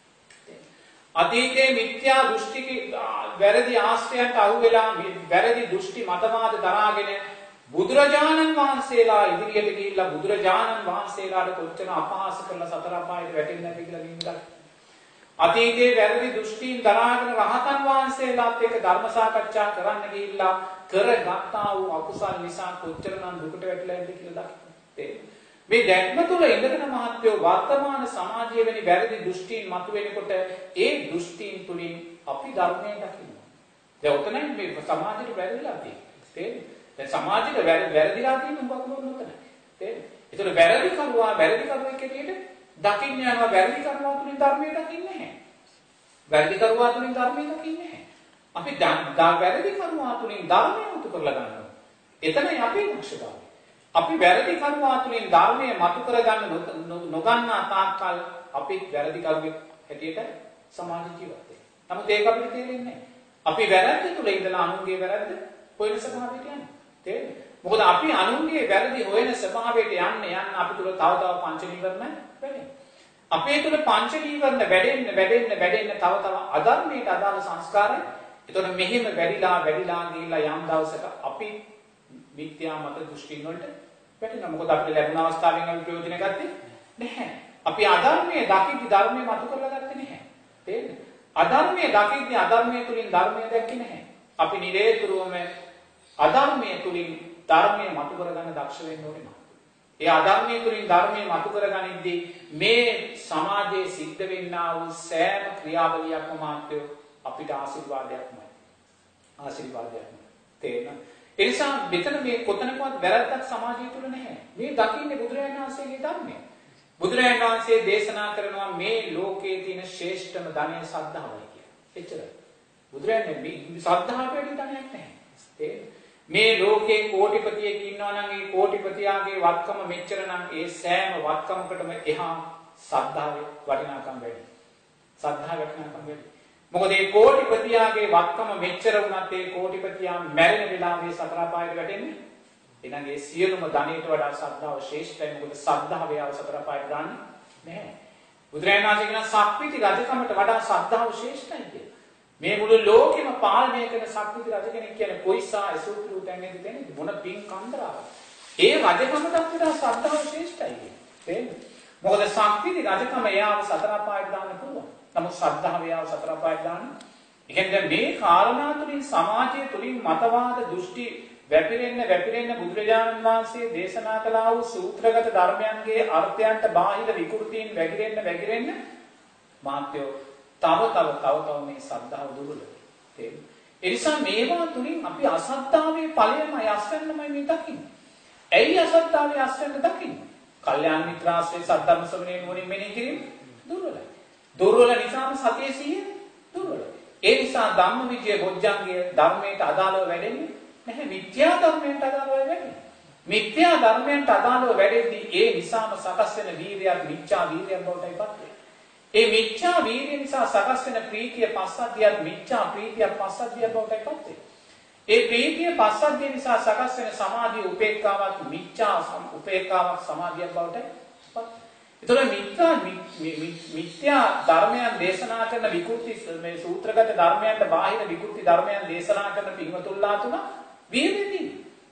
අතීතයේ මිත්‍යා දෘෂ්ටික වැරදි ආශ්‍රයන්ට අහු වෙලා වැරදි දෘෂ්ටි මතවාද දරාගෙන බුදුරජාණන් වහන්සේලා ඉදිරියට ගිහිල්ලා බුදුරජාණන් වහන්සේලාට කොච්චර අපහාස කරලා සතර අපායට වැටෙන්නේ නැති කියලා නින්දා. අතීතයේ වැරදි දෘෂ්ටීන් දරාගෙන රහතන් වහන්සේලාත් එක්ක ධර්ම සාකච්ඡා කරන්න ගිහිල්ලා කරගත්තා වූ අකුසල් නිසා කොච්චරනම් දුකට වැටිලා ඉඳී කියලා දකින්න. මේ දැක්ම තුළ ඉඳගෙන මහත්වෝ වර්තමාන සමාජයේ වෙනි වැරදි දෘෂ්ටීන් මතුවෙනකොට ඒ දෘෂ්ටීන් තුලින් අපි ධර්මයෙන් දකිනවා. දැන් උතනයි මේ සමාජයට වැරදිලා තියෙන්නේ. දැන් සමාජයට වැරදිලා තියෙන උඹක් මොනවද නැහැ. තේරෙනවද? ඒතර වැරදි කරුවා වැරදි කරුවෙක් හැටියට දකින්න යනවා වැරදි කරුවා තුලින් ධර්මයේ දකින්නේ නැහැ. වැරදි කරුවා තුලින් ධර්මයේ දකින්නේ නැහැ. අපි වැරදි කරුවා තුලින් ධර්මය උතු කරලා ගන්නවා. එතනයි අපේ දක්ෂතාවය. අපි වැරදි කරුවා තුලින් ධර්මය මතු කරගන්න නොගන්නා තාක්කල් අපි වැරදි කරුවෙක් හැටියට සමාජ ජීවත් වෙනවා. නමුත් ඒක අපිට තේරෙන්නේ නැහැ. අපි වැරද්ද තුල ඉඳලා අනුන්ගේ වැරද්ද හොයන ස්වභාවයට යනවා. තේරෙනවද? මොකද අපි අනුන්ගේ වැරදි හොයන ස්වභාවයට යන්න යන්න අපි තුල තව තව පංච නීවරණ වැඩෙනවා. අපේ තුල පංච නීවරණ වැඩෙන්න වැඩෙන්න වැඩෙන්න තව තව අධර්මයට අදාළ සංස්කාරය එතකොට මෙහෙම වැඩිලා වැඩිලා ගිහිල්ලා යම් දවසක අපි මිත්‍යා මත දෘෂ්ටි වලට වැටෙනවා. මොකද අපිට ලැබුණ අවස්ථාවෙන් අපි ප්‍රයෝජන ගත්තේ නැහැ. අපි අධර්මයේ දකිද්දි ධර්මයේ මතු කරලා ගත්තේ නැහැ. තේරෙනවද? අධර්මයේ දකිද්දි අධර්මයේ තුලින් ධර්මයේ දැක්කේ නැහැ. අපි නිරේතුරුවම අධර්මයේ තුලින් ධර්මයේ මතු කරගන්න දක්ෂ වෙන්න ඕනේ. ඒ අධර්මයේ තුලින් ධර්මයේ මතු කරගනිද්දී මේ සමාජයේ සිද්ධ වෙන්නා වූ සෑම ක්‍රියාවලියක්ම මාත්‍යෝ අපිට ආශිර්වාදයක්මයි. ආශිර්වාදයක්මයි. තේරෙනවද? ඒ නිසා මෙතන මේ කොතනකවත් වැරද්දක් සමාජය තුල නැහැ. මේ දකින්නේ බුදුරජාණන් වහන්සේගේ ධර්මය. බුදුරජාණන් වහන්සේ දේශනා කරනවා මේ ලෝකයේ තියෙන ශ්‍රේෂ්ඨම ධනය ශ්‍රද්ධාවයි කියලා. එච්චරයි. බුදුරජාණන් මේ ශ්‍රද්ධාවට වැඩි ධනයක් නැහැ. තේරෙනවද? මේ ලෝකේ කෝටිපතියෙක් ඉන්නවා නම් ඒ කෝටිපතියාගේ වත්කම මෙච්චර නම් ඒ සෑම වත්කමකටම එහා ශ්‍රද්ධාවේ වටිනාකම වැඩි. සද්ධා වටිනාකම වැඩි. මොකද මේ කෝටිපතියාගේ වත්කම මෙච්චර වුණත් ඒ කෝටිපතියා මැරෙන වෙලාවේ සතර අපායට වැටෙන්නේ. එහෙනම් ඒ සියලුම ධනෙට වඩා සද්ධාව ශ්‍රේෂ්ඨයි. මොකද සද්ධාව යාව සතර අපායට දාන්නේ නැහැ. බුදුරජාණන් වහන්සේ කියන සක්විති රජකමට වඩා සද්ධාව ශ්‍රේෂ්ඨයි කියලා. මේ මුළු ලෝකෙම පාලනය කරන සක්විති රජ කෙනෙක් කියන්නේ කොයිසා අසුතුරු තැන්නේද දෙන්නේ මොන පින් කන්දරාව. ඒ රජකමටත් වඩා සද්ධාව ශ්‍රේෂ්ඨයි කියන්නේ. තේරෙනවද? මොකද සක්විති රජකම යාව සතර අපායට දාන්න පුළුවන්. නමුත් සද්ධාව යාව සතර අපායට දාන්න. ඒ කියන්නේ මේ කාරණා තුලින් සමාජය තුලින් මතවාද දෘෂ්ටි වැපිරෙන්න වැපිරෙන්න බුදුරජාණන් වහන්සේ දේශනා කළා වූ සූත්‍රගත ධර්මයන්ගේ අර්ථයන්ට බාහිර විකෘතීන් වැగిරෙන්න වැగిරෙන්න මාත්‍යෝ තව තව තව තව මේ සද්ධාව දුර්වල වෙනවා. ඒ නිසා මේවා තුලින් අපි අසද්ධාවේ ඵලයමයි අස්වැන්නමයි මේ දකින්නේ. ඇයි අසද්ධාවේ අස්වැන්න දකින්නේ? කල්යාණ මිත්‍රාශ්‍රේ සද්ධර්ම ශ්‍රවණේ නුවණින් මෙනෙහි කිරීම දුර්වලයි. දුර්වල නිසාම සතිය සිහිය දුර්වලයි. ඒ නිසා ධම්මවිජය බොජ්ජංගය ධර්මයට අදාළව වැඩෙන්නේ නැහැ. මිත්‍යා ධර්මයට අදාළව වැඩෙන්නේ. මිත්‍යා ධර්මයට අදාළව වැඩෙද්දී ඒ නිසාම සකස් වෙන වීර්යයක් මිච්ඡා වීර්යයක් බවටයි පත් වෙන්නේ. ඒ මිච්ඡා වීර්ය නිසා සකස් වෙන ප්‍රීතිය පස්සද්ධියක් මිච්ඡා ප්‍රීතියක් පස්සද්ධියක් බවටයි පත් වෙන්නේ. ඒ ප්‍රීතිය පස්සද්ධිය නිසා සකස් වෙන සමාධිය උපේක්ඛාවක් මිච්ඡා උපේක්ඛාවක් සමාධියක් බවටයි පත් වෙන්නේ. ඒතකොට මිත්‍යා මිත්‍යා ධර්මයන් දේශනා කරන විකෘති මේ සූත්‍රගත ධර්මයන්ට බාහිර විකෘති ධර්මයන් දේශනා කරන පින්වතුන්ලා තුන වීර්යදී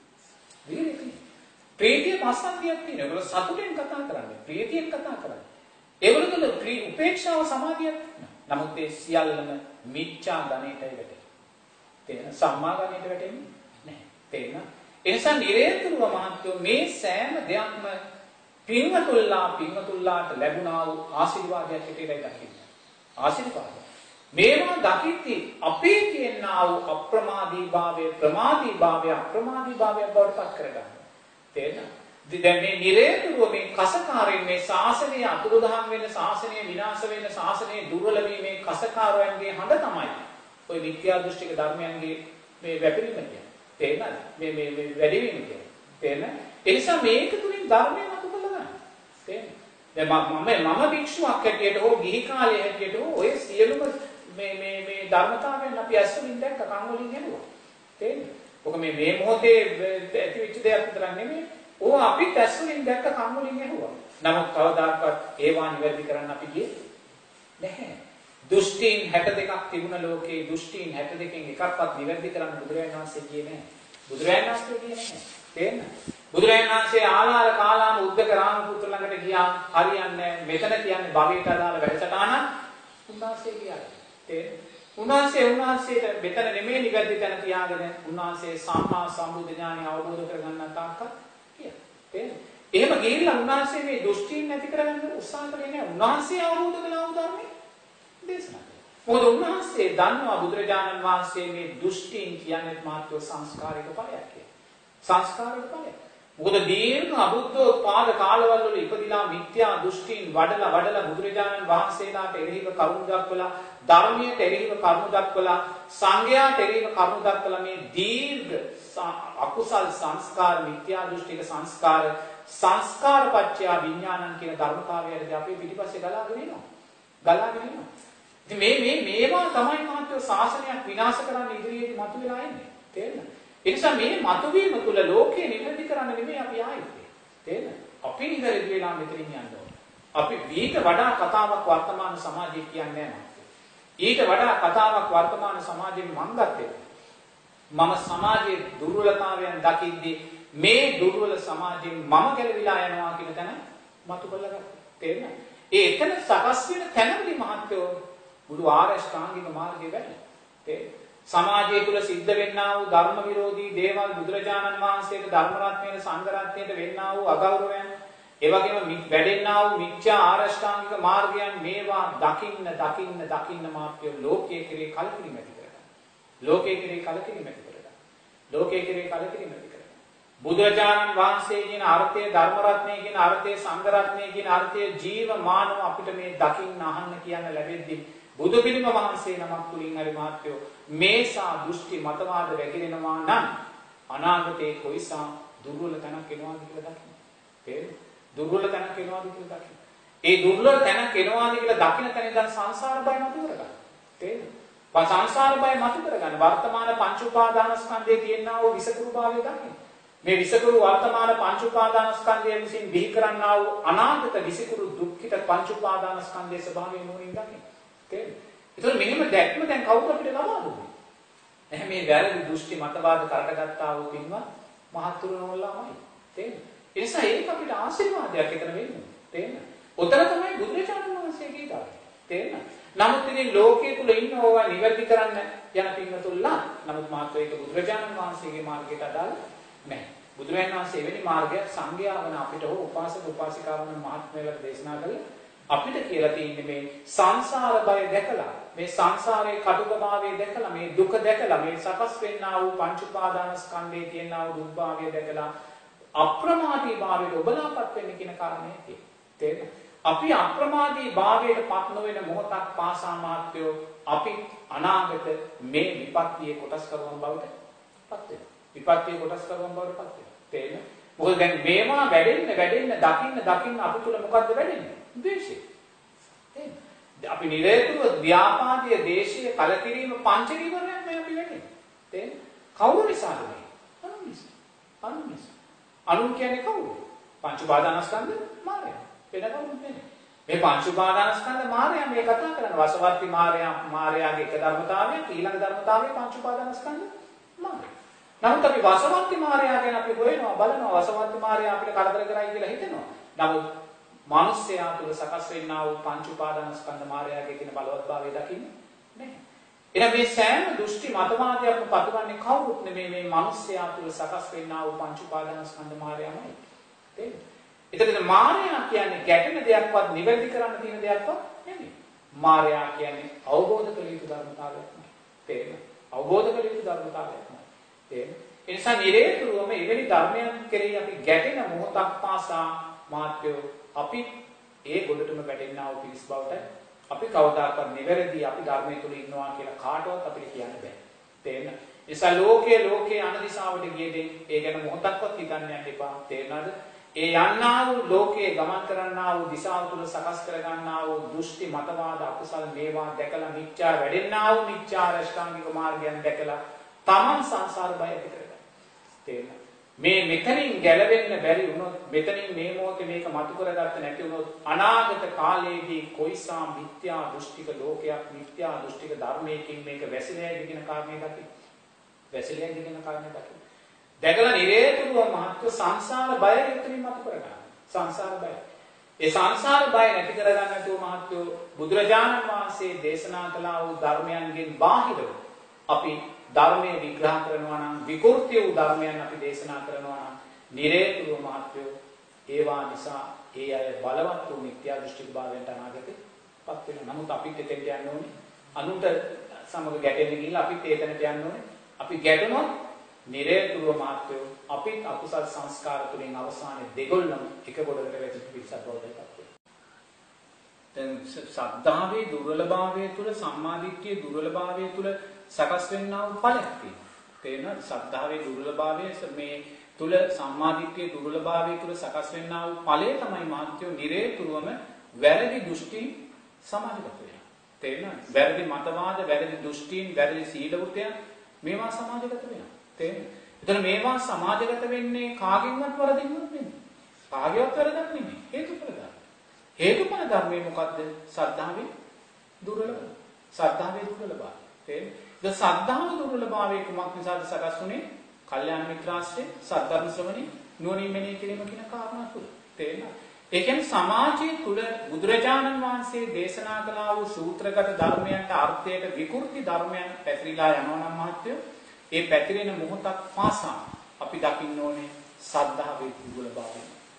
වීර්යදී ප්‍රීතිය පස්සද්ධියක් තියෙනවා. ඒක සතුටෙන් කතා කරන්නේ ප්‍රීතියෙන් කතා කරන්නේ. ඒවල තුල උපේක්ෂාව සමාධියක් තියෙනවා. නමුත් ඒ සියල්ලම මිච්ඡා ධනෙටයි වැටෙන්නේ. තේරෙන සම්මා ධනෙට වැටෙන්නේ නැහැ. තේරෙන? ඒ නිසා නිරේතුරුව මහත්වෝ මේ සෑම දෙයක්ම පින්වතුල්ලා පින්වතුල්ලාට ලැබුණා වූ ආශිර්වාදයක් හැටියටයි දකින්නේ. ආශිර්වාද. මේවා දකිද්දී අපේ කියනා වූ අප්‍රමාදීභාවය ප්‍රමාදීභාවය අප්‍රමාදීභාවය බවට පත් කරගන්න. තේරෙනවද? දැන් මේ නිරේතුරුව මේ කසකාරයෙන් මේ ශාසනය අතුරුදහන් වෙන ශාසනය විනාශ වෙන ශාසනය දුර්වල වීමේ කසකාරයන්ගේ හඬ තමයි ඔය විද්‍යා දෘෂ්ටික ධර්මයන්ගේ මේ වැපිරීම කියන්නේ. තේරෙනවද? මේ මේ මේ වැඩි වීම කියන්නේ. තේරෙනවද? ඒ නිසා මේක තුලින් ධර්මය මතු කරගන්න. තේරෙනවද? දැන් මම මම භික්ෂුවක් හැටියට හෝ ගිහි කාලයේ හැටියට හෝ ඔය සියලුම මේ මේ මේ ධර්මතාවයන් අපි ඇස්වලින් දැක්ක කන් වලින් හෙළුවා. තේරෙනවද? ඔක මේ මේ මොහොතේ ඇති වෙච්ච දෙයක් විතරක් නෙමෙයි. ඕ අපි ඇස්වලින් දැක්ක කන් වලින් හෙළුවා. නමුත් කවදාකවත් ඒවා නිවැරදි කරන්න අපි ගියේ නැහැ. දුෂ්ටීන් හැට දෙකක් තිබුණ ලෝකේ දුෂ්ටීන් හැට දෙකෙන් එකක්වත් නිවැරදි කරන්න බුදුරජාණන් වහන්සේ ගියේ නැහැ. බුදුරජාණන් වහන්සේ ගියේ නැහැ. තේරෙනවද? බුදුරජාණන් වහන්සේ ආලාර කාලාම උද්දක රාමපුත්‍ර ළඟට ගියා. හරියන්නේ මෙතන කියන්නේ භවයට අදාළ වැඩසටහන උන්වහන්සේ ගියා. තේරෙනවද? උන්වහන්සේ උන්වහන්සේට මෙතන නෙමෙයි නිවැරදි තැන තියාගෙන උන්වහන්සේ සම්මා සම්බුද්ධ ඥානය අවබෝධ කරගන්න තාක්ක කියා. තේරෙනවද? එහෙම ගිහිල්ලා උන්වහන්සේ මේ දුෂ්ටීන් නැති කරගන්න උත්සාහ කරේ නැහැ. උන්වහන්සේ අවබෝධ කළා වූ ධර්මයේ දේශනා කළා. මොකද උන්වහන්සේ දන්නවා බුදුරජාණන් වහන්සේ මේ දුෂ්ටීන් කියන්නේ මාත්‍ය සංස්කාරික ඵලයක් කියලා. සංස්කාරික ඵලයක්. මොකද දීර්ඝ අබුද්ධෝත්පාද කාලවල වල ඉපදිලා මිත්‍යා දෘෂ්ටීන් වඩලා වඩලා බුදුරජාණන් වහන්සේලාට එරෙහිව කරුණු දක්වලා ධර්මයට එරෙහිව කරුණු දක්වලා සංඝයාට එරෙහිව කරුණු දක්වලා මේ දීර්ඝ අකුසල් සංස්කාර මිත්‍යා දෘෂ්ටික සංස්කාර සංස්කාරපච්චය විඥානං කියන ධර්මතාවයටදී අපි පිටිපස්සේ ගලාගෙන එනවා. ගලාගෙන එනවා. ඉතින් මේ මේ මේවා තමයි මාත්‍ය ශාසනයක් විනාශ කරන්න ඉදිරියේදී මතුවලා එන්නේ. තේරෙනවද? ඒ නිසා මේ මතුවීම තුළ ලෝකේ නිවැරදි කරන්න නෙමෙයි අපි ආයේ. තේරෙනවද? අපි නිවැරදි වෙලා මෙතනින් යන්න ඕනේ. අපි ඊට වඩා කතාවක් වර්තමාන සමාජයේ කියන්නේ නැහැ. ඊට වඩා කතාවක් වර්තමාන සමාජයෙන් මම ගත්තේ. මම සමාජයේ දුර්වලතාවයන් දකිද්දී මේ දුර්වල සමාජයෙන් මම ගැලවිලා යනවා කියන තැන මතු කරලා ගත්තා. තේරෙනවද? ඒ එතන සකස් වෙන තැනදී මහත්වෝ බුදු ආරෂ්ඨාංගික මාර්ගයේ වැඩි. තේරෙනවද? සමාජය තුළ සිද්ධ වෙන්නා වූ ධර්ම විරෝධී දේවල් බුදුරජාණන් වහන්සේට ධර්ම රත්නයේ සංඝ රත්නයට වෙන්නා වූ අගෞරවයන් ඒ වගේම වැඩෙන්නා වූ මිත්‍යා ආරෂ්ඨාංගික මාර්ගයන් මේවා දකින්න දකින්න දකින්න මාත්‍ය ලෝකයේ කෙරේ කලකිරීම ඇති කරගන්න. ලෝකයේ කෙරේ කලකිරීම ඇති කරගන්න. ලෝකයේ කෙරේ කලකිරීම ඇති කරගන්න. බුදුරජාණන් වහන්සේ කියන අර්ථය ධර්ම රත්නයේ කියන අර්ථය සංඝ රත්නයේ කියන අර්ථය ජීවමානව අපිට මේ දකින්න අහන්න කියන්න ලැබෙද්දී බුදු පිළිම වහන්සේ නමක් තුලින් හරි මාත්‍යෝ මේසා දෘෂ්ටි මතවාද වැగిරෙනවා නම් අනාගතේ කොයිසා දුර්වල තැනක් එනවාද කියලා දකින්න. තේරෙනවද? දුර්වල තැනක් එනවාද කියලා දකින්න. ඒ දුර්වල තැන කෙනවාද කියලා දකින්න තැන ඉඳන් සංසාර බය මතු කරගන්න. තේරෙනවද? පා සංසාර බය මතු කරගන්න. වර්තමාන පංච උපාදානස්කන්ධයේ තියෙනා වූ විසකුරුභාවය දකින්න. මේ විසකුරු වර්තමාන පංච උපාදානස්කන්ධය විසින් බිහි කරන්නා වූ අනාගත විසකුරු දුක්ඛිත පංච උපාදානස්කන්ධයේ ස්වභාවය නුවණින් දකින්න. තේරෙනවද? ඒතකොට මෙහෙම දැක්ම දැන් කවුද අපිට ලබා දුන්නේ? එහේ මේ වැරදි දෘෂ්ටි මතවාද කරටගත්තා වූ පින්වත් මහත්තුරුනෝල්ලාමයි. තේරෙනවද? ඒ නිසා ඒක අපිට ආශිර්වාදයක් එතන වෙන්නේ. තේරෙනවද? උතර තමයි බුදුරජාණන් වහන්සේ කීතාවේ. තේරෙනවද? නමුත් ඉතින් ලෝකයේ තුල ඉන්නෝවා නිවැරදි කරන්න යන පින්වතුන්ලා නමුත් මාත්‍ර ඒක බුදුරජාණන් වහන්සේගේ මාර්ගයට අදාළ නැහැ. බුදුරජාණන් වහන්සේ එවැනි මාර්ගයක් සංඝයාවන අපිට හෝ උපාසක උපාසිකාවන මහත්මයලට දේශනා කළේ අපිට කියලා තියෙන්නේ මේ සංසාර බය දැකලා මේ සංසාරයේ කටුකභාවය දැකලා මේ දුක දැකලා මේ සකස් වෙන්නා වූ පංච උපාදානස්කන්ධයේ තියෙනා වූ දුක්භාවය දැකලා අප්‍රමාදී භාවයට ඔබලාපත් වෙන්න කියන කාරණේ තියෙනවා. අපි අප්‍රමාදී භාවයට පත් නොවන මොහොතක් පාසා මාත්‍යෝ අපි අනාගත මේ විපත්තියේ කොටස් කරන බවට පත් වෙනවා. විපත්තියේ කොටස් කරන බවට පත් වෙනවා. තේරෙනවද? මොකද දැන් මේවා වැඩෙන්න වැඩෙන්න දකින්න දකින්න අපි තුල මොකද්ද වැඩෙන්නේ? ද්වේෂය. තේරෙනවද? අපි නිරේතුව ව්‍යාපාදයේ දේශයේ කලකිරීම පංච විවරණයක් මේ අපි වැඩෙන්නේ. තේරෙනවද? කවුරු නිසාද මේ? අනුන් නිසා. අනුන් නිසා. අනුන් කියන්නේ කවුද? පංච උපාදානස්කන්ධ මායя. වෙන කවුරුත් නෙමෙයි. මේ පංච උපාදානස්කන්ධ මායя මේ කතා කරන්නේ වසවර්ති මායя මායяගේ එක ධර්මතාවය ඊළඟ ධර්මතාවය පංච උපාදානස්කන්ධ මායя. නමුත් අපි වසවර්ති මායя ගැන අපි හොයනවා බලනවා වසවර්ති මායя අපිට කරදර කරයි කියලා හිතෙනවා. නමුත් මිනිස්යා තුළ සකස් වෙන්නා වූ පංච උපාදානස්කන්ධ මායяගේ කියන බලවත්භාවය දකින්නේ නැහැ. එහෙනම් මේ සෑම දෘෂ්ටි මතවාදයක්ම පතුරන්නේ කවුරුත් නෙමෙයි මේ මිනිස්යා තුළ සකස් වෙන්නා වූ පංච උපාදානස්කන්ධ මායяමයි. තේරෙනවද? එතකොට මායя කියන්නේ ගැටෙන දෙයක්වත් නිවැරදි කරන්න තියෙන දෙයක්වත් නෙමෙයි. මායя කියන්නේ අවබෝධ කළ යුතු ධර්මතාවයක් නෙමෙයි. තේරෙනවද? අවබෝධ කළ යුතු ධර්මතාවයක් නෙමෙයි. තේරෙනවද? ඒ නිසා නිරේතුරුවම එවැනි ධර්මයන් කෙරෙහි අපි ගැටෙන මොහොතක් පාසා මාත්‍යෝ අපි ඒ ගොඩටම වැටෙන්නා වූ පිරිස් බවට අපි කවදාකවත් නිවැරදි අපි ධර්මයේ තුල ඉන්නවා කියලා කාටවත් අපිට කියන්න බෑ. තේරෙනවද? ඒ නිසා ලෝකයේ ලෝකයේ අනදිසාවට ගියදී ඒ ගැන මොහොතක්වත් හිතන්න යන්න එපා. තේරෙනවද? ඒ යන්නා වූ ලෝකයේ ගමන් කරන්නා වූ දිශාව තුල සකස් කරගන්නා වූ දෘෂ්ටි මතවාද අකුසල මේවා දැකලා මිච්ඡා වැඩෙන්නා වූ මිච්ඡා රෂ්ඨාංගික මාර්ගයන් දැකලා තමන් සංසාර බය ඇති කරගන්න. තේරෙනවද? මේ මෙතනින් ගැලවෙන්න බැරි වුණොත් මෙතනින් මේ මොහොතේ මේක මතු කරගත්ත නැති වුණොත් අනාගත කාලයේදී කොයිසා මිත්‍යා දෘෂ්ටික ලෝකයක් මිත්‍යා දෘෂ්ටික ධර්මයකින් මේක වැසිලෑයි කියන කාරණේ දකි. වැසිලෑයි කියන කාරණේ දකි. දැකලා නිරේතුරුව මහත්ව සංසාර බය එතනින් මතු කරගන්න. සංසාර බය. ඒ සංසාර බය නැති කරගන්න නැතුව මහත්ව බුදුරජාණන් වහන්සේ දේශනා කළා වූ ධර්මයන්ගෙන් බාහිරව අපි ධර්මයේ විග්‍රහ කරනවා නම් විකෘති වූ ධර්මයන් අපි දේශනා කරනවා නම් නිරේතුරුව මහත්වෝ ඒවා නිසා ඒ අය බලවත් වූ මිත්‍යා දෘෂ්ටික භාවයට අනාගතේ පත් වෙනවා. නමුත් අපිට එතෙන්ට යන්න ඕනේ. අනුන්ට සමග ගැටෙන්න ගිහිල්ලා අපිත් එතනට යන්න ඕනේ. අපි ගැටුණොත් නිරේතුරුව මහත්වෝ අපිත් අකුසල් සංස්කාර තුලින් අවසානයේ දෙගොල්ලම එක ගොඩකට වැටිච්ච පිරිසක් බවට පත් වෙනවා. දැන් සද්ධාවේ දුර්වලභාවය තුල සම්මාදිට්ඨියේ දුර්වලභාවය තුල සකස් වෙන්නා වූ ඵලයක් තියෙනවා. තේරෙනවද? සද්ධාවේ දුර්වලභාවය මේ තුල සම්මාදිට්ඨියේ දුර්වලභාවය තුල සකස් වෙන්නා වූ ඵලය තමයි මහත්යෝ නිරේතුරුවම වැරදි දෘෂ්ටි සමාජගත වෙනවා. තේරෙනවද? වැරදි මතවාද, වැරදි දෘෂ්ටීන්, වැරදි සීල වෘතයන් මේවා සමාජගත වෙනවා. තේරෙනවද? එතන මේවා සමාජගත වෙන්නේ කාගෙන්වත් වරදින්වත් නෙමෙයි. කාගේවත් වරදක් නෙමෙයි. හේතුඵල ධර්ම. හේතුඵල ධර්මයේ මොකද්ද? සද්ධාවේ දුර්වලභ. සද්ධාවේ දුර්වලභ. තේරෙනවද? ද සද්ධාව දුර්වලභාවයේ කුමක් නිසාද සකස් වුනේ? කල්යාණ මිත්‍රාශ්‍රය, සද්ධර්ම ශ්‍රවණේ, නුවණින් මෙනෙහි කිරීම කියන කාරණා තුල. තේරෙනවද? ඒ කියන්නේ සමාජයේ තුල බුදුරජාණන් වහන්සේ දේශනා කළා වූ සූත්‍රගත ධර්මයන්ට අර්ථයට විකෘති ධර්මයන් පැතිරිලා යනවා නම් මහත්වෝ ඒ පැතිරෙන මොහොතක් පාසා අපි දකින්න ඕනේ සද්ධාවේ දුර්වලභාවය.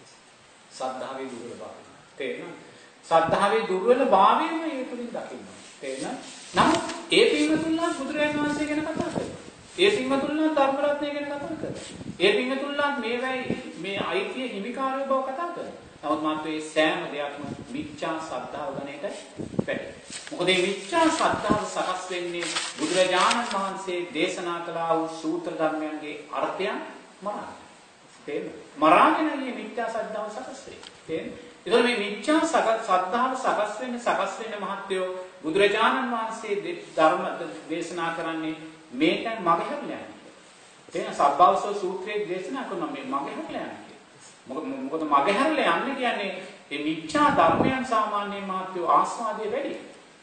සද්ධාවේ දුර්වලභාවය. තේරෙනවද? සද්ධාවේ දුර්වලභාවයම ඒ තුලින් දකින්න. තේරෙනවද? නමුත් ඒ පින්වතුන්ලා බුදුරජාණන් වහන්සේ ගැන කතා කරනවා. ඒ පින්වතුන්ලා ධර්ම රත්නය ගැන කතා කරනවා. ඒ පින්වතුන්ලා මේවයි මේ අයිතිය හිමිකාරය බව කතා කරනවා. නමුත් මාත් මේ සෑම දෙයක්ම මිච්ඡා ශ්‍රද්ධාව ගණයට පැටලෙනවා. මොකද මේ මිච්ඡා ශ්‍රද්ධාව සකස් වෙන්නේ බුදුරජාණන් වහන්සේ දේශනා කළා වූ සූත්‍ර ධර්මයන්ගේ අර්ථයන් මරාගෙන. තේරෙනවද? මරාගෙන මේ මිච්ඡා ශ්‍රද්ධාව සකස් වෙන්නේ. තේරෙනවද? ඒතකොට මේ මිච්ඡා සද්ධාව සකස් වෙන්න සකස් වෙන්න මහත්යෝ බුදුරජාණන් වහන්සේ ධර්ම දේශනා කරන්නේ මේකෙන් මගහැරලා යන්නේ. තේන සබ්බවසෝ සූත්‍රයේ දේශනා කරන මේ මගහැරලා යන්නේ. මොකද මොකද මගහැරලා යන්නේ කියන්නේ මේ මිච්ඡා ධර්මයන් සාමාන්‍ය මහත්යෝ ආස්වාදයේ වැඩි.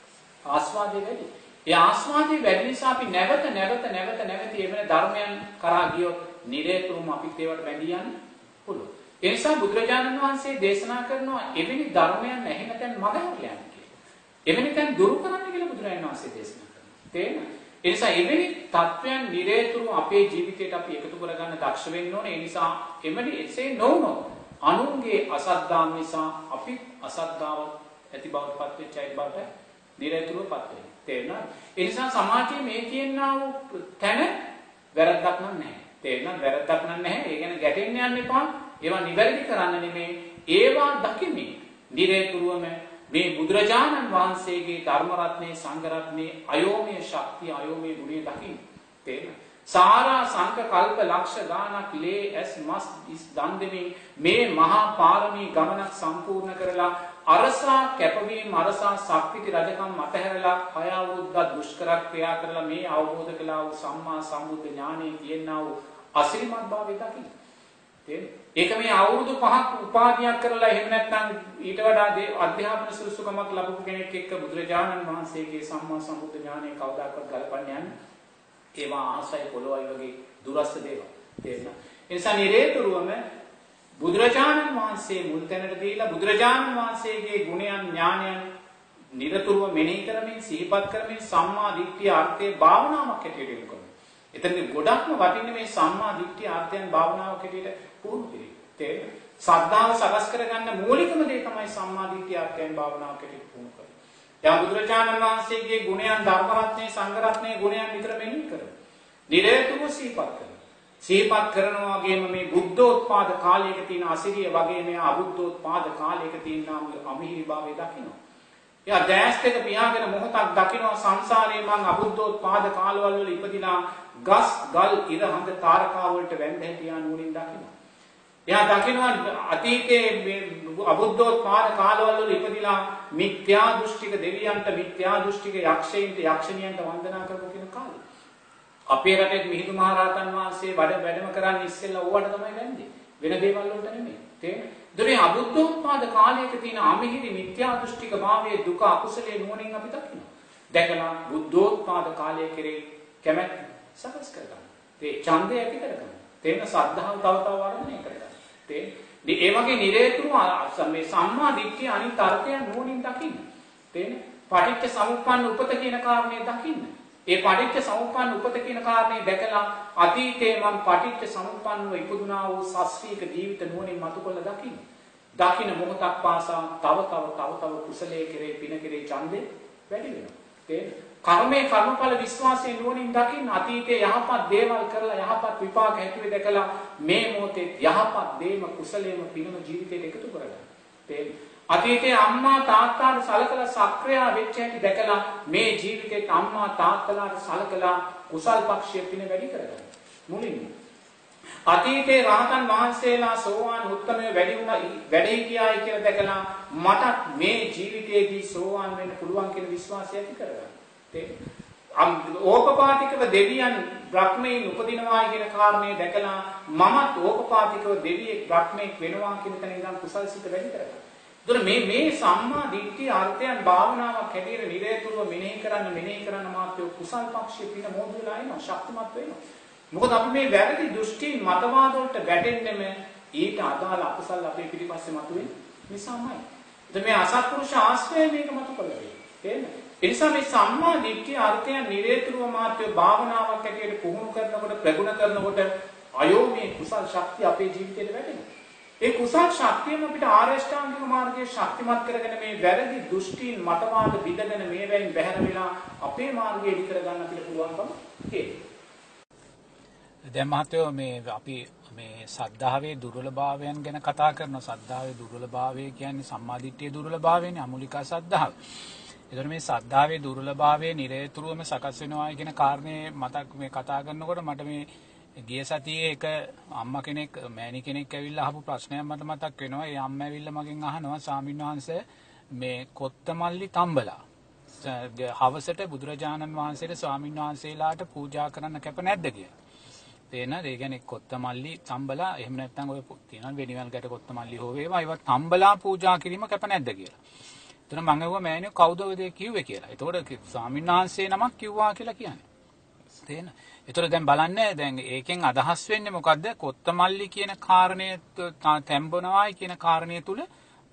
ආස්වාදයේ වැඩි. ඒ ආස්වාදයේ වැඩි නිසා අපි නැවත නැවත නැවත නැවත එවන ධර්මයන් කරා ගියොත් නිරේතුරුම අපිත් ඒවට බැඳී යන්න පුළුවන්. ඒ නිසා බුදුරජාණන් වහන්සේ දේශනා කරනවා එවැනි ධර්මයන් නැහෙන තැන් මගහැරලා යන්න කියලා. එවැනි තැන් දුරු කරන්න කියලා බුදුරජාණන් වහන්සේ දේශනා කරනවා. තේරෙනවද? ඒ නිසා එවැනි තත්වයන් නිරේතුරුම අපේ ජීවිතයට අපි එකතු කරගන්න දක්ෂ වෙන්න ඕනේ. ඒ නිසා එමෙලි එසේ නොවුනොත් අනුන්ගේ අසද්ධාම නිසා අපි අසද්ධාව ඇති බවට පත් වෙච්ච අය බවට නිරේතුරුව පත් වෙනවා. තේරෙනවද? ඒ නිසා සමාජයේ මේ කියනා වූ තැන වැරද්දක් නැහැ. තේරෙනවද? වැරද්දක් නැහැ. ඒ කියන්නේ ගැටෙන්න යන්න එපා. ඒවා නිවැරදි කරන්න නෙමෙයි. ඒවා දකිමින් නිරේතුරුවම මේ බුදුරජාණන් වහන්සේගේ ධර්ම රත්නේ සංඝ රත්නේ අයෝමය ශක්තිය අයෝමය ගුණය දකින්න. තේරෙනවද? සාරා සංක කල්ප ලක්ෂ ගානක් ලේ ඇස් මස් ඉස් දන් දෙමින් මේ මහා පාරමී ගමනක් සම්පූර්ණ කරලා අරසා කැපවීම අරසා සක්විති රජකම් අතහැරලා හය අවුරුද්දක් දුෂ්කර ක්‍රියා කරලා මේ අවබෝධ කළා වූ සම්මා සම්බුද්ධ ඥානයේ තියෙනා වූ අසිරිමත් භාවය දකින්න. තේරෙනවද? ඒක මේ අවුරුදු පහක් උපාධියක් කරලා එහෙම නැත්නම් ඊට වඩා අධ්‍යාපන සුසුකමක් ලැබපු කෙනෙක් එක්ක බුදුරජාණන් වහන්සේගේ සම්මා සම්බුද්ධ ඥානය කවදාකවත් ගලපන්නේ නැහැ. ඒවා ආසයි පොළොවයි වගේ දුරස්ත දේවල්. තේරෙනවද? ඒ නිසා නිරේතුරුවම බුදුරජාණන් වහන්සේ මුල් තැනට දීලා බුදුරජාණන් වහන්සේගේ ගුණයන් ඥානයන් නිරතුරුව මෙනෙහි කරමින් සිහිපත් කරමින් සම්මා දිට්ඨිය අර්ථයේ භාවනාවක් හැටියට යොමු කරනවා. එතන ගොඩක්ම වටින්නේ මේ සම්මා දිට්ඨිය අර්ථයන් භාවනාවක් හැටියට පුහුණු කිරීම. තේරෙනවද? සද්ධාව සකස් කරගන්න මූලිකම දේ තමයි සම්මා දිට්ඨිය අර්ථයන් භාවනාවක් හැටියට පුහුණු කරන්නේ. යා බුදුරජාණන් වහන්සේගේ ගුණයන් ධර්ම රත්නේ සංඝ රත්නේ ගුණයන් විතර මෙනෙහි කරනවා. නිරේතුරුව සිහිපත් කරනවා. සිහිපත් කරනවා වගේම මේ බුද්ධෝත්පාද කාලයක තියෙන අසිරිය වගේ මේ අබුද්ධෝත්පාද කාලයක තියෙන අමිහිරි භාවය දකිනවා. එයා දැස් දෙක පියාගෙන මොහොතක් දකිනවා සංසාරේ මං අබුද්ධෝත්පාද කාලවල වල ඉපදිනා ගස් ගල් ඉර හඳ තාරකා වලට වැඳ හැටියා නුවණින් දකිනවා. එයා දකිනවා අතීතයේ මේ අබුද්ධෝත්පාද කාලවල වල ඉපදිලා මිත්‍යා දෘෂ්ටික දෙවියන්ට මිත්‍යා දෘෂ්ටික යක්ෂයින්ට යක්ෂණියන්ට වන්දනා කරපු කියන කාලේ. අපේ රටේ මිහිඳු මහ රහතන් වහන්සේ වැඩ වැඩම කරන්නේ ඉස්සෙල්ලා ඕවට තමයි වැන්නේ. වෙන දේවල් වලට නෙමෙයි. තේරෙනවද? දුරේ අබුද්ධෝත්පාද කාලයක තියෙන අමිහිරි මිත්‍යා දෘෂ්ටික භාවයේ දුක අකුසලයේ නුවණින් අපි දකිනවා. දැකලා බුද්ධෝත්පාද කාලය කෙරේ කැමැත්ත සකස් කරගන්න. ඒ ඡන්දය ඇති කරගන්න. තේන සද්ධාව තව තව වර්ධනය කරගන්න. තේන ඒ වගේ නිරේතුරුව මේ සම්මා දිට්ඨිය අනිත් අර්ථයන් නුවණින් දකින්න. තේන පටිච්ච සමුප්පන්න උපත කියන කාරණේ දකින්න. ඒ පටිච්ච සමුප්පන්න උපත කියන කාරණේ දැකලා අතීතේ මම පටිච්ච සමුප්පන්නව ඉපදුනා වූ ශාස්ත්‍රීය ජීවිත නුවණින් මතුකොළ දකින්න. දකින්න මොහොතක් පාසා තව තව තව තව කුසලයේ කෙරේ පින කෙරේ ඡන්දේ වැඩි වෙනවා. තේන කර්මයේ කර්මඵල විශ්වාසයෙන් නුවණින් දකින්න අතීතයේ යහපත් දේවල් කරලා යහපත් විපාක හැටියට දැකලා මේ මොහොතේ යහපත් දේම කුසලයේම පිනම ජීවිතයට එකතු කරගන්න. තේන අතීතයේ අම්මා තාත්තාට සලකලා සක්‍රියා වෙච්ච හැටි දැකලා මේ ජීවිතේ අම්මා තාත්තලාට සලකලා කුසල් පක්ෂයේ පින වැඩි කරගන්න. මුලින්ම අතීතයේ රහතන් වහන්සේලා සෝවාන් උත්තමයේ වැඩි වුණා වැඩි ගියායි කියලා දැකලා මට මේ ජීවිතයේදී සෝවාන් වෙන්න පුළුවන් කියන විශ්වාසය ඇති කරගන්න. ඕපපාතිකව දෙවියන් බ්‍රහ්මයෙන් උපදිනවා කියන කාරණේ දැකලා මමත් ඕපපාතිකව දෙවියෙක් බ්‍රහ්මෙක් වෙනවා කියන තැන ඉඳන් කුසල් සිත වැඩි කරගන්න. දුර මේ මේ සම්මා දිට්ඨිය අර්ථයන් භාවනාවක් හැටියට නිරේතුරුව මෙනෙහි කරන්න මෙනෙහි කරන්න මාත්‍ය කුසල් පක්ෂයේ පින මොහොත වෙලා එනවා ශක්තිමත් වෙනවා. මොකද අපි මේ වැරදි දෘෂ්ටි මතවාද වලට වැටෙන්නෙම ඊට අදාළ අකුසල් අපේ පිටිපස්සේ මතුවෙන නිසාමයි. එතකොට මේ අසත්පුරුෂ ආශ්‍රය මේක මතු කරලා තියෙන්නේ. ඒ නිසා මේ සම්මා දිට්ඨිය අර්ථයන් නිරේතුරුව මාත්‍ය භාවනාවක් හැටියට පුහුණු කරනකොට ප්‍රගුණ කරනකොට අයෝමේ කුසල් ශක්තිය අපේ ජීවිතේට වැටෙනවා. ඒ කුසල් ශක්තියම අපිට ආරෂ්ඨාංගික මාර්ගයේ ශක්තිමත් කරගෙන මේ වැරදි දෘෂ්ටීන් මතවාද බිඳගෙන මේවෙන් බැහැර වෙලා අපේ මාර්ගය ඉදි කරගන්න අපිට පුළුවන්කම තියෙනවා. දැන් මහත්තයෝ මේ අපි මේ සද්ධාවේ දුර්වලභාවයන් ගැන කතා කරනවා. සද්ධාවේ දුර්වලභාවය කියන්නේ සම්මාදිට්ඨියේ දුර්වලභාවයනේ අමූලිකා සද්ධාව. ඒතර මේ සද්ධාවේ දුර්වලභාවය නිරේතුරුවම සකස් වෙනවා කියන කාරණේ මතක් මේ කතා කරනකොට මට මේ ගිය සතියේ එක අම්මා කෙනෙක් මෑණි කෙනෙක් ඇවිල්ලා අහපු ප්‍රශ්නයක් මට මතක් වෙනවා. ඒ අම්මා ඇවිල්ලා මගෙන් අහනවා ස්වාමින්වහන්සේ මේ කොත්තමල්ලි තම්බලා හවසට බුදුරජාණන් වහන්සේට ස්වාමින්වහන්සේලාට පූජා කරන්න කැප නැද්ද කියලා. තේන ඒ කියන්නේ කොත්තමල්ලි තම්බලා එහෙම නැත්නම් ඔය තියෙනවා වෙනිවල් ගැට කොත්තමල්ලි හෝ වේවා ඒවා තම්බලා පූජා කිරීම කැප නැද්ද කියලා. එතන මම අහුවා මෑණියෝ කවුද ඔය කිව්වේ කියලා. ඒතකොට ස්වාමින්වහන්සේ නමක් කිව්වා කියලා කියන්නේ. තේන. ඒතකොට දැන් බලන්න දැන් ඒකෙන් අදහස් වෙන්නේ මොකද්ද? කොත්තමල්ලි කියන කාරණය තැම්බනවායි කියන කාරණය තුල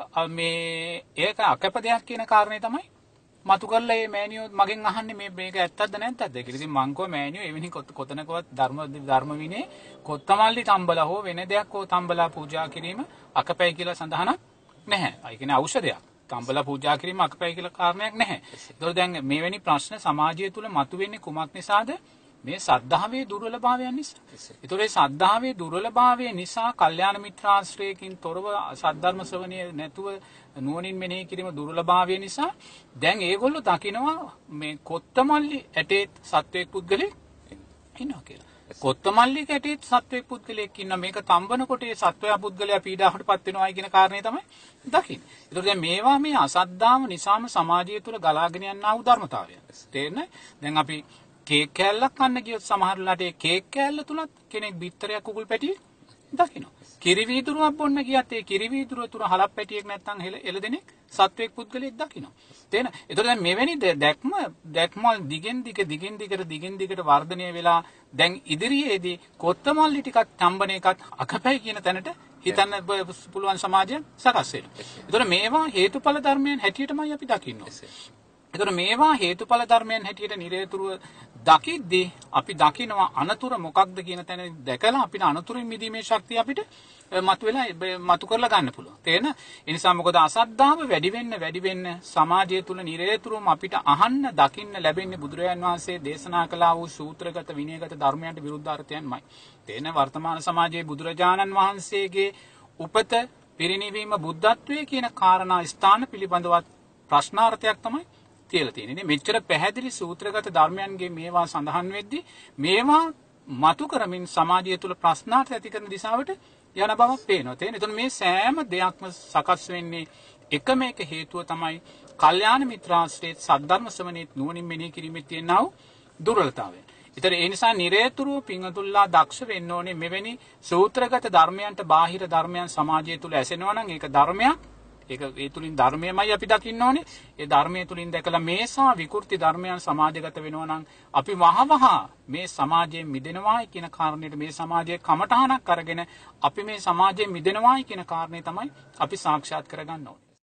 මේ ඒක අකැප දෙයක් කියන කාරණේ තමයි මතු කරලා මේ මෑණියෝ මගෙන් අහන්නේ මේ මේක ඇත්තද නැත්තද කියලා. ඉතින් මං කෝ මෑණියෝ එවැනි කොතනකවත් ධර්ම ධර්ම විනේ කොත්තමල්ලි තම්බලා හෝ වෙන දෙයක් හෝ තම්බලා පූජා කිරීම අකපැයි කියලා සඳහනක් නැහැ. ඒ කියන්නේ ඖෂධයක්. තම්බලා පූජා කිරීම අකපැයි කියලා කාරණයක් නැහැ. ඒතකොට දැන් මෙවැනි ප්‍රශ්න සමාජය තුල මතුවෙන්නේ කුමක් නිසාද? මේ සද්ධාවේ දුර්වලභාවයන් නිසා. ඒතකොට මේ සද්ධාවේ දුර්වලභාවය නිසා කල්යාණ මිත්‍රාශ්‍රයකින් තොරව සද්ධර්ම ශ්‍රවණය නැතුව නුවණින් මෙනෙහි කිරීම දුර්වලභාවය නිසා දැන් ඒගොල්ලෝ දකිනවා මේ කොත්තමල්ලි ඇටේ සත්වයක් පුද්ගලෙක් ඉන්නවා කියලා. කොත්තමල්ලි ඇටේ සත්වයක් පුද්ගලෙක් ඉන්න මේක තම්බනකොට ඒ සත්වයා පුද්ගලයා පීඩාවටපත් වෙනවායි කියන කාරණේ තමයි දකින්නේ. ඒතකොට දැන් මේවා මේ අසද්ධාව නිසාම සමාජය තුළ ගලාගෙන යනා වූ ධර්මතාවයන්. තේරෙන්නේ? දැන් අපි කේක් කෑල්ලක් කන්න ගියොත් සමහරලාට ඒ කේක් කෑල්ල තුලත් කෙනෙක් බිත්තරයක් කුකුල් පැටියෙ දකිනවා. කිරි වීදුරුවක් බොන්න ගියත් ඒ කිරි වීදුරුව තුල හලක් පැටියෙක් නැත්නම් එළදෙනෙක් සත්වෙක් පුද්ගලෙක් දකිනවා. තේන. ඒතකොට දැන් මෙවැනි දැක්ම දැක්ම දිගෙන් දිග දිගෙන් දිගට දිගෙන් දිගට වර්ධනය වෙලා දැන් ඉදිරියේදී කොත්තමල්ලි ටිකක් තම්බන එකත් අකපැයි කියන තැනට හිතන්න පුළුවන් සමාජයක් සකස් වෙනවා. ඒතකොට මේවා හේතුඵල ධර්මයන් හැටියටමයි අපි දකින්නේ. ඒතර මේවා හේතුඵල ධර්මයන් හැටියට නිරේතුරුව දකිද්දී අපි දකිනවා අනතුර මොකක්ද කියන තැන දැකලා අපිට අනතුරින් මිදීමේ ශක්තිය අපිට මතුවෙලා මතු කරලා ගන්න පුළුවන්. තේන? ඒ නිසා මොකද අසද්ධාව වැඩි වෙන්න වැඩි වෙන්න සමාජය තුල නිරේතුරුවම අපිට අහන්න දකින්න ලැබෙන්නේ බුදුරජාන් වහන්සේ දේශනා කළා වූ සූත්‍රගත විනයගත ධර්මයන්ට විරුද්ධ අර්ථයන්මයි. තේන වර්තමාන සමාජයේ බුදුරජාණන් වහන්සේගේ උපත පිරිනිවීම බුද්ධත්වයේ කියන කාරණා ස්ථාන පිළිබඳවත් ප්‍රශ්නාර්ථයක් තමයි තියලා තියෙන්නේ. මෙච්චර පැහැදිලි සූත්‍රගත ධර්මයන්ගේ මේවා සඳහන් වෙද්දී මේවා මතු කරමින් සමාජය තුළ ප්‍රශ්නාර්ථ ඇති කරන දිශාවට යන බවක් පේනවා. තේරෙනවද? එතකොට මේ සෑම දෙයක්ම සකස් වෙන්නේ එකම එක හේතුව තමයි කල්යාණ මිත්‍රාශ්‍රේත් සද්ධර්ම ශ්‍රවණේත් නුවණින් මෙනෙහි කිරීමේ තියෙනා වූ දුර්වලතාවය. ඒතර ඒ නිසා නිරේතුරුව පිංගතුල්ලා දක්ෂ වෙන්න ඕනේ මෙවැනි සූත්‍රගත ධර්මයන්ට බාහිර ධර්මයන් සමාජය තුළ ඇසෙනවා නම් ඒක ධර්මයක්. ඒක ඒ තුලින් ධර්මයමයි අපි දකින්න ඕනේ. ඒ ධර්මයේ තුලින් දැකලා මේසා විකෘති ධර්මයන් සමාජගත වෙනවා නම් අපි වහවහ මේ සමාජයෙන් මිදෙනවායි කියන කාරණේට මේ සමාජයේ කමඨහනක් අරගෙන අපි මේ සමාජයෙන් මිදෙනවායි කියන කාරණේ තමයි අපි සාක්ෂාත් කරගන්න ඕනේ.